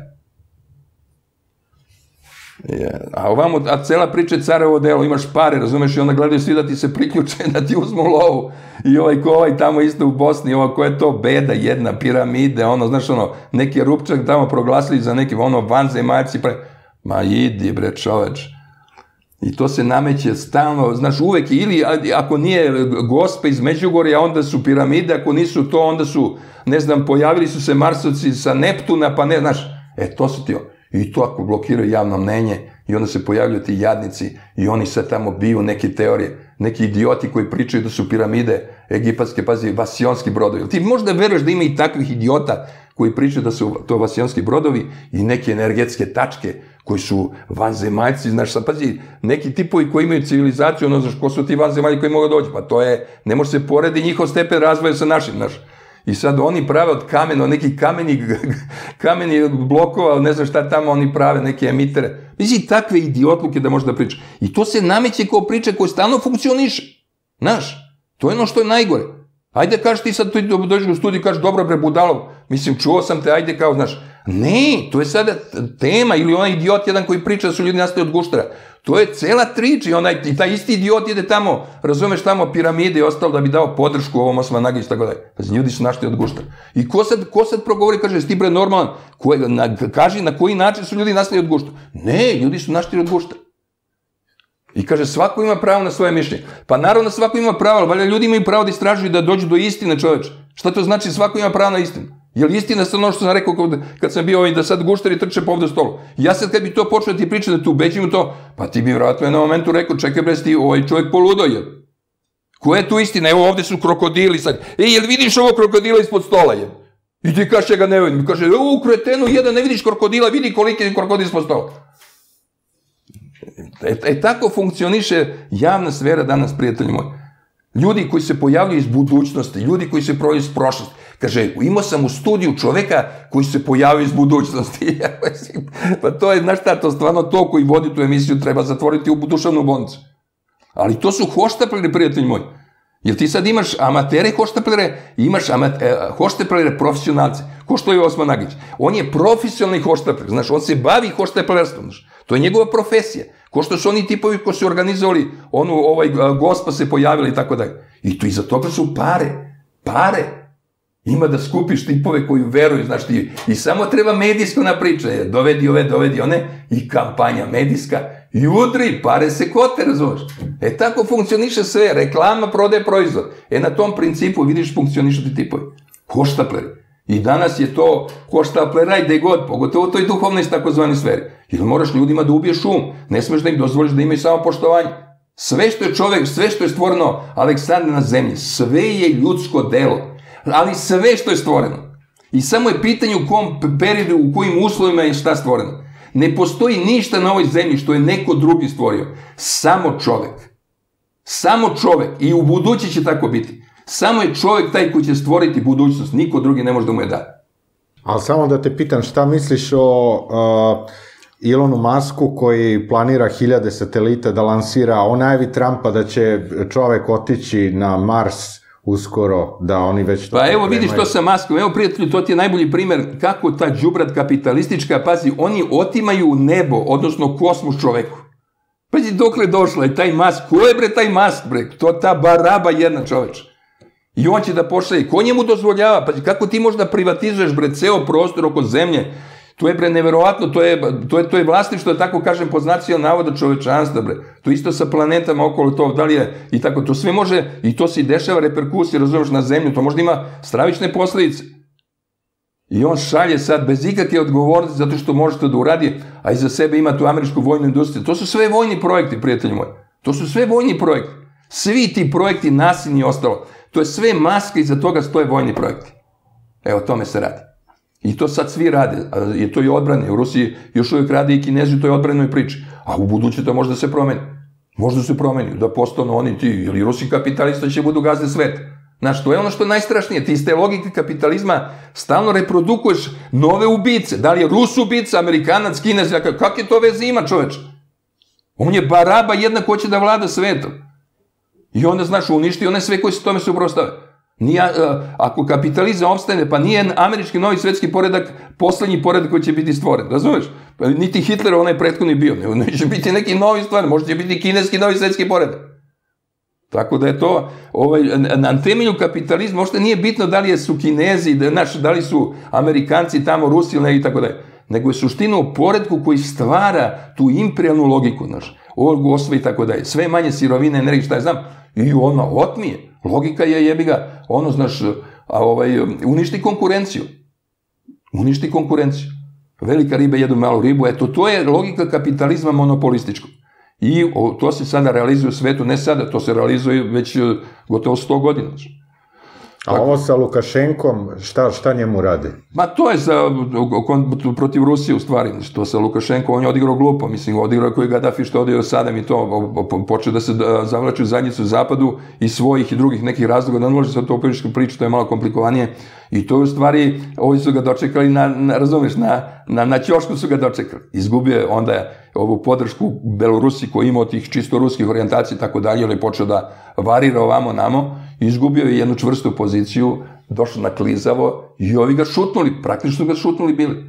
A ovamo, a cela priča je carevo delo, imaš pare, razumeš, i onda gledaju svi da ti se priključe, da ti uzmu lovu, i ovaj ko ovaj tamo isto u Bosni, ovo ko je to beda jedna, piramide, ono, znaš, ono, neki rupčak tamo proglasili za neki, ono, vanzemaljci, pre... ma idi, bre, čoveč. I to se nameće stalno, znaš, uvek, ili ako nije Gospe iz Međugorja, onda su piramide, ako nisu to, onda su, ne znam, pojavili su se Marsovci sa Neptuna, pa ne, znaš, e, to su ti ono. I to ako blokiraju javno mnenje i onda se pojavljaju ti jadnici i oni sad tamo biju neke teorije, neki idioti koji pričaju da su piramide egipatske, pazi, vasionski brodovi. Ti možda veruješ da ima i takvih idiota koji pričaju da su to vasionski brodovi i neke energetske tačke koji su vanzemaljci, znaš, sad pazi, neki tipovi koji imaju civilizaciju, ono, znaš, ko su ti vanzemalji koji mogu doći, pa to je, ne može se poredi njihov stepen razvoja sa našim, znaš. I sad oni prave od kamena, neki kameni, kameni blokova, ne znam šta tamo oni prave, neke emitere. Mislim, takve idiotluke da možda priča. I to se nameće kao priča koja stalno funkcioniše. Znaš, to je ono što je najgore. Ajde, kažeš ti sad, dođeš u studiju i kažeš, dobro bre, budalov, mislim, čuo sam te, ajde, kao, znaš. Ne, to je sada tema, ili onaj idiot jedan koji priča da su ljudi nastali od guštera. To je cela priča i, onaj, i taj isti idiot ide tamo, razumeš, tamo piramide i ostalo da bi dao podršku ovom Osmanagić, tako da je. Znači, ljudi su našli od guštera. I ko sad, ko sad progovori, kaže, ti bre normalan, ko, na, kaži na koji način su ljudi nastali od guštera. Ne, ljudi su našli od guštera. I kaže, svako ima pravo na svoje mišljenje. Pa naravno svako ima pravo, ali valjda ljudi imaju pravo da istražuju da dođu do istine, čoveče. Šta to znači svako ima pravo na istinu? Je li istina sad ono što sam rekao kad sam bio ovdje, da sad gušteri trče po ovdje stolu? Ja sad kad bi to počeo ti pričati, da ti ubeđim u to, pa ti bi vjerojatno jednom momentu rekao, čekaj bre, ti ovaj čovjek poludo je. Ko je tu istina? Evo ovdje su krokodili sad. E, jel vidiš ovo krokodila ispod stola je? I ti kaže, ja ga ne vidim. Kaže, u kretenu jedan ne vidiš krokodila, vidi koliki je krokodil ispod stola. E, e tako funkcioniše javna sfera danas, prijatelji moji. Ljudi koji se pojavljaju iz budućnosti, ljudi koji se pojavljaju iz prošlosti. Kaže, imao sam u studiju čoveka koji se pojavio iz budućnosti. Pa to je, znaš šta, to stvarno to koji vodi tu emisiju treba zatvoriti u duševnu bolnicu. Ali to su hoštapleri, prijatelji moji. Jer ti sad imaš amatere hoštaplere i imaš amatere, hoštaplere profesionalce. Ko što je Osmanagić? On je profesionalni hoštapler, znaš, on se bavi hoštaplerstvom, znaš. To je njegova profesija. Ko što su oni tipovi koji su organizovali, onu, ovaj, Gospa se pojavila i tako dalje. I to iza toga su pare. Pare. Ima da skupiš tipove koji veruju, znaš ti, i samo treba medijsko na priče, dovedi ove, dovedi one, i kampanja medijska, i udri, pare se kote, razumeš? E tako funkcioniše sve, reklama, prodaje proizvod. E na tom principu vidiš funkcionišu ti tipovi. Hoštapleri. I danas je to hoštaplera i gde god, pogotovo u toj duhovnoj takozvani sferi. Jer moraš ljudima da ubiješ um, ne smeš da im dozvoliš da imaju samo poštovanje. Sve što je čovek, sve što je stvoreno Aleksandar na zemlji, sve je ljudsko delo. Ali sve što je stvoreno. I samo je pitanje u kom periodu, u kojim uslovima je šta stvoreno. Ne postoji ništa na ovoj zemlji što je neko drugi stvorio. Samo čovek. Samo čovek. I u budući će tako biti. Samo je čovek taj koji će stvoriti budućnost. Niko drugi ne može da mu je da. Ali samo da te pitam, šta misliš o uh, Elonu Musku koji planira hiljade satelita da lansira, o najavi Trumpa da će čovek otići na Mars uskoro, da oni već... Pa evo vidiš to sa Muskom, evo prijatelju, to ti je najbolji primer kako ta đubrat kapitalistička, pazi, oni otimaju nebo, odnosno kosmos čoveku. Pazi, dokle došla je taj Musk, ko je bre taj Musk, bre, to ta baraba jedna čoveč. I on će da pošalje, ko njemu dozvoljava, pazi, kako ti možda privatizuješ, bre, ceo prostor oko zemlje, to je, bre, neverovatno, to je, to je, to je vlasništvo, tako kažem, pod znacima navoda čovečanstva, bre, to isto sa planetama okolo, to da li je, i tako, to sve može, i to se i dešava reperkusije, razumeš, na zemlju, to možda ima stravične posledice. I on šalje sad bez ikakve odgovornosti zato što može to da uradi, a iza sebe ima tu američku vojnu industriju. To su sve vojni projekti, prijatelji moji. To su sve vojni projekti. Svi ti projekti, nasilni i ostalo. To je sve maska, iza toga stoje vojni projekti. Evo, o tome se radi. I to sad svi rade. Je to i odbrane. U Rusiji još uvijek rade i Kinezi u toj odbranoj priči. A u buduće to možda se promeni. Možda se promeni. Da postanu oni ti, ili Rusi kapitalista će budu gazde sveta. Znaš, to je ono što je najstrašnije. Ti iz te logike kapitalizma stalno reprodukuješ nove ubice. Da li je Rus ubica, Amerikanac, Kinez, kak je to veze ima, čoveče? On je baraba jedna ko će da vlada svetom. I onda, znaš, uništi one sve koji se tome suprotstave. Nije, ako kapitalizam opstane, pa nije američki novi svetski poredak poslednji poredak koji će biti stvoren, razumeš? Pa niti Hitler onaj prethodni bio, neće biti neki novi stvar, možda će biti kineski novi svetski poredak. Tako da je to, ovaj, na temelju kapitalizma uopšte nije bitno da li su Kinezi, znaš, da li su Amerikanci tamo, Rusi ili ne i tako da je, nego je suština u poredku koji stvara tu imperijalnu logiku, znaš, olgu, osve i tako da je, sve manje sirovine, energije, šta je znam, i ono otmije. Logika je, jebi ga, ono, znaš, a ovaj, uništi konkurenciju. Uništi konkurenciju. Velika riba jedu malu ribu, eto, to je logika kapitalizma monopolističkog. I o, to se sada realizuje u svetu, ne sada, to se realizuje već gotovo sto godina. A tako, ovo sa Lukašenkom, šta, šta njemu radi? Ma to je za, protiv Rusije u stvari, to sa Lukašenkom, on je odigrao glupo, mislim, odigrao koji Gaddafi što odigrao Sadam i to, počeo da se zavlači u zadnjicu u zapadu i svojih i drugih nekih razloga, da ne može se to upriličku priču, to je malo komplikovanije, i to u stvari, ovi su ga dočekali, na, na, razumeš, na, na, na ćošku su ga dočekali. Izgubio je onda ovu podršku Belorusiji koji imao tih čisto ruskih orijentacija i tako dalje, ali je počeo da varira ovamo namo, izgubio je jednu čvrstu poziciju, došao na klizavo i ovi ga šutnuli, praktično su ga šutnuli bili.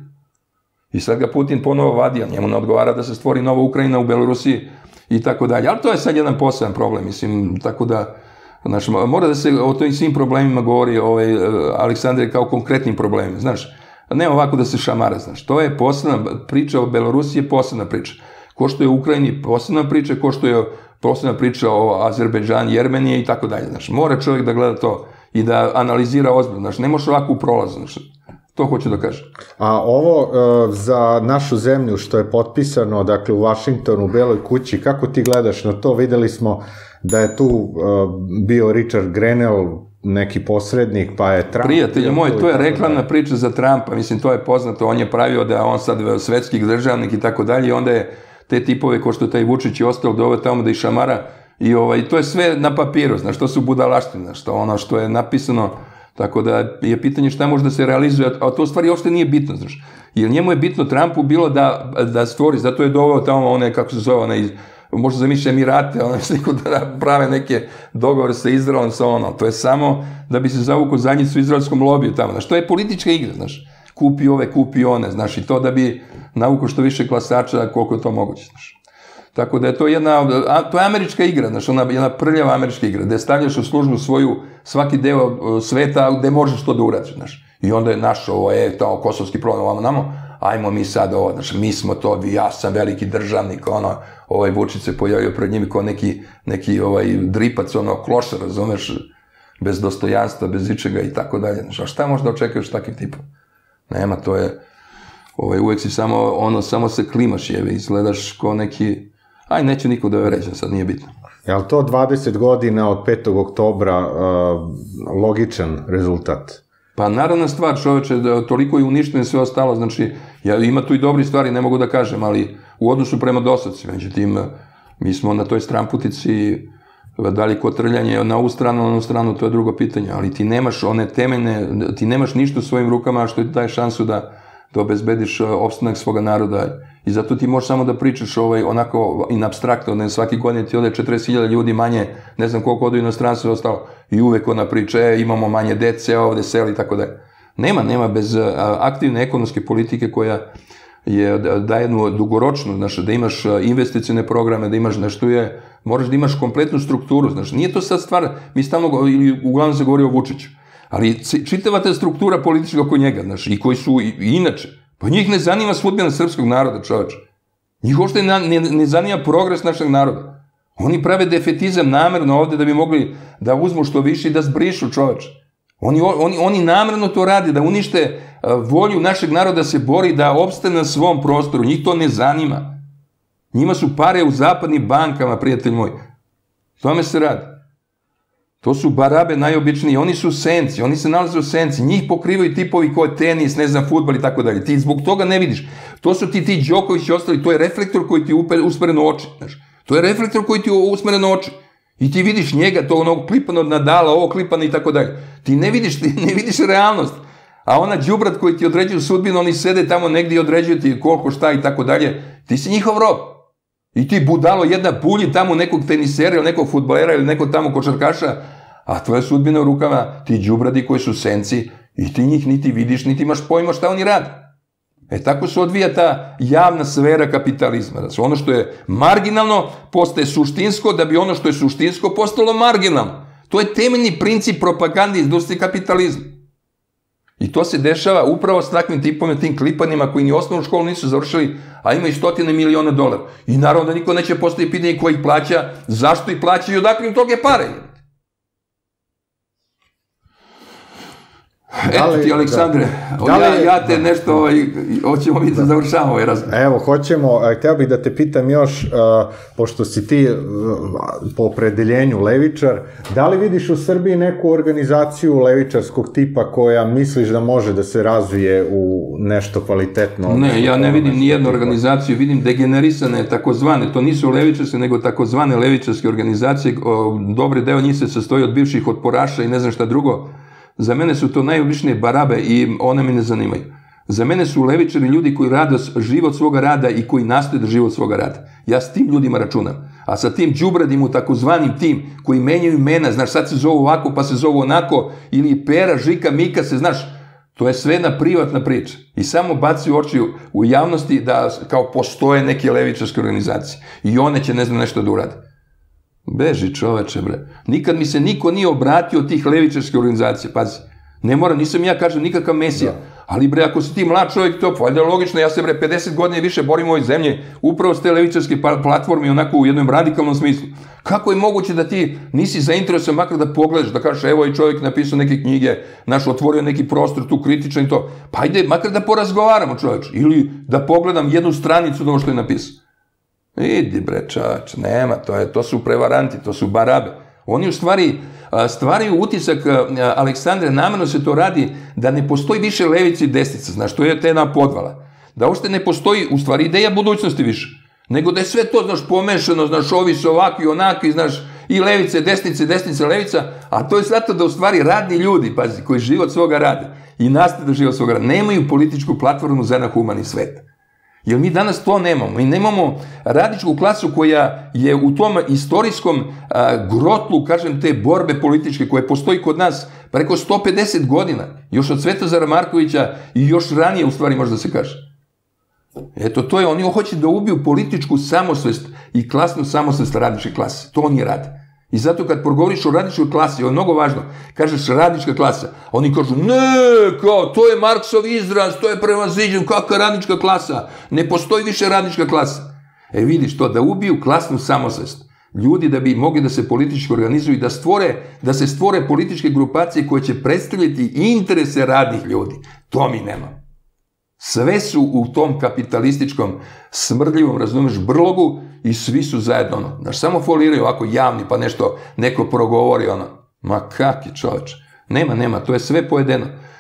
I sad ga Putin ponovo vadi, a njemu ne odgovara da se stvori nova Ukrajina u Belorusiji i tako dalje. Ali to je sad jedan poseban problem, mislim, tako da, znaš, mora da se o tojim svim problemima govori ovaj, Aleksandar kao konkretnim problemima, znaš, ne ovako da se šamara, znaš, to je posebna priča o Belorusiji, je posebna priča. Ko što je u Ukrajini posebna priča, ko što je posebna priča o Azerbejdžan, Jermenije i tako dalje, znaš, mora čovjek da gleda to i da analizira ozbiljno, znaš, ne možeš ovako u prolazu, znaš, to hoću da kažem. A ovo uh, za našu zemlju što je potpisano, dakle u Vašingtonu, u Beloj kući, kako ti gledaš na to? Videli smo da je tu uh, bio Richard Grenell, neki posrednik, pa je Trump... Prijatelji moji, to je reklamna priča za Trumpa, mislim, to je poznato, on je pravio da on sad svetski državnik i tako dalje, i onda je te tipove, ko što je taj Vučić i ostalo, da ovo tamo da ih šamara, i ovaj, to je sve na papiru, znaš, to su budalaštine, znaš, to ono što je napisano, tako da je pitanje šta može da se realizuje, a to u stvari uopšte nije bitno, znaš, jer njemu je bitno Trumpu bilo da, da stvori, zato je doveo tamo one, kako se zove, one, možda zamišlja Emirate, one sliku da prave neke dogovore sa Izraelom, sa ono, to je samo da bi se zavukao zadnjicu u izraelskom lobiju tamo, znaš, to je politička igra, znaš, kupi ove, kupi one, znaš, i to da bi navukao što više glasača, koliko je to moguće, znaš. Tako da je to jedna, to je američka igra, znaš, ona jedna prljava američka igra, gde stavljaš u službu svoju, svaki deo sveta gde možeš to da uradiš, znaš. I onda je naš ovo, je, tamo, kosovski problem, ovamo namo, ajmo mi sad ovo, znaš, mi smo to, ja sam veliki državnik, ono, ovaj Vučić se pojavio pred njim kao neki, neki ovaj dripac, ono, klošar, razumeš, bez dostojanstva, bez ičega i tako dalje, znaš, a šta možda očekuješ takvih tipa? Nema, to je, ovaj, uvek si samo, ono, samo se klimaš, jeve, izgledaš ko neki, aj, neću niko da joj ređem, sad nije bitno. Je li to dvadeset godina od petog oktobra uh, logičan rezultat? Pa naravna stvar, čoveče, da toliko je uništeno sve ostalo, znači, ja, ima tu i dobri stvari, ne mogu da kažem, ali u odnosu prema dosacima, međutim, mi smo na toj stramputici Da li kotrljanje na ovu stranu, na onu stranu, to je drugo pitanje, ali ti nemaš one temeljne, ti nemaš ništa u svojim rukama što ti daje šansu da, da obezbediš opstanak svoga naroda. I zato ti možeš samo da pričaš ovaj, onako in abstraktno, ne, svaki godin ti ode četrdeset hiljada ljudi manje, ne znam koliko odu inostranstvo i ostalo, i uvek ona priča, e, imamo manje dece, ovde seli, tako da. Nema, nema, bez aktivne ekonomske politike koja je, daje jednu dugoročnu, znaš, da imaš investicione programe, da imaš nešto je, moraš da imaš kompletnu strukturu, znaš, nije to sad stvar, mi stalno, ili uglavnom se govori o Vučiću, ali čitava ta struktura politička oko njega, znaš, i koji su i, i inače, pa njih ne zanima sudbina srpskog naroda, čoveč. Njih uopšte ne, ne, ne zanima progres našeg naroda. Oni prave defetizam namerno ovde da bi mogli da uzmu što više i da zbrišu, čoveč. Oni, oni, oni namerno to rade, da unište volju našeg naroda da se bori, da opstane na svom prostoru. Njih to ne zanima. Njima su pare u zapadnim bankama, prijatelj moj. Tome se radi. To su barabe najobičniji, oni su senci, oni se nalaze u senci, njih pokrivaju tipovi kao tenis, ne znam, fudbal i tako dalje. Ti zbog toga ne vidiš. To su ti ti Đoković i ostali, to je reflektor koji ti usmeren u oči. Znaš. To je reflektor koji ti usmeren u oči. I ti vidiš njega, to onog klipano od Nadala, ovo klipano i tako dalje. Ti ne vidiš, ti ne vidiš realnost. A ona đubrat koji ti određuju sudbinu, oni sede tamo negdje i određuju ti koliko, šta i tako dalje. Ti si njihov rob. I ti budalo jedna bulji tamo nekog tenisera ili nekog fudbalera ili nekog tamo košarkaša, a tvoja sudbina u rukama, ti đubradi koji su senci i ti njih niti vidiš, niti imaš pojma šta oni rade. E tako se odvija ta javna sfera kapitalizma. Znači, ono što je marginalno postaje suštinsko, da bi ono što je suštinsko postalo marginalno. To je temeljni princip propagande industrije kapitalizma. I to se dešava upravo s takvim tipom, tim klipanima koji ni osnovnu školu nisu završili, a imaju stotine miliona dolara. I naravno da niko neće postaviti pitanje ko ih plaća, zašto ih plaća i odakle im toge pare. Eto ti, Aleksandre, ja te nešto, hoćemo mi da završamo ovaj razgovor. Evo, hoćemo, hteo bih da te pitam još, pošto si ti po opredeljenju levičar, da li vidiš u Srbiji neku organizaciju levičarskog tipa koja misliš da može da se razvije u nešto kvalitetno? Ne, ja ne vidim nijednu organizaciju, vidim degenerisane, takozvane, to nisu levičarske, nego takozvane levičarske organizacije, dobre deo njih se sastoji od bivših otporaša i ne znam šta drugo. Za mene su to najobičnije barabe i one me ne zanimaju. Za mene su levičari ljudi koji rade život svoga rada i koji nastoje da život svoga rada. Ja s tim ljudima računam. A sa tim đubradim u takozvanim tim koji menjaju imena, znaš, sad se zovu ovako pa se zovu onako, ili Pera, Žika, Mika se, znaš, to je sve jedna privatna priča. I samo baci oči u javnosti da kao postoje neke levičarske organizacije. I one će ne znam nešto da urade. Beži čoveče, bre. Nikad mi se niko nije obratio od tih levičarskih organizacija, pazi. Ne mora, nisam ja, kažem, nikakav mesija. Ali, bre, ako si ti mlad čovjek, to valjda je logično, ja se, bre, pedeset godina i više borim u ovoj zemlji, upravo s te levičarske platforme, onako u jednom radikalnom smislu. Kako je moguće da ti nisi zainteresovan makar da pogledaš, da kažeš, evo i čovjek napisao neke knjige, naš otvorio neki prostor tu kritičan i to. Pa ajde, makar da porazgovaramo, čovječ. Ili da pogledam jednu stranicu od ovo što je napisao. Idi bre čač, nema, to, je, to su prevaranti, to su barabe. Oni u stvari stvaraju utisak, Aleksandre, namerno se to radi da ne postoji više levica i desnica, znaš, to je ta jedna podvala. Da uopšte ne postoji, u stvari, ideja budućnosti više, nego da je sve to, znaš, pomešano, znaš, ovi su ovakvi, onakvi, znaš, i levice, desnice, desnice, levica, a to je zato da u stvari radni ljudi, pazi, koji život svoga rade i nastaje da život svoga rade, nemaju političku platformu za jedan humani svet. Jer mi danas to nemamo. Mi nemamo radničku klasu koja je u tom istorijskom a, grotlu, kažem, te borbe političke koje postoji kod nas preko sto pedeset godina. Još od Svetozara Markovića i još ranije, u stvari, možda se kaže. Eto, to je, oni hoće da ubiju političku samosvest i klasnu samosvest radničke klase. To oni rade. I zato kad progovoriš o radničkoj klasi, ovo je mnogo važno, kažeš radnička klasa, oni kažu, ne, kao, to je Marksov izraz, to je prevaziđen, kakva radnička klasa, ne postoji više radnička klasa. E vidiš to, da ubiju klasnu samosvest, ljudi da bi mogli da se politički organizuju i da stvore, da se stvore političke grupacije koje će predstavljati interese radnih ljudi. To mi nemamo. Sve su u tom kapitalističkom, smrdljivom, razumeš, brlogu i svi su zajedno, ono, znaš, samo foliraju ovako javni, pa nešto, neko progovori, ono, ma kaki čoveč, nema, nema, to je sve pojedeno.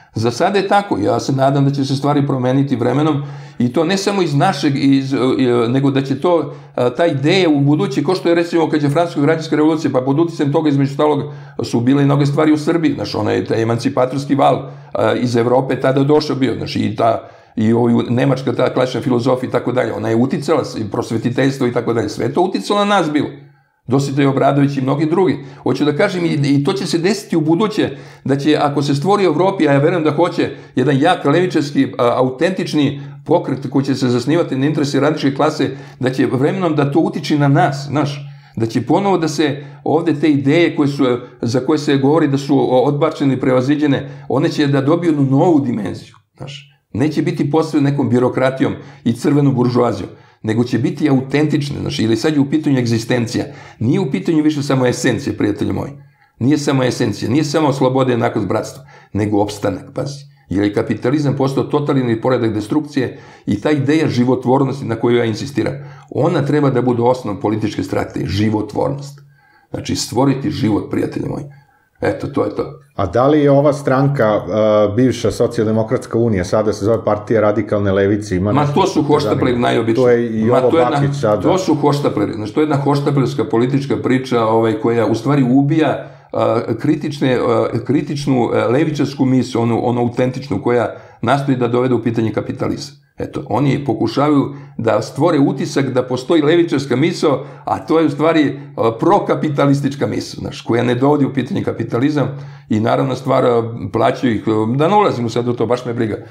Za sada je tako, ja se nadam da će se stvari promeniti vremenom i to ne samo iz našeg, iz, nego da će to, ta ideja u budući, ko što je recimo kad je francuska građanska revolucija, pa pod uticajem toga između stalog su bile i mnoge stvari u Srbiji, znaš, ona je taj emancipatorski val iz Evrope tada došao bio, znaš, i ta, i ovu nemačka ta klasična filozofija i tako dalje, ona je uticala, i prosvetiteljstvo i tako dalje, sve je to uticalo na nas bilo. Dositej Obradović i mnogi drugi. Hoću da kažem, i to će se desiti u buduće, da će, ako se stvori u Evropi, a ja verujem da hoće, jedan jak levičarski, autentični pokret koji će se zasnivati na interesi radničke klase, da će vremenom da to utiče na nas, znaš, da će ponovo da se ovde te ideje koje su, za koje se govori da su odbačene i prevaziđene, one će da dobiju jednu novu dimenziju, znaš. Neće biti posve nekom birokratijom i crvenom buržoazijom, nego će biti autentične, znači, ili sad je u pitanju egzistencija. Nije u pitanju više samo esencija, prijatelji moji. Nije samo esencija, nije samo sloboda, jednakost, bratstvo, nego opstanak, pazi. Jer je kapitalizam postao totalni poredak destrukcije i ta ideja životvornosti na koju ja insistiram, ona treba da bude osnov političke strategije, životvornost. Znači, stvoriti život, prijatelji moji. Eto, to je to. A da li je ova stranka, uh, bivša socijaldemokratska unija, sada se zove Partija radikalne levice, ima Ma to su hoštapleri najobičniji. To je i ovo Bakić sada. To su hoštapleri. Znači, to je jedna hoštaplerska politička priča ovaj, koja u stvari ubija uh, kritične, uh, kritičnu uh, levičarsku misiju, onu, onu autentičnu, koja nastoji da dovede u pitanje kapitalizam. Eto, oni pokušavaju da stvore utisak da postoji levičarska misao, a to je u stvari prokapitalistička misao, znaš, koja ne dovodi u pitanje kapitalizam i naravno stvar plaćaju ih, da ne ulazim sad u to, baš me briga.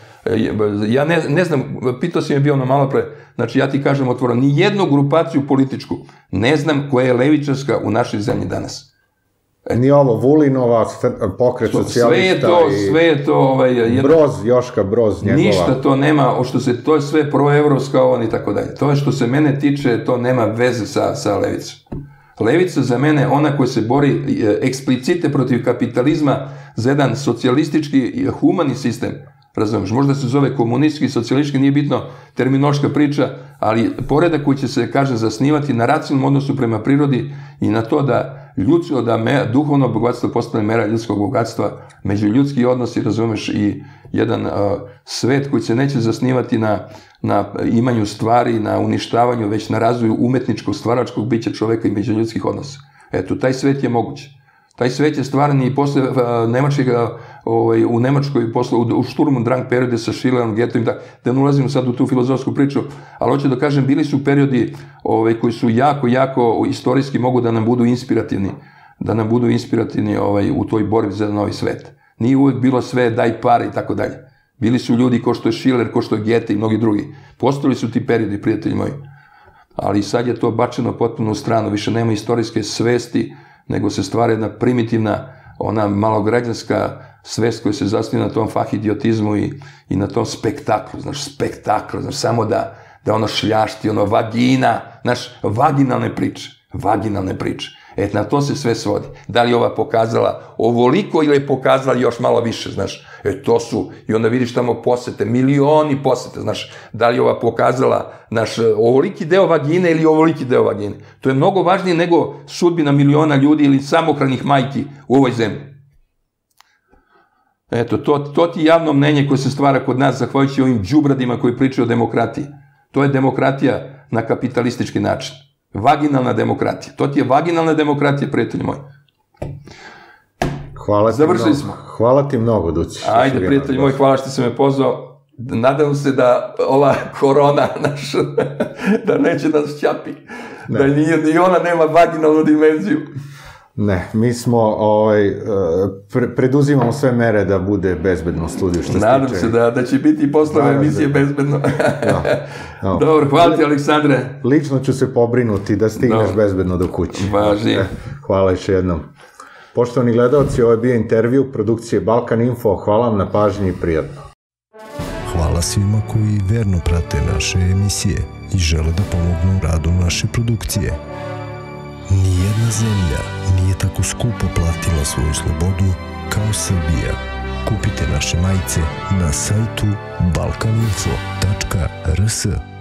Ja ne, ne znam, pitao si me bio ono malo pre, znači ja ti kažem otvoreno, ni jednu grupaciju političku ne znam koja je levičarska u našoj zemlji danas. Ni ovo, Vulinova, pokret socijalista sve je to, i... Sve je to... Ovaj, jedna... Broz, Joška Broz, njegova... Ništa to nema, što se, to je sve proevropska on i tako dalje. To je što se mene tiče, to nema veze sa, sa levicom. Levica za mene, ona koja se bori eksplicite protiv kapitalizma za jedan socijalistički humani sistem, razumiješ, možda se zove komunistički, socijalistički, nije bitno terminološka priča, ali poredak koji će se, kaže, zasnivati na racionalnom odnosu prema prirodi i na to da ljudsko, da me, duhovno bogatstvo postane mera ljudskog bogatstva, međuljudski odnosi, razumeš, i jedan uh, svet koji se neće zasnivati na, na imanju stvari, na uništavanju, već na razvoju umetničkog, stvaračkog bića čoveka i međuljudskih odnosa. Eto, taj svet je moguć. Taj svet je stvaran i posle uh, Nemačkog, ovaj, u Nemačkoj, posle u, u šturmu drang periode sa Schillerom, Goethom, da, da ne ulazim sad u tu filozofsku priču, ali hoću da kažem, bili su periodi ovaj, koji su jako, jako istorijski mogu da nam budu inspirativni, da nam budu inspirativni ovaj, u toj borbi za novi svet. Nije uvek bilo sve daj pare i tako dalje. Bili su ljudi ko što je Schiller, ko što je Goethe i mnogi drugi. Postali su ti periodi, prijatelji moji. Ali sad je to bačeno potpuno u stranu, više nema istorijske svesti, nego se stvara jedna primitivna, ona malograđanska svest koja se zasniva na tom fahidiotizmu i, i na tom spektaklu, znaš, spektakl, znaš, samo da, da ono šljašti, ono vagina, znaš, vaginalne priče, vaginalne priče. Et, na to se sve svodi. Da li ova pokazala ovoliko ili je pokazala još malo više, znaš, e, to su, i onda vidiš tamo posete, milioni posete, znaš, da li je ova pokazala, znaš, ovoliki deo vagine ili ovoliki deo vagine. To je mnogo važnije nego sudbina miliona ljudi ili samohranih majki u ovoj zemlji. Eto, to, to ti javno mnenje koje se stvara kod nas, zahvaljujući ovim đubradima koji pričaju o demokratiji. To je demokratija na kapitalistički način. Vaginalna demokratija. To ti je vaginalna demokratija, prijatelji moji. Hvala ti mnogo. Smo. Hvala ti mnogo, Duci. Ajde, prijatelji moji, hvala što si me pozvao. Nadam se da ova korona, naš, da neće nas čapi. Ne. Da nije, ni ona nema vaginalnu dimenziju. Ne, mi smo, ovaj, pre, preduzimamo sve mere da bude bezbedno u studiju. Što Nadam stiče. se da, da će biti i poslove emisije da. Bezbedno. Da. No. Dobro, hvala ti, Aleksandre. Lično ću se pobrinuti da stigneš Dobro. Bezbedno do kući. Važi. E, hvala još jednom. Poštovani gledalci, ovo je bio intervju produkcije Balkan Info. Hvala vam na pažnji i prijatno. Hvala svima koji verno prate naše emisije i žele da pomognu u radu naše produkcije. Nijedna zemlja nije tako skupo platila svoju slobodu kao Srbija. Kupite naše majice na sajtu balkaninfo tačka r s.